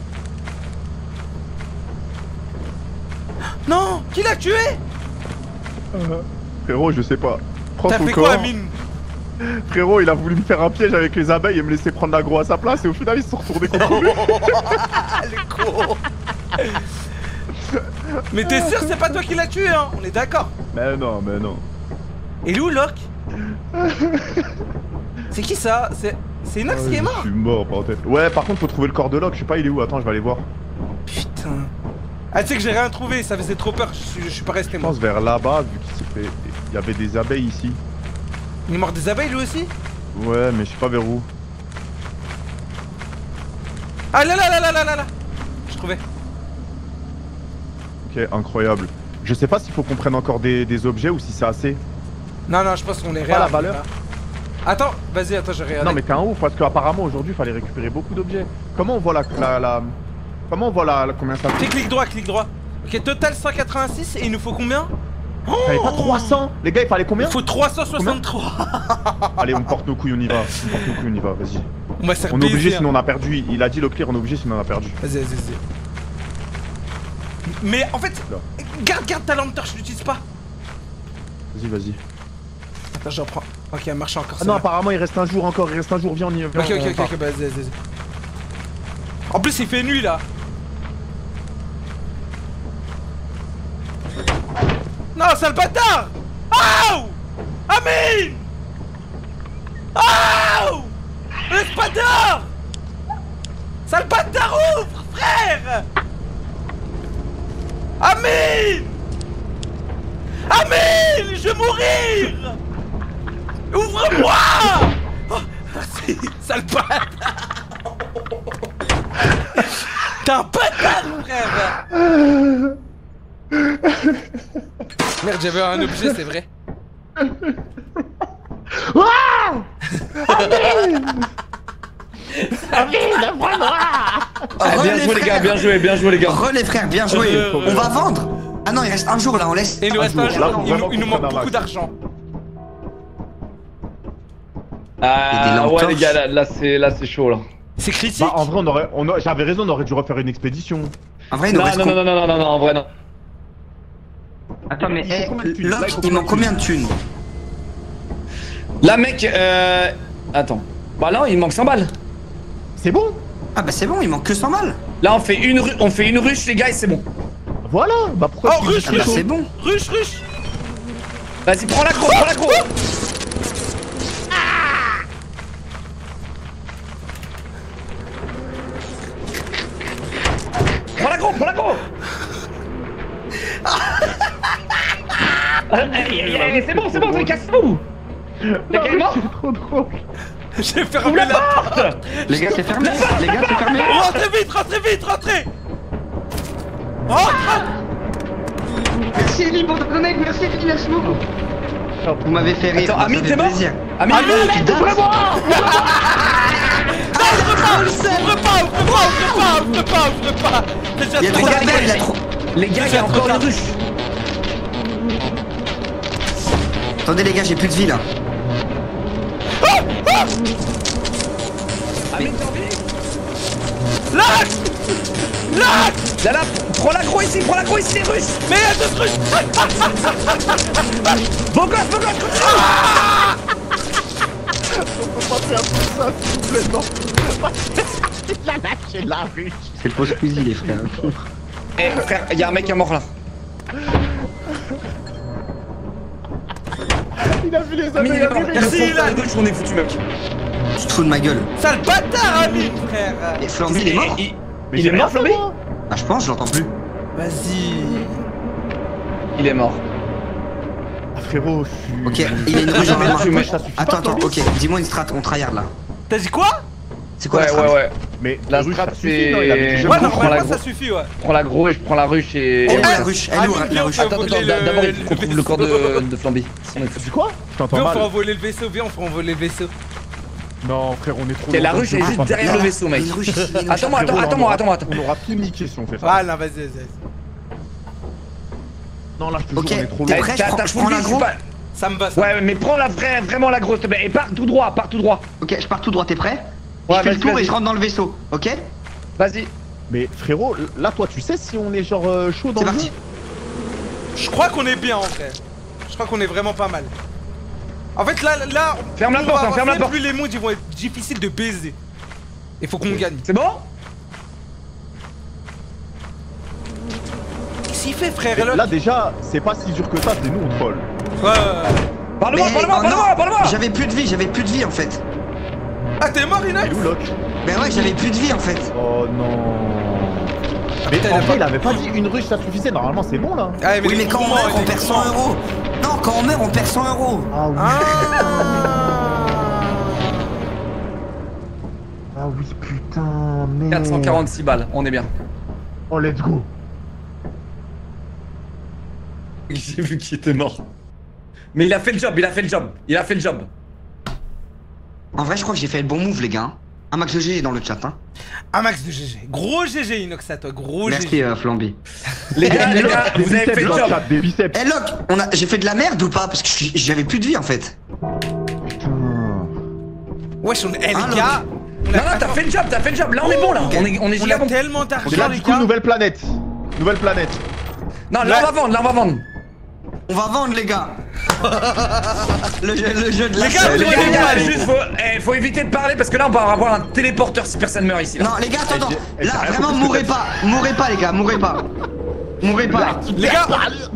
Non! Qui l'a tué? Frérot, je sais pas. Prends T'as ton fait corps. quoi, Amine? Frérot, il a voulu me faire un piège avec les abeilles et me laisser prendre l'agro à sa place et au final ils se sont retournés contre lui. Le con. Mais t'es sûr c'est pas toi qui l'as tué hein? On est d'accord. Mais non, mais non. Et il est où Locke? C'est qui ça? C'est Inox qui est mort? Je suis mort, bordel. Ouais, par contre, faut trouver le corps de Locke. Je sais pas, il est où? Attends, je vais aller voir. Putain. Ah, tu sais que j'ai rien trouvé, ça faisait trop peur. Je suis pas resté Je moi. pense vers là-bas, vu qu'il s'est fait. Il y avait des abeilles ici. Il est mort des abeilles lui aussi? Ouais, mais je sais pas vers où. Ah là là là là là là là. Je trouvais. Ok, incroyable. Je sais pas s'il faut qu'on prenne encore des objets ou si c'est assez. Non, non, je pense qu'on est Pas réel. la valeur. Attends, vas-y, attends, je regarde. Non, mais t'es un ouf, parce qu'apparemment aujourd'hui, il fallait récupérer beaucoup d'objets. Comment on voit Comment on voit combien ça fait? Clique droit, clique droit. Ok, total 186 et il nous faut combien? T'avais pas 300? Les gars, il fallait combien? Il faut 363. Allez, on porte nos couilles, on y va. On porte nos couilles, on y va, vas-y. On va se faire On est obligé, plaisir. sinon on a perdu. Il a dit le clear, on est obligé, sinon on a perdu. Vas-y, vas-y, vas-y. Mais en fait, garde ta lampe torche, je l'utilise pas. Vas-y, vas-y. Attends, j'en prends. Ok, elle marche encore. Ah non, apparemment, il reste un jour encore, il reste un jour, viens, on y va. Ok, vas-y, vas-y. En plus, il fait nuit là. Non, sale bâtard! Aouh! Amine! Aouh! Laisse pas dehors! Sale bâtard, ouvre, frère! Amine! Amine! Je vais mourir! Ouvre-moi! Oh, merci, sale bâtard! T'es un bâtard, frère! Merde, j'avais un objet, c'est vrai. Bien joué les gars, bien joué les gars. Re les frères, bien joué. On va vendre. Ah non, il reste un jour là, on laisse. Et il nous reste un Là, jour, vraiment, il nous faut manque faire un beaucoup max. d'argent. lampes Ouais les torches. gars, là c'est chaud là. C'est critique. Bah, en vrai, j'avais raison, on aurait dû refaire une expédition. En vrai, il nous Non, reste non, combien? non, en vrai non. Attends, mais Il faut combien de thunes? Là, il Locke, faut il manque combien combien de thunes? Là mec, attends. Bah là il manque 100 balles. C'est bon? Ah bah c'est bon, il manque que 100 balles. Là on fait une ruche les gars et c'est bon. Voilà, bah pourquoi Oh, tu dis ruche, Ah que bah c'est c'est chaud? bon. Ruche. Vas-y prends l'aggro, prends l'aggro. Prends l'aggro. C'est bon, casse-vous. Le gars est mort. C'est trop drôle. J'ai fermé la porte. Les gars, c'est fermé. Les gars, c'est fermé. Rentrez vite. Rentre. Merci Eli pour ton connect, merci beaucoup. Vous m'avez fait rire. Attends, ça Amine fait t'es mort? plaisir. Amine, ouvre-moi. Ouvre pas. Il y a trop d'abeilles, il y a trop. Les gars, il y a encore une ruche. Attendez les gars, j'ai plus de vie là. Amine, t'es en vie? Lâche. Là, prends l'aggro ici, les Russes. Mais y'a d'autres Russes. Beau gosse, continue. On peut pas faire tout ça, s'il vous plaît, non. Il a lâché la ruche. C'est le post Squeezie les frères. Eh frère, y'a un mec qui est mort là. Il a vu les Amine, il est mort. abeilles. Merci, là. On est foutu, mec. Tu te fous de ma gueule. Sale bâtard, Amine, frère. Et Flamby il est mort? Mais Il est mort, Flamby? Bah je pense, je l'entends plus. Vas-y. Il est mort. Ah, frérot, je suis... Ok, il a une ruche dans la main. Mais ça suffit pas, Attends, Flamby. ok, dis-moi une strat, on tryhard là. T'as dit quoi? C'est quoi la strat? Ouais. Mais La ruche, strat, ça suffit, non, il avait dit, c'est... je Ouais, prends normalement la ça gros. suffit, ouais. Je prends l'aggro et je prends la ruche et... Elle est où Ouais. la ruche? Elle est où Ah, la ruche? viens, Attends, voler d'abord le- il faut qu'on trouve le corps de Flamby. On est Tu dis quoi? Je t'entends Viens, on mal. fait envoler le vaisseau, viens, on fait envoler le vaisseau. Non, frère, on est trop... Ok, la loin. ruche est juste derrière le vaisseau, mec. Une ruche ici, une ruche. Attends-moi. On aura tout niqué si on fait ça. Voilà, vas-y. Non, là, je te Ok, jure, on est trop t'es loin. prêt? T'as Je prends full vie, l'aggro. Ça me va, ça. Ouais, mais prends vraiment l'aggro, s'il te plaît. Et pars tout droit. Ok, je pars tout droit, t'es prêt? Ouais, Je fais le vas-y, tour et vas-y. je rentre dans le vaisseau, ok? Vas-y. Mais frérot, là, toi, tu sais si on est genre chaud dans C'est le parti. jeu? Je crois qu'on est bien, en vrai. Je crois qu'on est vraiment pas mal. En fait, là, Ferme la plus porte, on va ferme la avancer, porte. plus les mondes ils vont être difficiles de baiser. Il faut qu'on gagne. C'est bon? Qu'est-ce qu'il fait, frère? Mais là, déjà, c'est pas si dur que ça, c'est nous, on troll. Ouais. Parle-moi Mais, oh non, parle-moi. J'avais plus de vie en fait. Ah, t'es mort, Inox? Il est où, Locke? Ben ouais, j'avais plus de vie en fait. Oh non. Mais putain, en il a vrai, pas- il avait pas dit une ruche, ça suffisait. Normalement, c'est bon là. Ah, Oui, les mais quand on mouvements, meurt, on les perd 100 mouvements. euros. Non, quand on meurt, on perd 100 euros. Ah oui. Ah. Ah oui, putain, merde. 446 balles, on est bien. Oh, let's go. J'ai vu qu'il était mort. Mais il a fait le job. En vrai, je crois que j'ai fait le bon move, les gars. Un max de GG dans le chat, hein. Un max de GG. Gros GG, Inox, à toi. Gros Merci, GG. Flamby. Les gars, Des vous avez biceps fait le dans job. chat, des biceps. Eh Locke, j'ai fait de la merde ou pas? Parce que j'avais plus de vie en fait. Putain. Wesh, Ah, les Locke. gars. Non, t'as fait le job. Là, on est bon, là. On est On giga a bon. tellement Et d'argent, là, les du coup, gars. nouvelle planète. Nouvelle planète. Non, là, on va vendre. On va vendre, les gars. le jeu de la Les gars, chaîne. Les Ouais, gars, ouais. juste faut éviter de parler parce que là, on va avoir un téléporteur si personne meurt ici. Là. Non, les gars, attends. Eh, Là, t'as rien vraiment, compris, mourrez ce que pas. Mourrez pas, les gars, mourrez pas. Mourrez pas. Les gars,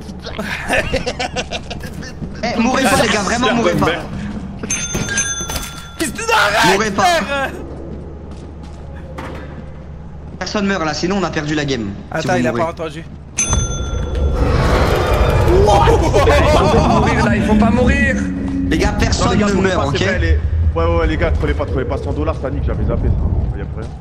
Eh, mourrez pas, les gars, vraiment, mourrez pas. qu'est-ce que tu arrêtes, Mourrez pas. frère? Personne meurt là, sinon on a perdu la game. Si Attends, vous il a mourrez. pas entendu. Il faut pas mourir. Les gars, Non, personne les gars, ne trollez meurt, pas, ok? c'est vrai, Ouais, les gars, trollez pas 100 $, ça nique, j'avais zappé ça. Y'a plus rien.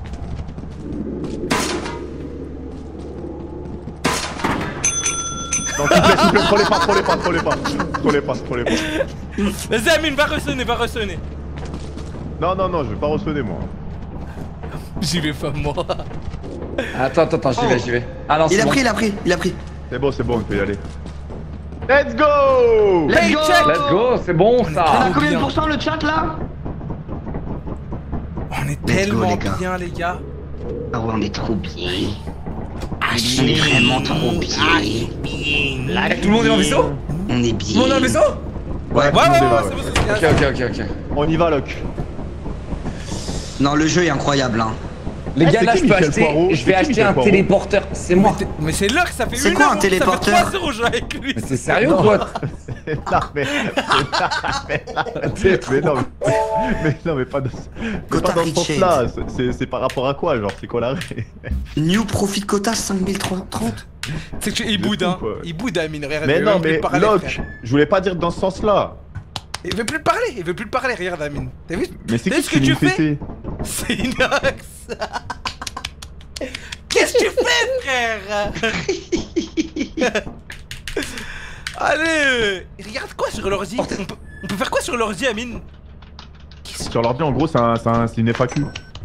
Non, s'il vous plaît, trollez pas. Vas-y, Amine, va ressonner. Non, je vais pas ressonner, moi. J'y vais pas, moi. Attends, j'y vais. Ah non, Il c'est a bon. pris, il a pris. C'est bon, on peut y aller. Let's go! Let's go! Let's go, c'est bon On ça. a combien de bien. pourcents le chat là? On est go, tellement les gars. bien, les gars. Ah ouais, on est trop bien. On est vraiment trop bien. Eh, tout le monde est en vaisseau? On est Tout bien. le monde est en vaisseau? Ouais, Ouais, ouais, c'est bon, c'est bon, c'est bien. Ok. On y va, Locke. Non, le jeu est incroyable, hein. Les Eh, gars, c'est là, qui je peux Michel acheter. Poirot Je C'est vais qui acheter Michel un Poirot téléporteur. C'est moi. Mais c'est l'heure, ça fait C'est une quoi heure, un ça fait téléporteur 3 heures au jeu avec lui. Mais c'est sérieux ou quoi? Non, mais pas dans Quota ce Richard. sens-là. C'est par rapport à quoi, genre, c'est quoi l'arrêt? New Profit Quota 5030. C'est que il De boude, fou, hein. quoi. Il boude, Amine, regarde. Mais il veut non, même plus mais parler, Locke, frère. je voulais pas dire dans ce sens-là. Il veut plus parler, regarde, Amine. T'as vu? Mais c'est T'as qui vu ce que tu fais? fais? C'est Inox. Qu'est-ce que tu fais, frère? Allez, regarde quoi sur l'ordi? On peut faire quoi sur l'ordi, Amine? Sur l'ordi, en gros, c'est une FAQ.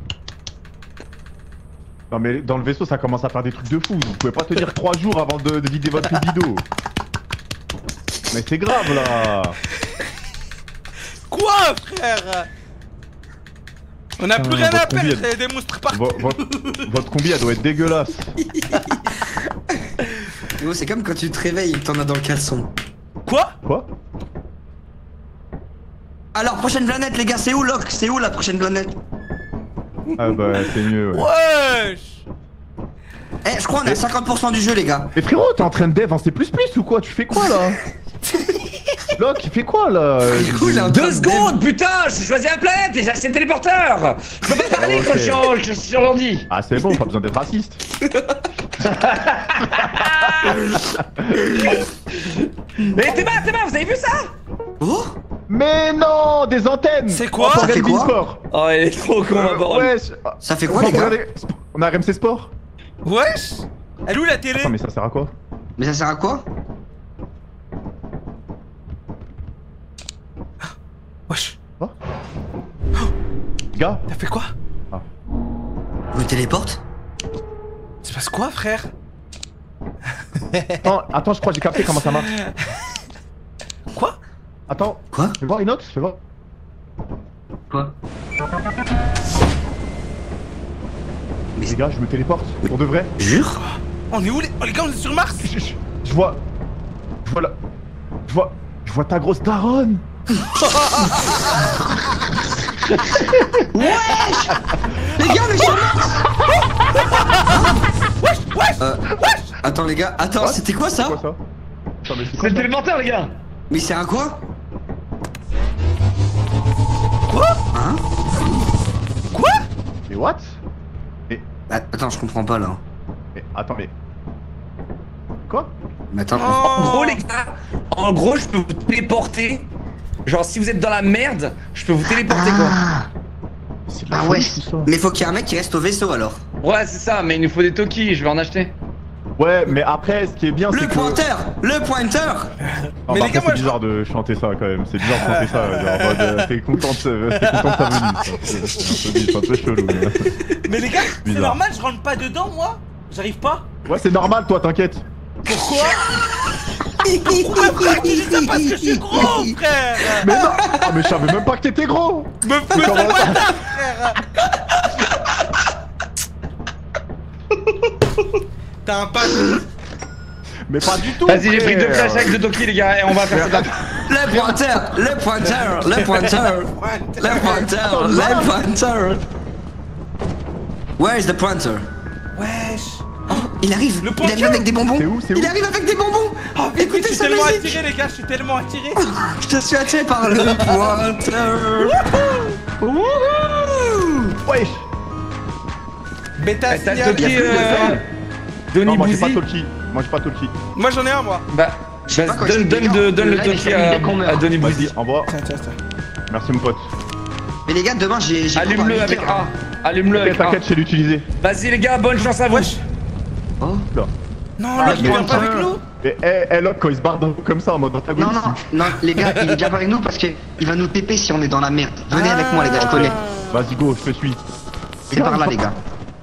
Non, mais dans le vaisseau, ça commence à faire des trucs de fou. Vous pouvez pas tenir 3 jours avant de vider votre vidéo. Mais c'est grave, là. Quoi, frère? On a plus rien à votre combi, perdre, il y a des monstres partout. Votre combi, elle doit être dégueulasse. Yo, c'est comme quand tu te réveilles et que t'en as dans le caleçon. Quoi? Quoi? Alors, prochaine planète, les gars, c'est où, Locke? C'est où la prochaine planète? Ah bah, c'est mieux, ouais. Wesh! Eh, je crois qu'on est à 50% du jeu, les gars. Mais frérot, t'es en train de dev en C++ ou quoi? Tu fais quoi là? Locke, il fait quoi là? Frérot, il est en train 2 de secondes, putain, j'ai choisi la planète et j'ai acheté le téléporteur. Je peux pas parler quand je suis sur l'ordi. Ah c'est bon, pas besoin d'être raciste. Mais t'es bas, vous avez vu ça? Oh? Mais non, des antennes. C'est quoi? On Ça fait quoi? Sport. Oh, il est trop con, ma parole. Ouais. Ça fait quoi, les gars? On a RMC Sport. Wesh! Elle est où la télé? Attends, mais ça sert à quoi? Mais ça sert à quoi? Wesh! Gars, T'as fait quoi? Je me téléporte? Tu passes quoi, frère? attends, je crois que j'ai capté comment ça marche. Quoi? Attends, Quoi? fais voir Inox, fais voir. Quoi? Mais Les gars, je me téléporte, pour de vrai. Jure? On est où les... Oh les gars, on est sur Mars! Je vois la... Je vois ta grosse daronne. Wesh! Les gars, mais attends, les gars, attends, c'était quoi ça? C'est quoi ça? Attends, mais c'est C'est quoi le ça? téléporteur, les gars. Mais c'est à quoi? Quoi? Hein? Quoi? Mais what? Attends, je comprends pas là. Mais attends, mais... Quoi? Mais attends, En gros, les gars, en gros, je peux vous téléporter. Genre, si vous êtes dans la merde, je peux vous téléporter, quoi. C'est de la Ah folie, ouais. tout ça. Mais faut qu'il y ait un mec qui reste au vaisseau alors. Ouais, c'est ça, mais il nous faut des Toki, je vais en acheter. Ouais, mais après, ce qui est bien, c'est Le que... pointeur! Le pointeur! Non, Mais par les gars, contre, moi, c'est bizarre de chanter ça quand même. C'est bizarre de chanter ça. Genre, en mode, t'es content de sa venue. C'est un peu chelou. Mais les gars, c'est Bizarre. normal, je rentre pas dedans, moi? J'arrive pas? Ouais, c'est normal, toi, t'inquiète. Pourquoi? Pourquoi, frère? Tu dis ça parce que je suis gros, frère! Mais non. Ah, mais je savais même pas que t'étais gros. Me fais Comment pas ça? ça, frère! T'as un pack. Mais pas du tout. Vas-y, j'ai pris 2 frère. flashbacks de Toki, les gars, et on va faire ça. Le pointeur! Le pointeur! Le pointeur! Le pointeur! Le pointeur! Where is the pointer? Wesh! Oh, il arrive! Le Il pointeur? arrive avec des bonbons! C'est où? C'est où? Il arrive avec des bonbons! Oh, écoute, je Écoutez suis sa tellement musique! attiré, les gars, je suis tellement attiré! Je suis attiré par le pointeur! Wouhou! Wesh. Bêta, Eh, t'as signal. Toki, y a plus de Donny Non, moi j'ai pas Bouzy. Tolki. Moi j'ai pas Tolki. Moi j'en ai un, moi. Bah, sais pas quand donne il donne est le live, il Toki fait qu'on meurt. à Donny Bouzy. Vas-y, envoie. Tiens, tiens, tiens. Merci mon pote. Mais les gars, demain j'ai. Allume-le avec A. Allume-le avec A. T'inquiète, je sais l'utiliser. Vas-y, les gars, bonne chance à vous. Wesh! Oh. Là. Non, Ah, l'autre il mais vient pas putain. avec nous! Mais Locke, quand il se barre comme ça en mode Non, antagoniste. non, les gars, il est déjà avec nous parce qu'il va nous péper si on est dans la merde. Venez avec moi, les gars, je connais. Vas-y, go, je te suis. C'est par là, les gars.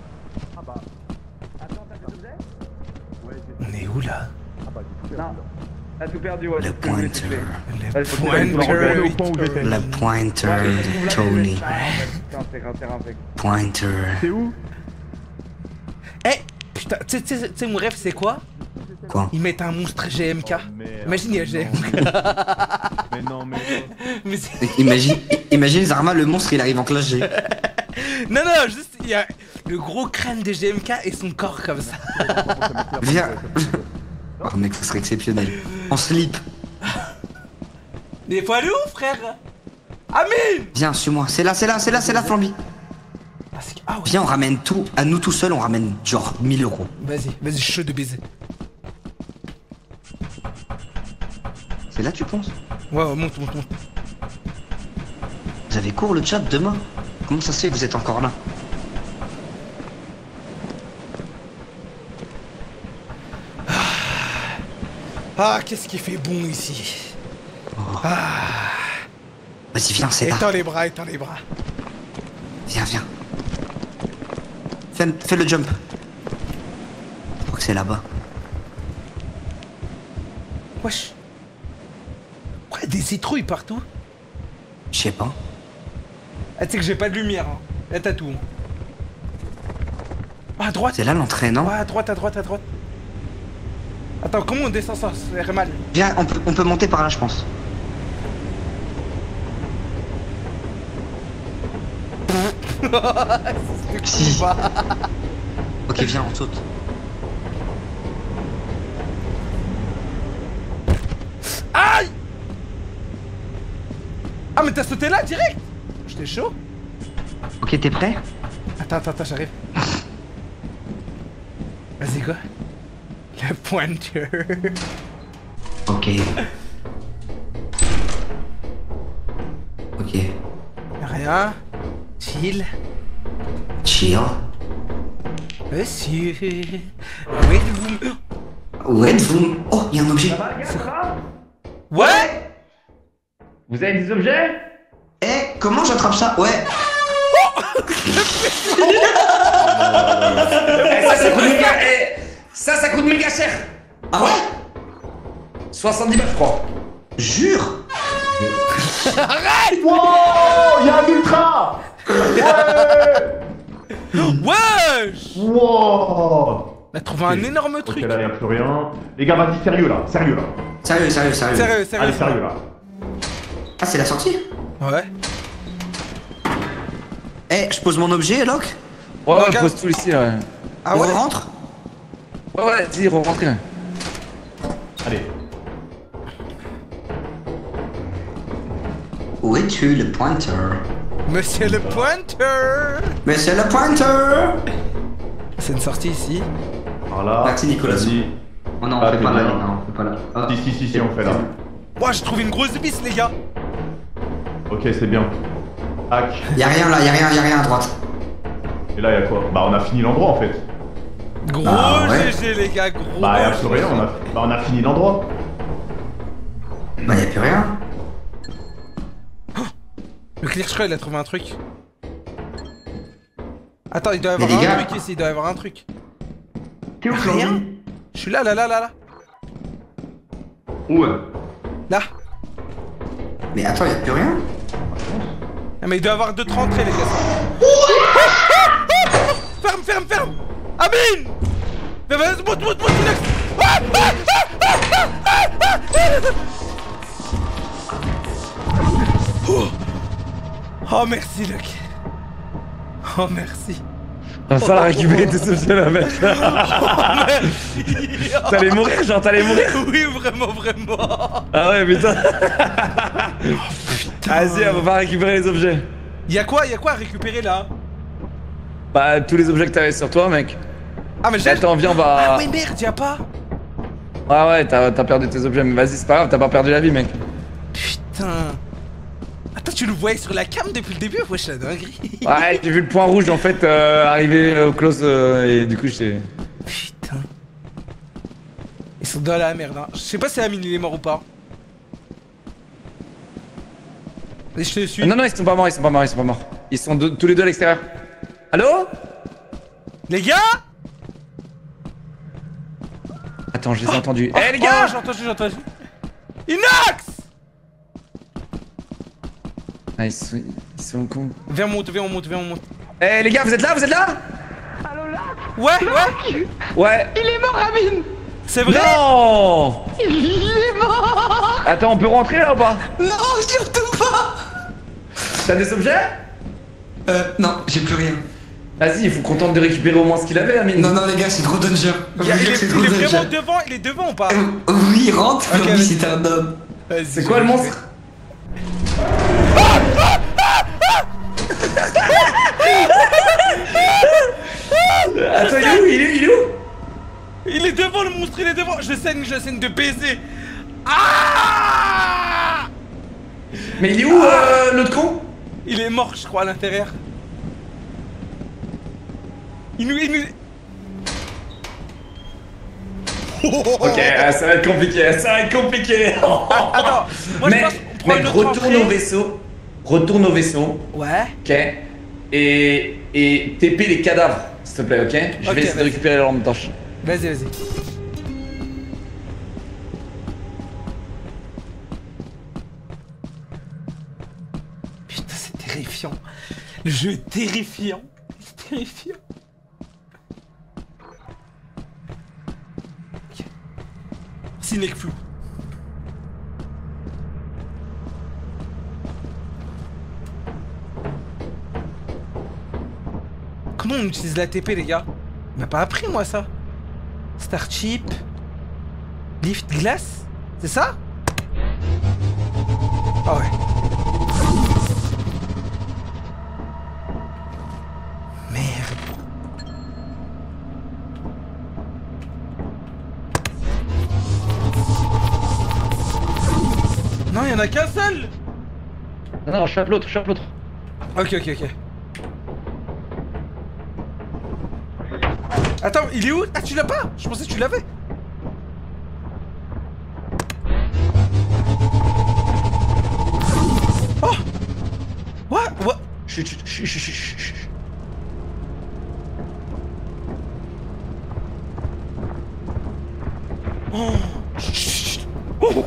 On est où là? T'as tout perdu, ouais. Le pointer. Le Au point où j'étais. Le pointer de Tony. Pointer. C'est où? Eh! Putain, tu sais, mon rêve c'est quoi? Quoi? Ils mettent un monstre GMK. Merde. Imagine, il y a GMK. Mais non, mais. Mais c'est- Imagine Zarma, le monstre, il arrive en clash G. Non, non, juste, il y a le gros crâne de GMK et son corps comme ça. Viens. Oh mec, ça serait exceptionnel. En slip. Mais faut aller où, frère? Amine! Viens, suis-moi. C'est là, Flamby. Ah ouais. Viens, on ramène tout. À nous tout seuls, on ramène genre 1000 euros. Vas-y, chaud de baiser. C'est là, tu penses? Ouais, monte. Vous avez cours le chat demain? Comment ça se fait que vous êtes encore là? Ah, qu'est-ce qui fait bon ici? Vas-y, viens, c'est là. Étends les bras. Viens. Fais le jump. Je crois que c'est là-bas. Wesh. Pourquoi y a des citrouilles partout? Je sais pas. Ah, tu sais que j'ai pas de lumière. Hein. Là t'as tout. Ah, à droite. C'est là l'entrée, non? Ouais, à droite, à droite, à droite. Attends, comment on descend ça? C'est mal. Viens, on peut monter par là, je pense. Si. Ok, viens, on saute. Aïe! Ah, mais t'as sauté là direct? J'étais chaud. Ok, t'es prêt? Attends, j'arrive. Vas-y, quoi? Le pointeur. Ok. Ok. Y'a rien. Chill. Chill. Monsieur. Oui, vous. Où êtes-vous? Oh, y'a un objet. Ouais! Vous avez des objets? Eh, comment j'attrape ça? Ouais. Ça coûte méga... ça coûte méga cher. Ah ouais? 70 balles, je crois. Jure. Wow, y'a un ultra. Wesh! Wow. On a trouvé un énorme truc. Ok, là y'a plus rien. Les gars, vas-y, sérieux là. Sérieux. Sérieux. Allez, sérieux là. Ah, c'est la sortie? Ouais. Eh, je pose mon objet, Locke? Ouais, je regarde. pose tout ici, ouais. Ah On ouais? rentre? Ouais, dis, rentrez. Allez. Où es-tu, le pointeur? Monsieur le pointeur! Monsieur le pointeur! C'est une sortie ici. Voilà. Merci, Nicolas. Vas-y. Oh non, Ah, on fait t'es pas là, bien. non, on fait pas là. Ah. Si, on fait là. Ouah, j'ai trouvé une grosse vis, les gars! Ok, c'est bien. Hack. Y'a rien là, y'a rien à droite. Et là, y'a quoi? Bah, on a fini l'endroit en fait. Gros Ah ouais. GG, les gars, gros. Bah, y'a plus rien, on a fini l'endroit. Bah, y'a plus rien. Le Clear, je crois, il a trouvé un truc. Attends, il doit y Mais avoir les un gars. truc ici, il doit y avoir un truc. T'es où, Rien? Je suis là. Où? Là. Mais attends, y'a plus rien? Ah, mais il doit y avoir d'autres entrées, les gars. Ferme! Amine! Vas-y, monte, Inox! Oh, merci, Luc. Oh, merci. Va falloir récupérer tes objets là, mec. T'allais mourir, genre, t'allais mourir. Oui, vraiment. Ah ouais, putain. Vas-y, on va pas récupérer les objets. Y'a quoi à récupérer là? Bah, tous les objets que t'avais sur toi, mec. Ah, mais j'ai. Attends, viens, on va. Ah, oui, merde, y'a pas. Ouais, t'as perdu tes objets, mais vas-y, c'est pas grave, t'as pas perdu la vie, mec. Putain. Attends, tu le voyais sur la cam depuis le début? Wesh, la dinguerie. Ouais, j'ai vu le point rouge en fait arriver au close et du coup j'étais. Putain. Ils sont dans la merde, hein. Je sais pas si Amine il est mort ou pas. Et je te suis. Non, ils sont pas morts. Ils sont tous les deux à l'extérieur. Allô? Les gars! Attends, je les ai entendus. Eh les gars! Oh, j'ai entendu. Inox! Ah, ils sont cons. Viens, on monte. Eh les gars, vous êtes là? Ouais! Ouais. Il est mort, Amine. C'est vrai? Non! Il est mort. Attends, on peut rentrer là ou pas? Non, surtout pas! T'as des objets? Non, j'ai plus rien. Vas-y, il faut qu'on tente de récupérer au moins ce qu'il avait, Amine. Non, les gars, c'est trop danger. Il est vraiment devant, il est devant ou pas? Oui, rentre, Ok, oui, vas-y. c'était un homme. Vas-y, C'est quoi le monstre? Attends, il est où? Il est devant, le monstre, il est devant. Je saigne de baiser. Ah! Mais il est où l'autre con? Il est mort, je crois, à l'intérieur. Il nous... Ok, ça va être compliqué. Attends, moi je pense qu'on prend mec, une autre retourne entrée. au vaisseau. Retourne au vaisseau. Ouais. Ok. Et TP les cadavres, s'il te plaît, ok? Je Ok, vais essayer de vas-y. récupérer la lampe torche. Vas-y. Putain, c'est terrifiant. Le jeu est terrifiant. Terrifiant. Ok. Cinecflou. Comment on utilise la TP, les gars? On m'a pas appris, moi, ça. Starship. Lift glace. C'est ça? Ah ouais. Merde. Non, il y en a qu'un seul. Non, je chope l'autre, je chope l'autre. Ok, ok, ok. Attends, il est où? Ah, tu l'as pas? Je pensais que tu l'avais. Oh! What? What? Chut. Oh! Chut. Oh!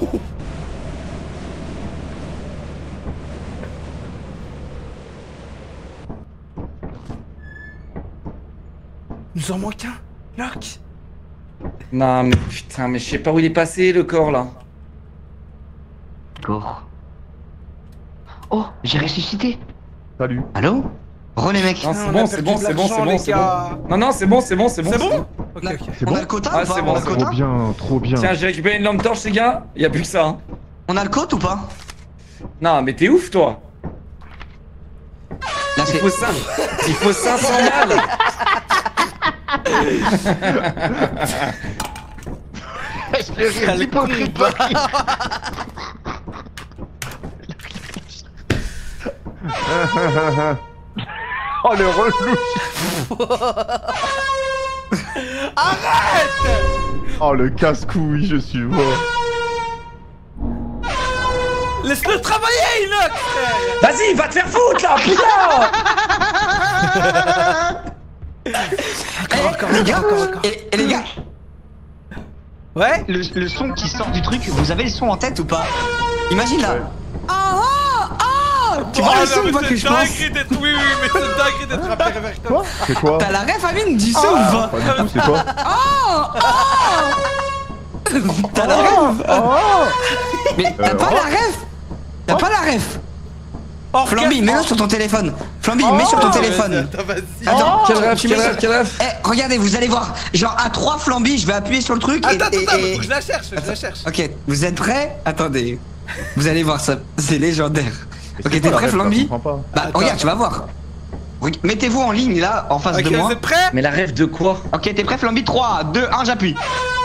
Nous en manque un, Locke. Non mais putain, mais je sais pas où il est passé le corps là. Corps. Oh, j'ai ressuscité. Salut. Allô? Re les mecs. Non, Ah, c'est on bon, a c'est perdu bon, de c'est bon, l'argent, c'est bon, les c'est bon. gars. Non, c'est bon, c'est bon. C'est bon? Ok, ok. C'est On bon a le quota Ah, ou pas? c'est bon, On a le c'est quota? Trop bien, trop bien. Tiens, j'ai récupéré une lampe torche, les gars. Y'a plus que ça. Hein. On a le quota ou pas? Non, mais t'es ouf, toi. Là, c'est... Il faut 500 balles. L'hypocrite. Oh le relou. Arrête! Oh le casse-couille, je suis mort. Laisse-le travailler, Inox! Vas-y, va te faire foutre là, putain. Encore, Les gars, encore. et les gars, Ouais? le son qui sort du truc, vous avez le son en tête ou pas? Imagine là. Tu vois le son ou pas que je pense? Oui, mais c'est dingue d'être rappelé avec toi. Quoi? C'est quoi? T'as la ref, Amine, du son ou pas? Pas du tout, c'est quoi? T'as la ref? Oh! Mais t'as pas la ref? T'as pas la ref? Flamby, mets-le sur ton téléphone. Flamby, mets sur ton téléphone. Attends, vas-y. Attends, Quel rêve. Eh, regardez, vous allez voir. Genre à 3 Flamby, je vais appuyer sur le truc Attends, et... faut que je la cherche, Ok, vous êtes prêts? Attendez. Vous allez voir ça, c'est légendaire. Ok, t'es prêt Flamby? Bah Attends. regarde, tu vas voir. Mettez-vous en ligne là, en face Ok, de moi. vous êtes prêts? Mais la rêve de quoi? Ok, t'es prêt Flamby? 3, 2, 1, j'appuie.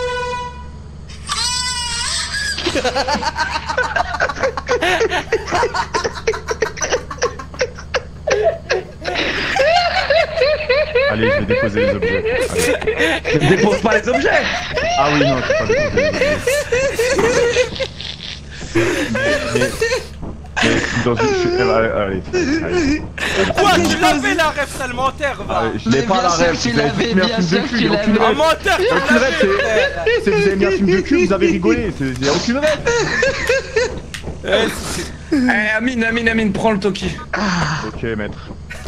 Allez, je vais déposer les objets. Allez. Je dépose pas les objets. Ah oui, non, je vais pas déposer les objets. Mais dans une... Allez. Quoi? Tu l'avais la ref alimentaire, va! Je l'ai pas la rêve, vous avez tous mis un film de cul, y'a aucune Un rêve. menteur! Aucune rêve, c'est vous avez mis un film de cul, vous avez rigolé, y'a aucune rêve. Eh, Amine, prends le Toki. Ok, maître.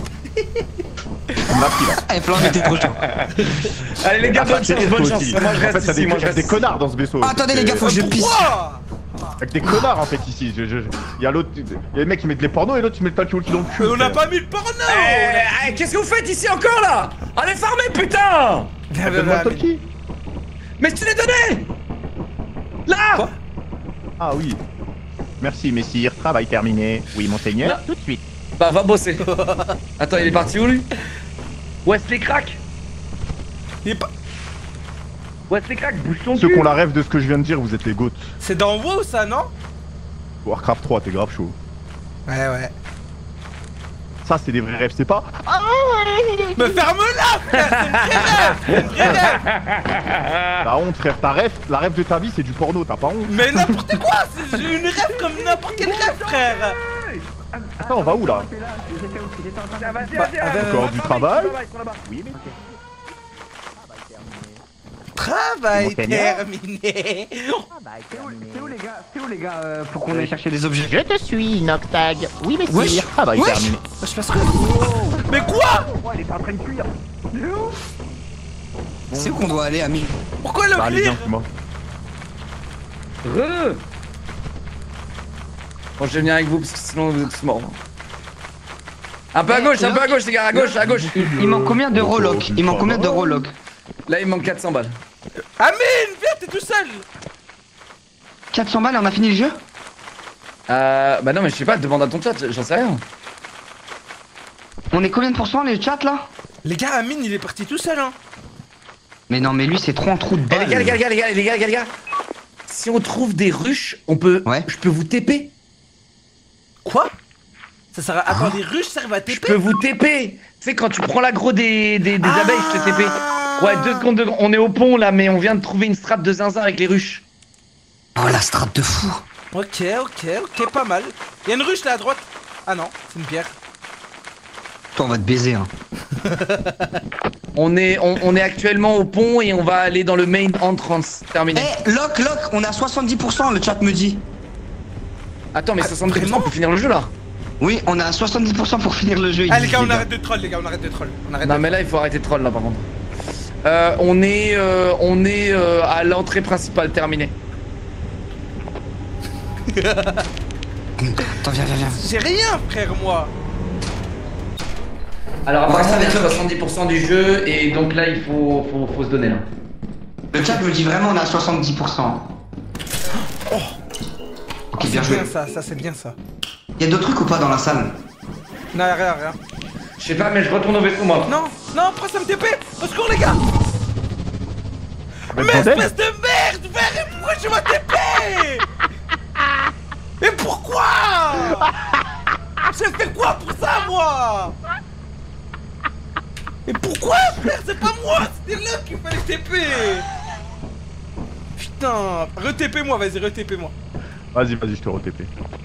On l'a pris là. Eh, Flamby, t'es trop chaud. Allez les gars, bonne chance. Moi je reste ici, moi je reste des ici. connards dans ce vaisseau. Attendez les gars, faut que je pisse. Quoi? Avec des connards en fait ici. Y'a l'autre. Y'a le mec qui met de les pornos et l'autre qui met le talkie-walkie dans le cul. On n'a pas mis le porno! Eh, qu'est-ce que vous faites ici encore là? Allez farmer putain! Donne-moi le talkie. Mais tu l'ai donné! Là! Quoi? Ah oui. Merci messire, travail terminé. Oui monseigneur, Là. tout de suite. Bah va bosser. Attends, il est parti où lui? Wesley Crack? Il est pas... Wesley Crack, bouge ton Ceux cul! qui ont la rêve de ce que je viens de dire, vous êtes les goats. C'est dans WoW ça, non? Warcraft 3, t'es grave chaud. Ouais. Ça, c'est des vrais rêves, c'est pas. Mais ferme-la, frère! C'est une vraie rêve! La honte, frère, la rêve de ta vie, c'est du porno, t'as pas honte. Mais n'importe quoi! J'ai une rêve comme n'importe quelle rêve, frère! Attends, on va où là? Avec Encore du travail? Oui, mais. Travail Montagnard. terminé. C'est où les gars pour qu'on aille chercher des objets? Je te suis, Noctag. Oui, mais Wesh. si. Ah bah, il Wesh. terminé. Je fasse quoi? Mais quoi? Il est en train de cuire. C'est où qu'on doit aller, Ami? Pourquoi le Bah, allez, cuire? viens, c'est moi. Bon, je vais venir avec vous parce que sinon vous êtes morts. Un peu à gauche, les gars, à gauche, à gauche. Il manque combien de relocs? Il manque combien de relocs? Là, il manque 400 balles. Amine, viens, t'es tout seul. 400 balles et on a fini le jeu? Bah non, mais je sais pas, demande à ton chat, j'en sais rien. On est combien de pourcents les chats là? Les gars, Amine, il est parti tout seul, hein. Mais non, mais lui c'est trop en trou de Eh balle. les gars, si on trouve des ruches, on peut. Ouais. Je peux vous TP. Quoi? Ça sert à... Attends, les ruches servent à Je TP? peux vous TP. Tu sais, quand tu prends l'aggro des abeilles, je te TP. Ouais, 2 secondes, on est au pont là, mais on vient de trouver une strat de zinzin avec les ruches. Oh la strat de fou. Ok, pas mal. Y'a une ruche là à droite. Ah non, c'est une pierre. Toi on va te baiser hein. On est actuellement au pont et on va aller dans le main entrance. Terminé. Eh, Loc, on est à 70%, le chat me dit. Attends, mais 70% pour finir le jeu là. Oui, on est à 70% pour finir le jeu. Ah les gars, on arrête de troll, les gars, on arrête de troll. Non, mais là, il faut arrêter de troll là par contre. On est à l'entrée principale, terminé. Attends, viens. J'ai rien, frère, moi. Alors Ouais, apparemment ça on va est à 70% du jeu et donc là il faut se donner là. Le chat me dit vraiment on est à 70%. Oh. Ok, bien joué. Bien ça c'est bien ça. Y'a d'autres trucs ou pas dans la salle? Non, y'a rien. Je sais pas mais je retourne au vaisseau moi. Non, pourquoi ça me TP? Au secours, les gars. Mais Mais bordel. espèce de merde, frère, pourquoi tu m'as TP? Mais pourquoi? J'ai fait quoi pour ça, moi? Mais pourquoi, frère? C'est pas moi, c'était là qu'il fallait TP. Putain, re-TP moi, vas-y, re-TP moi. Vas-y, je te re-TP.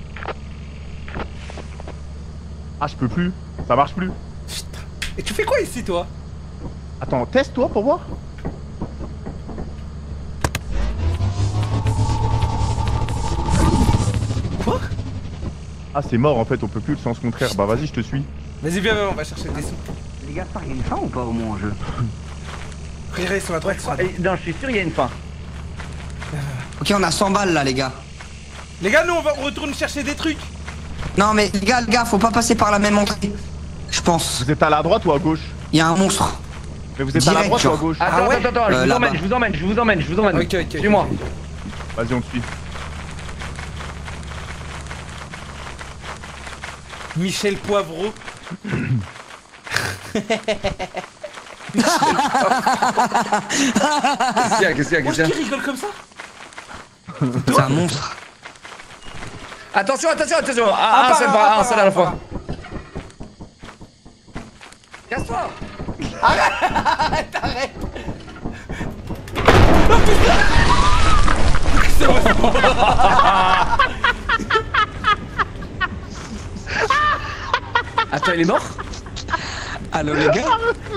Ah, je peux plus. Ça marche plus. Putain. Et tu fais quoi ici, toi? Attends, teste-toi pour voir. Quoi? Ah, c'est mort en fait, on peut plus le sens contraire. Bah, vas-y, je te suis. Vas-y, viens, on va chercher des sous. Les gars, il y a une fin ou pas au moins en jeu? Regarde, ils sont à droite, ils sont à droite. Non, je suis sûr il y a une fin. Ok, on a 100 balles là, les gars. Les gars, nous, on retourne chercher des trucs. Non, mais les gars, faut pas passer par la même entrée. Je pense. Vous êtes à la droite ou à gauche? Il y a un monstre. Mais vous êtes à la Direct, droite ou à genre. gauche? Attends, ouais attends, je là-bas. vous emmène. Ok. Suis-moi. Vas-y, on te suit. Michel Poivreau. Qu'est-ce qu'il y a Qui rigole comme ça? C'est un monstre. Attention. Un seul à la fois. Casse-toi. Arrête. Attends, il est mort? Allo les gars.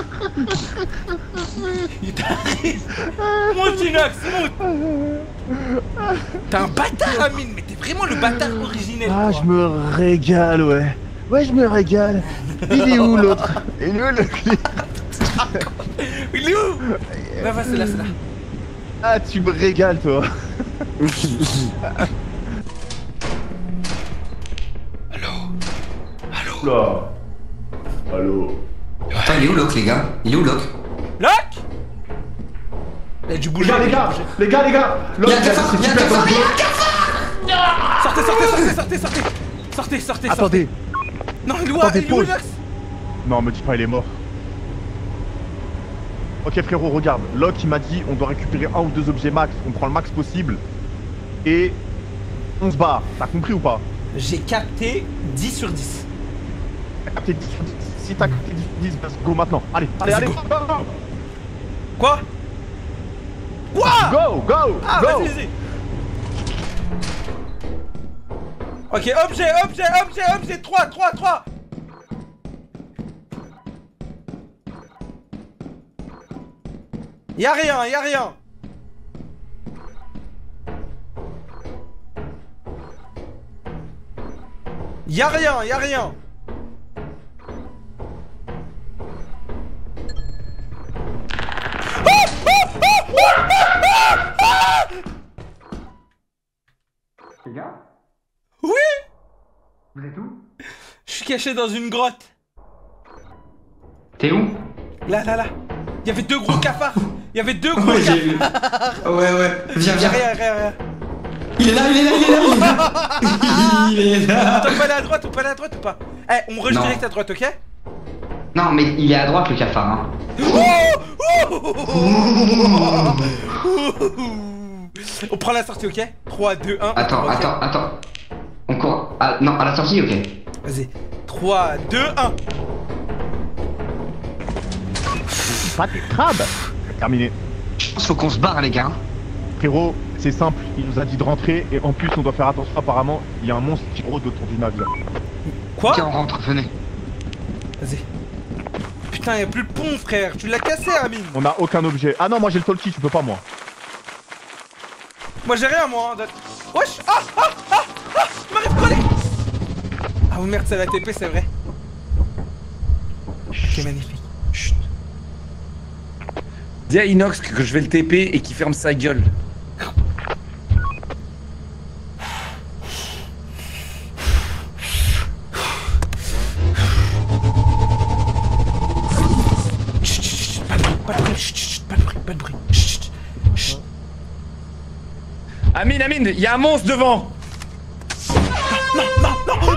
Il t'arrive. Monte, Inox, monte. T'es un bâtard, Amine, mais t'es vraiment le bâtard originel. Ah, quoi. je me régale, ouais. Ouais, je me régale. Il est où l'autre? Il est où le clip? Il est où? Bah, c'est là. Ah, tu me régales, toi. Allô? Allô? Attends, il est où Loc, les gars? Il est où Loc? Loc. Il a dû bouger. Les gars! Il y a un cafard, il y a un cafard. Sortez. Attendez. Non, il est où, Attendez, pause. Inox? Non, me dis pas, il est mort. Ok, frérot, regarde. Locke, il m'a dit on doit récupérer 1 ou 2 objets max. On prend le max possible. Et on se bat. T'as compris ou pas? J'ai capté 10 sur 10. T'as capté 10 sur 10. Si t'as capté 10, go maintenant. Allez, Vas-y, go. Quoi? Quoi? Go, go, Ah, go. vas-y. Ok, objet, 3. Y'a rien. Y'a rien, y'a rien. Les gars? Oui. Vous êtes où? Je suis caché dans une grotte. T'es où? Là. Il y avait deux gros cafards. Il y avait deux gros cafards. Ouais. Viens. Rien. Il est là. Il est là. On peut aller à droite ou pas? Eh, on rush Non. direct à droite, ok? Non, mais il est à droite le cafard, hein. On prend la sortie, ok? 3, 2, 1. Attends. On court. Ah, non, à la sortie, ok. Vas-y. 3, 2, 1. Pas tes crabes. Terminé. Je pense qu'il faut qu'on se barre, les gars. Frérot, c'est simple, il nous a dit de rentrer et en plus on doit faire attention, apparemment il y a un monstre qui rôde autour du navire. Quoi? Ok, on rentre, venez. Vas-y. Putain, y'a plus de pont, frère. Tu l'as cassé, Amine. On a aucun objet. Ah non, moi j'ai le talkie, tu peux pas moi. Moi j'ai rien, moi. Wesh. Il m'arrive collé. Ah oh, merde, c'est la TP, c'est vrai. Ok, magnifique. Chut. Dis à Inox que je vais le TP et qu'il ferme sa gueule. Chut, pas de bruit. Chut. Amine, il y a un monstre devant. Non,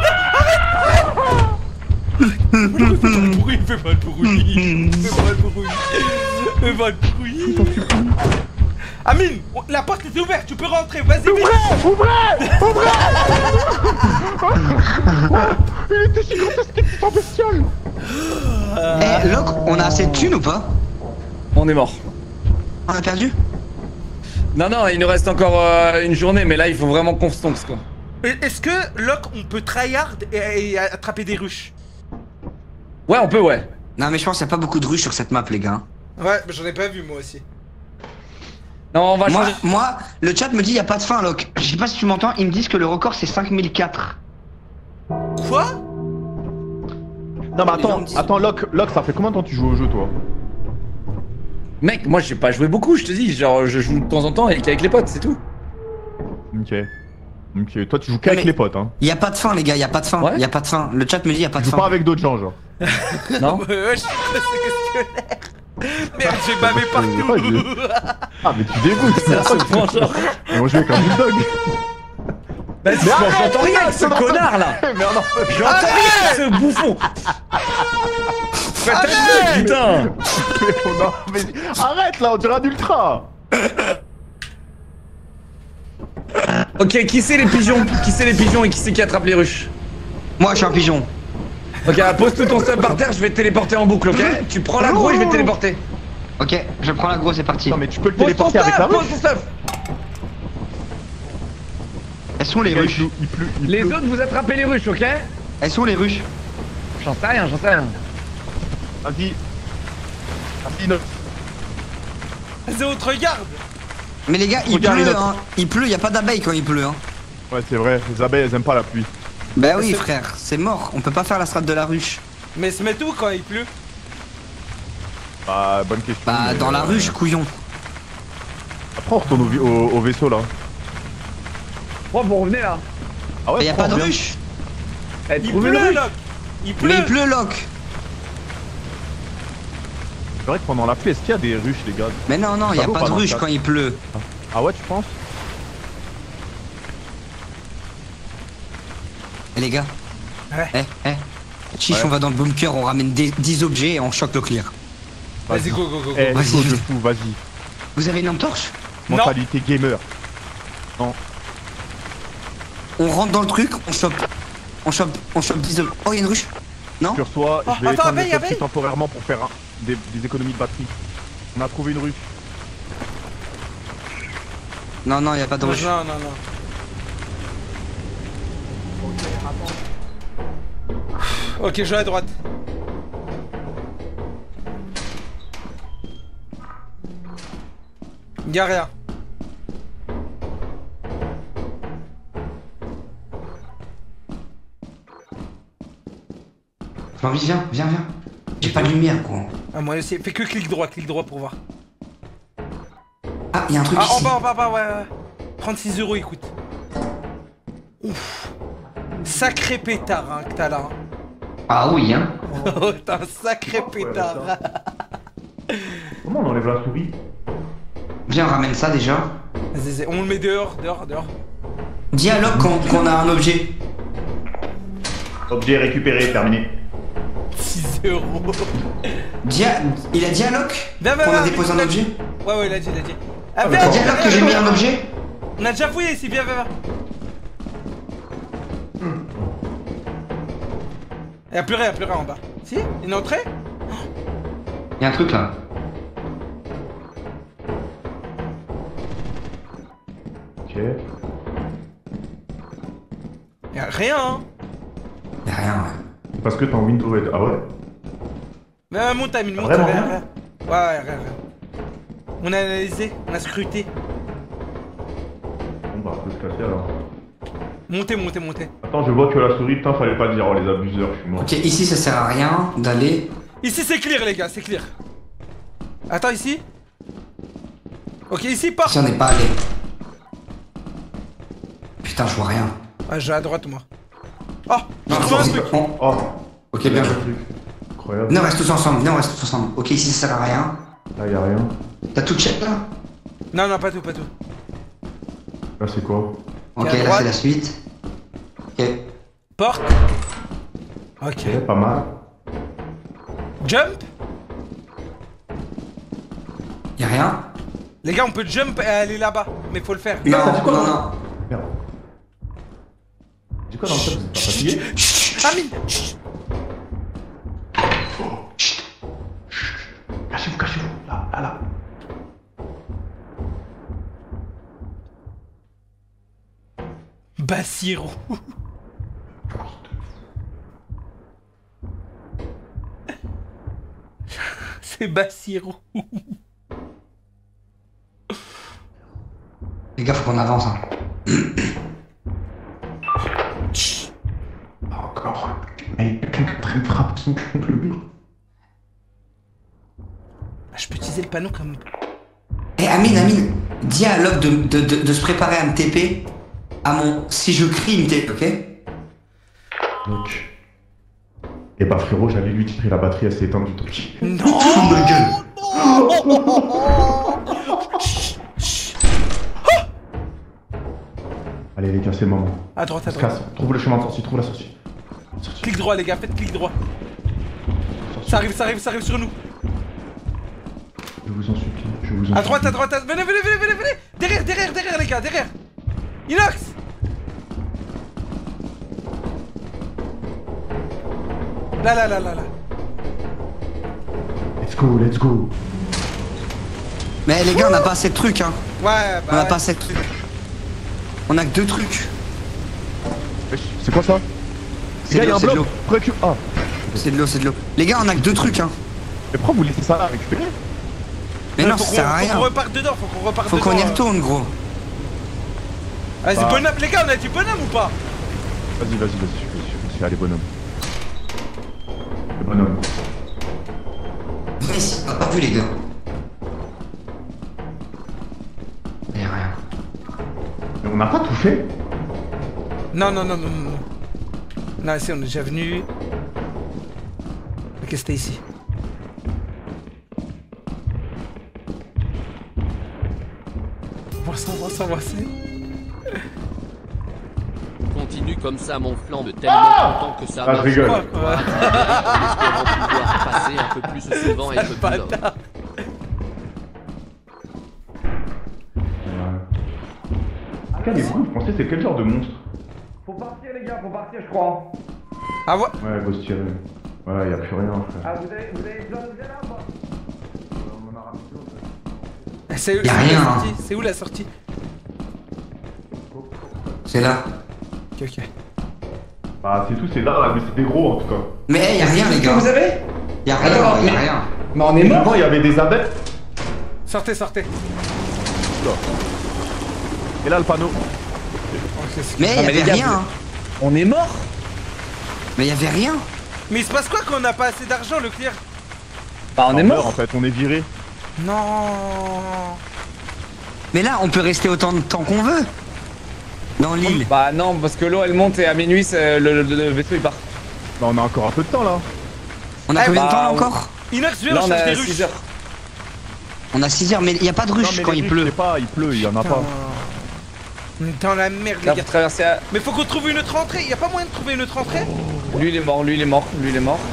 Fais pas de bruit. Amine, la porte est ouverte, tu peux rentrer, vas-y vite. Ouvrez. Il était si gigantesque, c'est en bestiole. Eh, Locke, on a assez de thunes ou pas? On est mort. On a perdu? Non, il nous reste encore une journée, mais là il faut vraiment qu'on se tonce quoi. Est-ce que, Locke, on peut tryhard et attraper des ruches? Ouais, on peut, ouais. Non, mais je pense qu'il n'y a pas beaucoup de ruches sur cette map, les gars. Ouais, mais j'en ai pas vu moi aussi. Non, on va changer. Moi, le chat me dit il n'y a pas de fin, Locke. Je sais pas si tu m'entends, ils me disent que le record c'est 5004. Quoi? Non mais attends, Locke, ça fait combien de temps tu joues au jeu toi? Mec, moi j'ai pas joué beaucoup, je te dis, genre je joue de temps en temps avec les potes, c'est tout. Ok, toi tu joues qu'avec les potes hein. Il y a pas de fin les gars, il y a pas de fin, Ouais. il y a pas de fin. Le chat me dit il y a pas de Tu joues fin. pas avec d'autres gens genre. Non. Ouais, je suis questionnaire. Merde, j'ai bavé partout. Ah mais tu dégoûtes. Ça se prend genre. Mais on joue avec un bulldog. Vas-y, j'entends rien avec ce connard là. Mais non. J'entends rien avec ce bouffon. Fais ta gueule, putain. Non, mais arrête là, on dirait un ultra. Ok, qui c'est les pigeons? Qui c'est les pigeons et qui c'est qui attrape les ruches? Moi je suis un pigeon. Ok, pose tout ton stuff par terre, je vais te téléporter en boucle, ok? Tu prends l'aggro et je vais te téléporter. Ok, je prends l'aggro, c'est parti. Non mais tu peux le Pose ton téléporter avec la stuff, ruche. pose ton stuff. Elles sont les ruches. Il pleut. Les autres, vous attrapez les ruches, ok? Elles sont les ruches. J'en sais rien. Vas-y. Vas-y, non. Zéro, te regarde. Mais les gars, il Regarde, pleut les hein. Il pleut, y a pas d'abeilles quand il pleut hein. Ouais c'est vrai, les abeilles elles aiment pas la pluie. Bah oui frère, c'est mort, on peut pas faire la strat de la ruche. Mais se met où quand il pleut? Bah bonne question. Bah mais, dans la ruche, couillon. Après on retourne au vaisseau là. Bon, vous revenez là. Ah ouais, Y a pas de bien. ruche. Il pleut, Locke. Il pleut. Mais il pleut Locke. C'est vrai que pendant la pluie, est-ce qu'il y a des ruches les gars? Mais non, y a vaut pas pas de dans le ruche chat. quand il pleut. Ah ouais tu penses? Eh les gars. Ouais. Chiche, Ouais. on va dans le bunker, on ramène 10 objets et on choque le clear. Vas-y, go. Eh, Vas-y. go de fou, vas-y. Vous avez une lampe torche? Non. Mentalité gamer. Non. On rentre dans le truc, on chope 10 objets. Oh, y'a une ruche? Non? Sur toi, Oh, je vais attends, éteindre le abeille, talkie abeille. temporairement pour faire des économies de batterie. On a trouvé une ruche. Non, y'a pas de ruche. Non. Ok, je vais à droite. Y'a rien. J'ai envie, viens. J'ai pas de lumière, quoi. Ah, moi aussi. Fais que clic droit pour voir. Ah, y'a un truc Ah, ici. en bas, ouais. 36 €, écoute. Ouf. Sacré pétard, hein, que t'as là. Ah oui, hein. Oh, t'as un sacré pétard. Comment on enlève la souris? Viens, on ramène ça déjà. Vas-y, on le met dehors. Dis à Locke qu'on a un objet. Objet récupéré, terminé. 6 €. Il a dit à Locke Viens, qu'on a déposé un objet. Ouais, il a dit. Ah, T'as dit à Locke que j'ai mis un objet. On a déjà fouillé ici, viens. Y'a plus rien en bas. Si? Une entrée? Y'a un truc là. Ok. Y'a rien, hein. Y'a rien, ouais. Parce que t'es en window red. Ah ouais? Mais monte, Amine, monte, Vraiment rien. Ouais, rien. On a analysé, on a scruté. Bon bah, on peut se casser alors. Montez. Attends, je vois que la souris, putain, fallait pas le dire, oh les abuseurs, je suis mort. Ok, ici ça sert à rien d'aller. Ici c'est clear, les gars, c'est clear. Attends, ici. Ok, ici, pas. Si on n'est pas allé. Putain, je vois rien. Ah, j'ai à droite, moi. Oh, j'ai Non, trouvé un truc. Oh, Ok, bien joué. incroyable. Venez, on reste tous ensemble. Ok, ici ça sert à rien. Là, y'a rien. T'as tout check là? Non, pas tout. Là, c'est quoi? Ok, Et à là droite. c'est la suite. Ok. Porte. Ok. Ok, pas mal. Jump. Y'a rien? Les gars, on peut jump et aller là-bas. Mais faut le faire. Non. Merde. Dis quoi dans le chat, vous êtes pas fatigué? Amine. Cachez-vous. Là. Bassirou. C'est Bassirou. Les gars, faut qu'on avance. Hein. Encore. Mais quelqu'un qui traîne frappe son cul contre le mur. Ah, je peux utiliser le panneau comme... Eh Amine, dis à Locke de se préparer à me TP à mon... Si je crie, il me TP, ok? Donc... Et bah frérot, j'allais lui tirer la batterie, elle s'est éteinte du truc. Non. Ma gueule. Allez les gars, c'est le moment. À droite. On se casse. Trouve le chemin de sortie, trouve la sortie. Clic droit, les gars, faites clic droit. Ça arrive sur nous. Je vous en supplie, À droite. Venez. Derrière, les gars, derrière. Inox. Là. Let's go. Mais les gars, on a pas assez de trucs, hein. Ouais, On a pas assez de trucs. On a que 2 trucs. C'est quoi ça? C'est de l'eau, c'est de l'eau. Ah. C'est de l'eau. Les gars, on a que 2 trucs, hein. Mais pourquoi vous laissez ça là récupérer? Mais non, ça sert à rien. Faut qu'on reparte dedans, Faut qu'on y retourne, gros. Vas-y, bonhomme, les gars, on a dit bonhomme ou pas? Vas-y, je suis allé bonhomme. Le bonhomme. Venez ici, on a pas vu les gars. Y'a rien. Mais on n'a pas tout fait. Non. Non, si, on est déjà venu. Ok, c'était ici. On va ça. Continue comme ça, mon flanc, de tellement content que ça Ah, je rigole. Espérons pouvoir passer un peu plus souvent et un peu plus lors. Quel est vous pensez c'est quel genre de monstre? Faut partir, les gars, je crois. Ah ouais. Ouais, go se tirer. Ouais, y'a plus rien, frère. Ah, vous avez besoin de là ou pas? C'est où Y'a la rien, sortie? hein. C'est où la sortie? C'est là. Ok. Bah, c'est tout, c'est là, mais c'est des gros en tout cas. Mais y'a rien, les Qu'est-ce gars. que vous avez? Y'a rien, Attends, y'a mais- rien. Mais on est mort. Avant, il y avait des abeilles. Sortez. Et là, le panneau. Mais mais les y'avait gars, rien, hein. On est mort. Mais y'avait rien. Mais il se passe quoi quand on n'a pas assez d'argent, Leclerc? Bah on est mort. En fait, on est viré. Non. Mais là, on peut rester autant de temps qu'on veut. Dans l'île. Bah non, parce que l'eau elle monte et à minuit le vaisseau il part. Bah on a encore un peu de temps là. On a Eh combien de bah, temps encore? Inox, viens, Là on on cherche des a ruches. 6 heures. On a 6 heures, mais il n'y a pas de Non, ruche mais quand les il ruches, je pleut. sais pas, il pleut, il y en a pas. On est dans la merde, Là les faut gars. traverser à... Mais faut qu'on trouve une autre entrée. Y a pas moyen de trouver une autre entrée? Lui il est mort, lui il est mort, lui il est mort.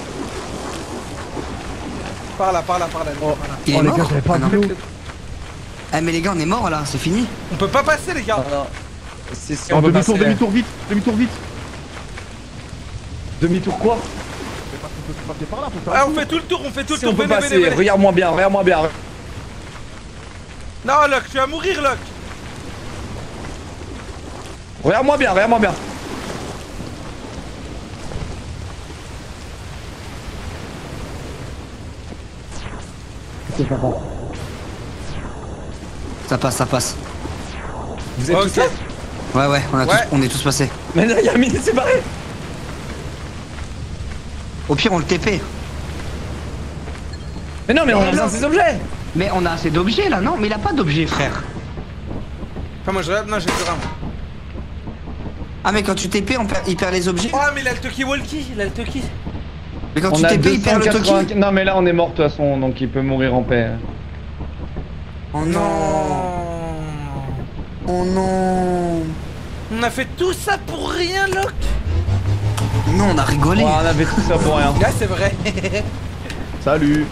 Par là, par là, par là. Oh. par là. Il est Oh, les mort gars, j'avais pas Ah, non. vu. Ah mais les gars, on est mort là, c'est fini. On peut pas passer, les gars. Non, non. Si En on peut demi-tour, passer... demi-tour vite, demi-tour vite. Demi-tour quoi? Passer par là, faut Ah, on fait tout le tour, on fait tout le Si tour. on peut Venez, passer, venez, venez. regarde-moi bien, regarde-moi bien. Non, Locke, tu vas mourir, Locke. Regarde-moi bien, regarde-moi bien. Ça passe, ça passe. Vous êtes Ok. tous là? Ouais, ouais, Ouais. on est tous passés. Mais là, il y a un mini séparé. Au pire, on le TP. Mais non, mais on a Mais besoin non. de ces objets. Mais on a assez d'objets là, non? Mais il a pas d'objets, frère. Enfin, moi, je regarde. Non, j'ai plus rien. Ah, mais quand tu TP, il perd les objets. Oh, mais il a le Toki-Walkie. Il a le Toki. Mais quand On tu a TP, il perd le toki. 280... Non, mais là, on est mort de toute façon, donc il peut mourir en paix. Oh non. Oh non. On a fait tout ça pour rien, Locke. Non, on a rigolé. Ouais, on avait tout ça pour rien. Là, c'est vrai. Salut.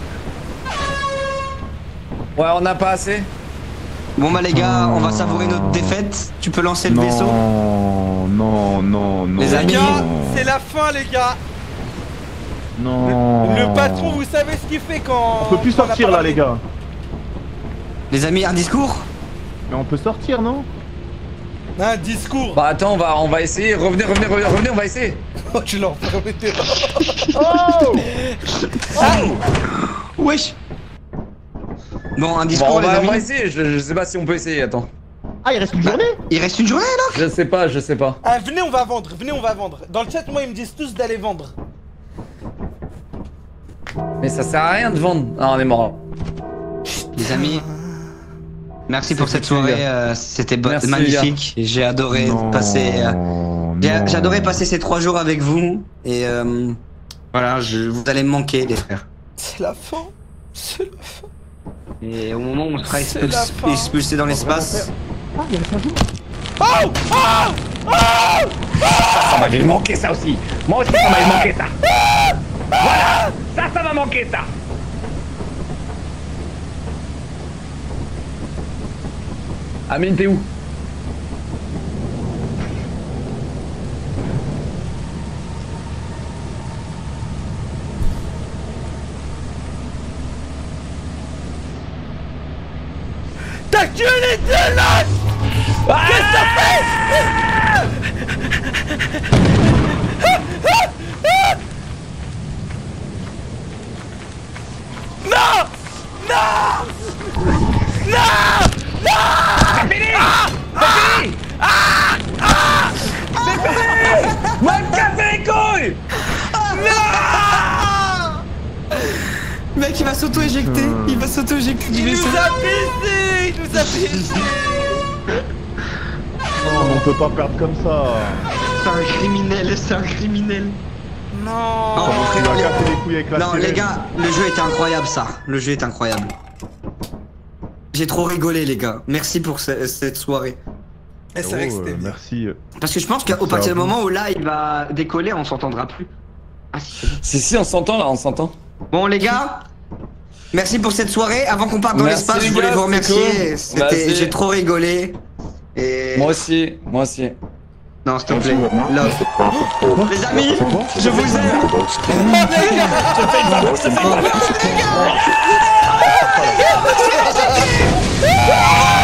Ouais, on n'a pas assez. Bon bah les gars, on va savourer notre défaite. Tu peux lancer le vaisseau. Non, non, non, non. Les Les amis. gars, c'est la fin, les gars. Non. Le patron, vous savez ce qu'il fait quand. On peut plus quand a sortir pas là, parlé. les gars. Les amis, un discours. Mais on peut sortir, non? Un discours. Bah attends, on va essayer. Revenez, on va essayer. Oh, tu l'en promettais. Oh. Wesh. Bon, un Bon, discours on les va amis. essayer. Je sais pas si on peut essayer. Attends. Ah, il reste une journée? Il reste une journée là. Je sais pas, je sais pas. Ah, venez, on va vendre. Venez, on va vendre. Dans le chat, moi, ils me disent tous d'aller vendre. Mais ça sert à rien de vendre. Ah, on est mort. Les amis. Merci pour cette foutu, soirée, les c'était Merci, magnifique. J'ai adoré Non, passer. non. J'ai adoré passer ces 3 jours avec vous et voilà, vous allez me manquer les frères. C'est la fin. C'est la fin. Et au moment où on sera C'est la fin. expulsé dans l'espace, Oh! Oh! Oh! Ça va me manquer ça aussi. Moi aussi, ça va me manquer ça. Voilà. Ça va manquer ça. Amine, t'es où? Ta gueule est dégueulasse! Qu'est-ce que t'as fait? Non! Non! Non! C'est fini! C'est fini! C'est fini! Va te casser les couilles! mec, il va s'auto-éjecter. Il va s'auto-éjecter du Il vaisseau. nous a pissé! Il nous a pissé! Non, mais on peut pas perdre comme ça. C'est un criminel, c'est un criminel. Non! Non, Tu vas casser les couilles avec la Non, sirène. les gars, le jeu était incroyable, ça. Le jeu est incroyable. J'ai trop rigolé, les gars. Merci pour cette soirée. Et c'est vrai que c'était bien. Merci. Parce que je pense qu'au partir du moment où là, il va décoller, on s'entendra plus. Ah, si. Si, on s'entend là, on s'entend. Bon, les gars, merci pour cette soirée. Avant qu'on parte dans Merci, l'espace, les je voulais gars, vous c'est remercier. cool. C'était- Merci. J'ai trop rigolé. Et... Moi aussi, moi aussi. Non, s'il te plaît. You have not Love. met the profit Les amis, je vous aime. quota.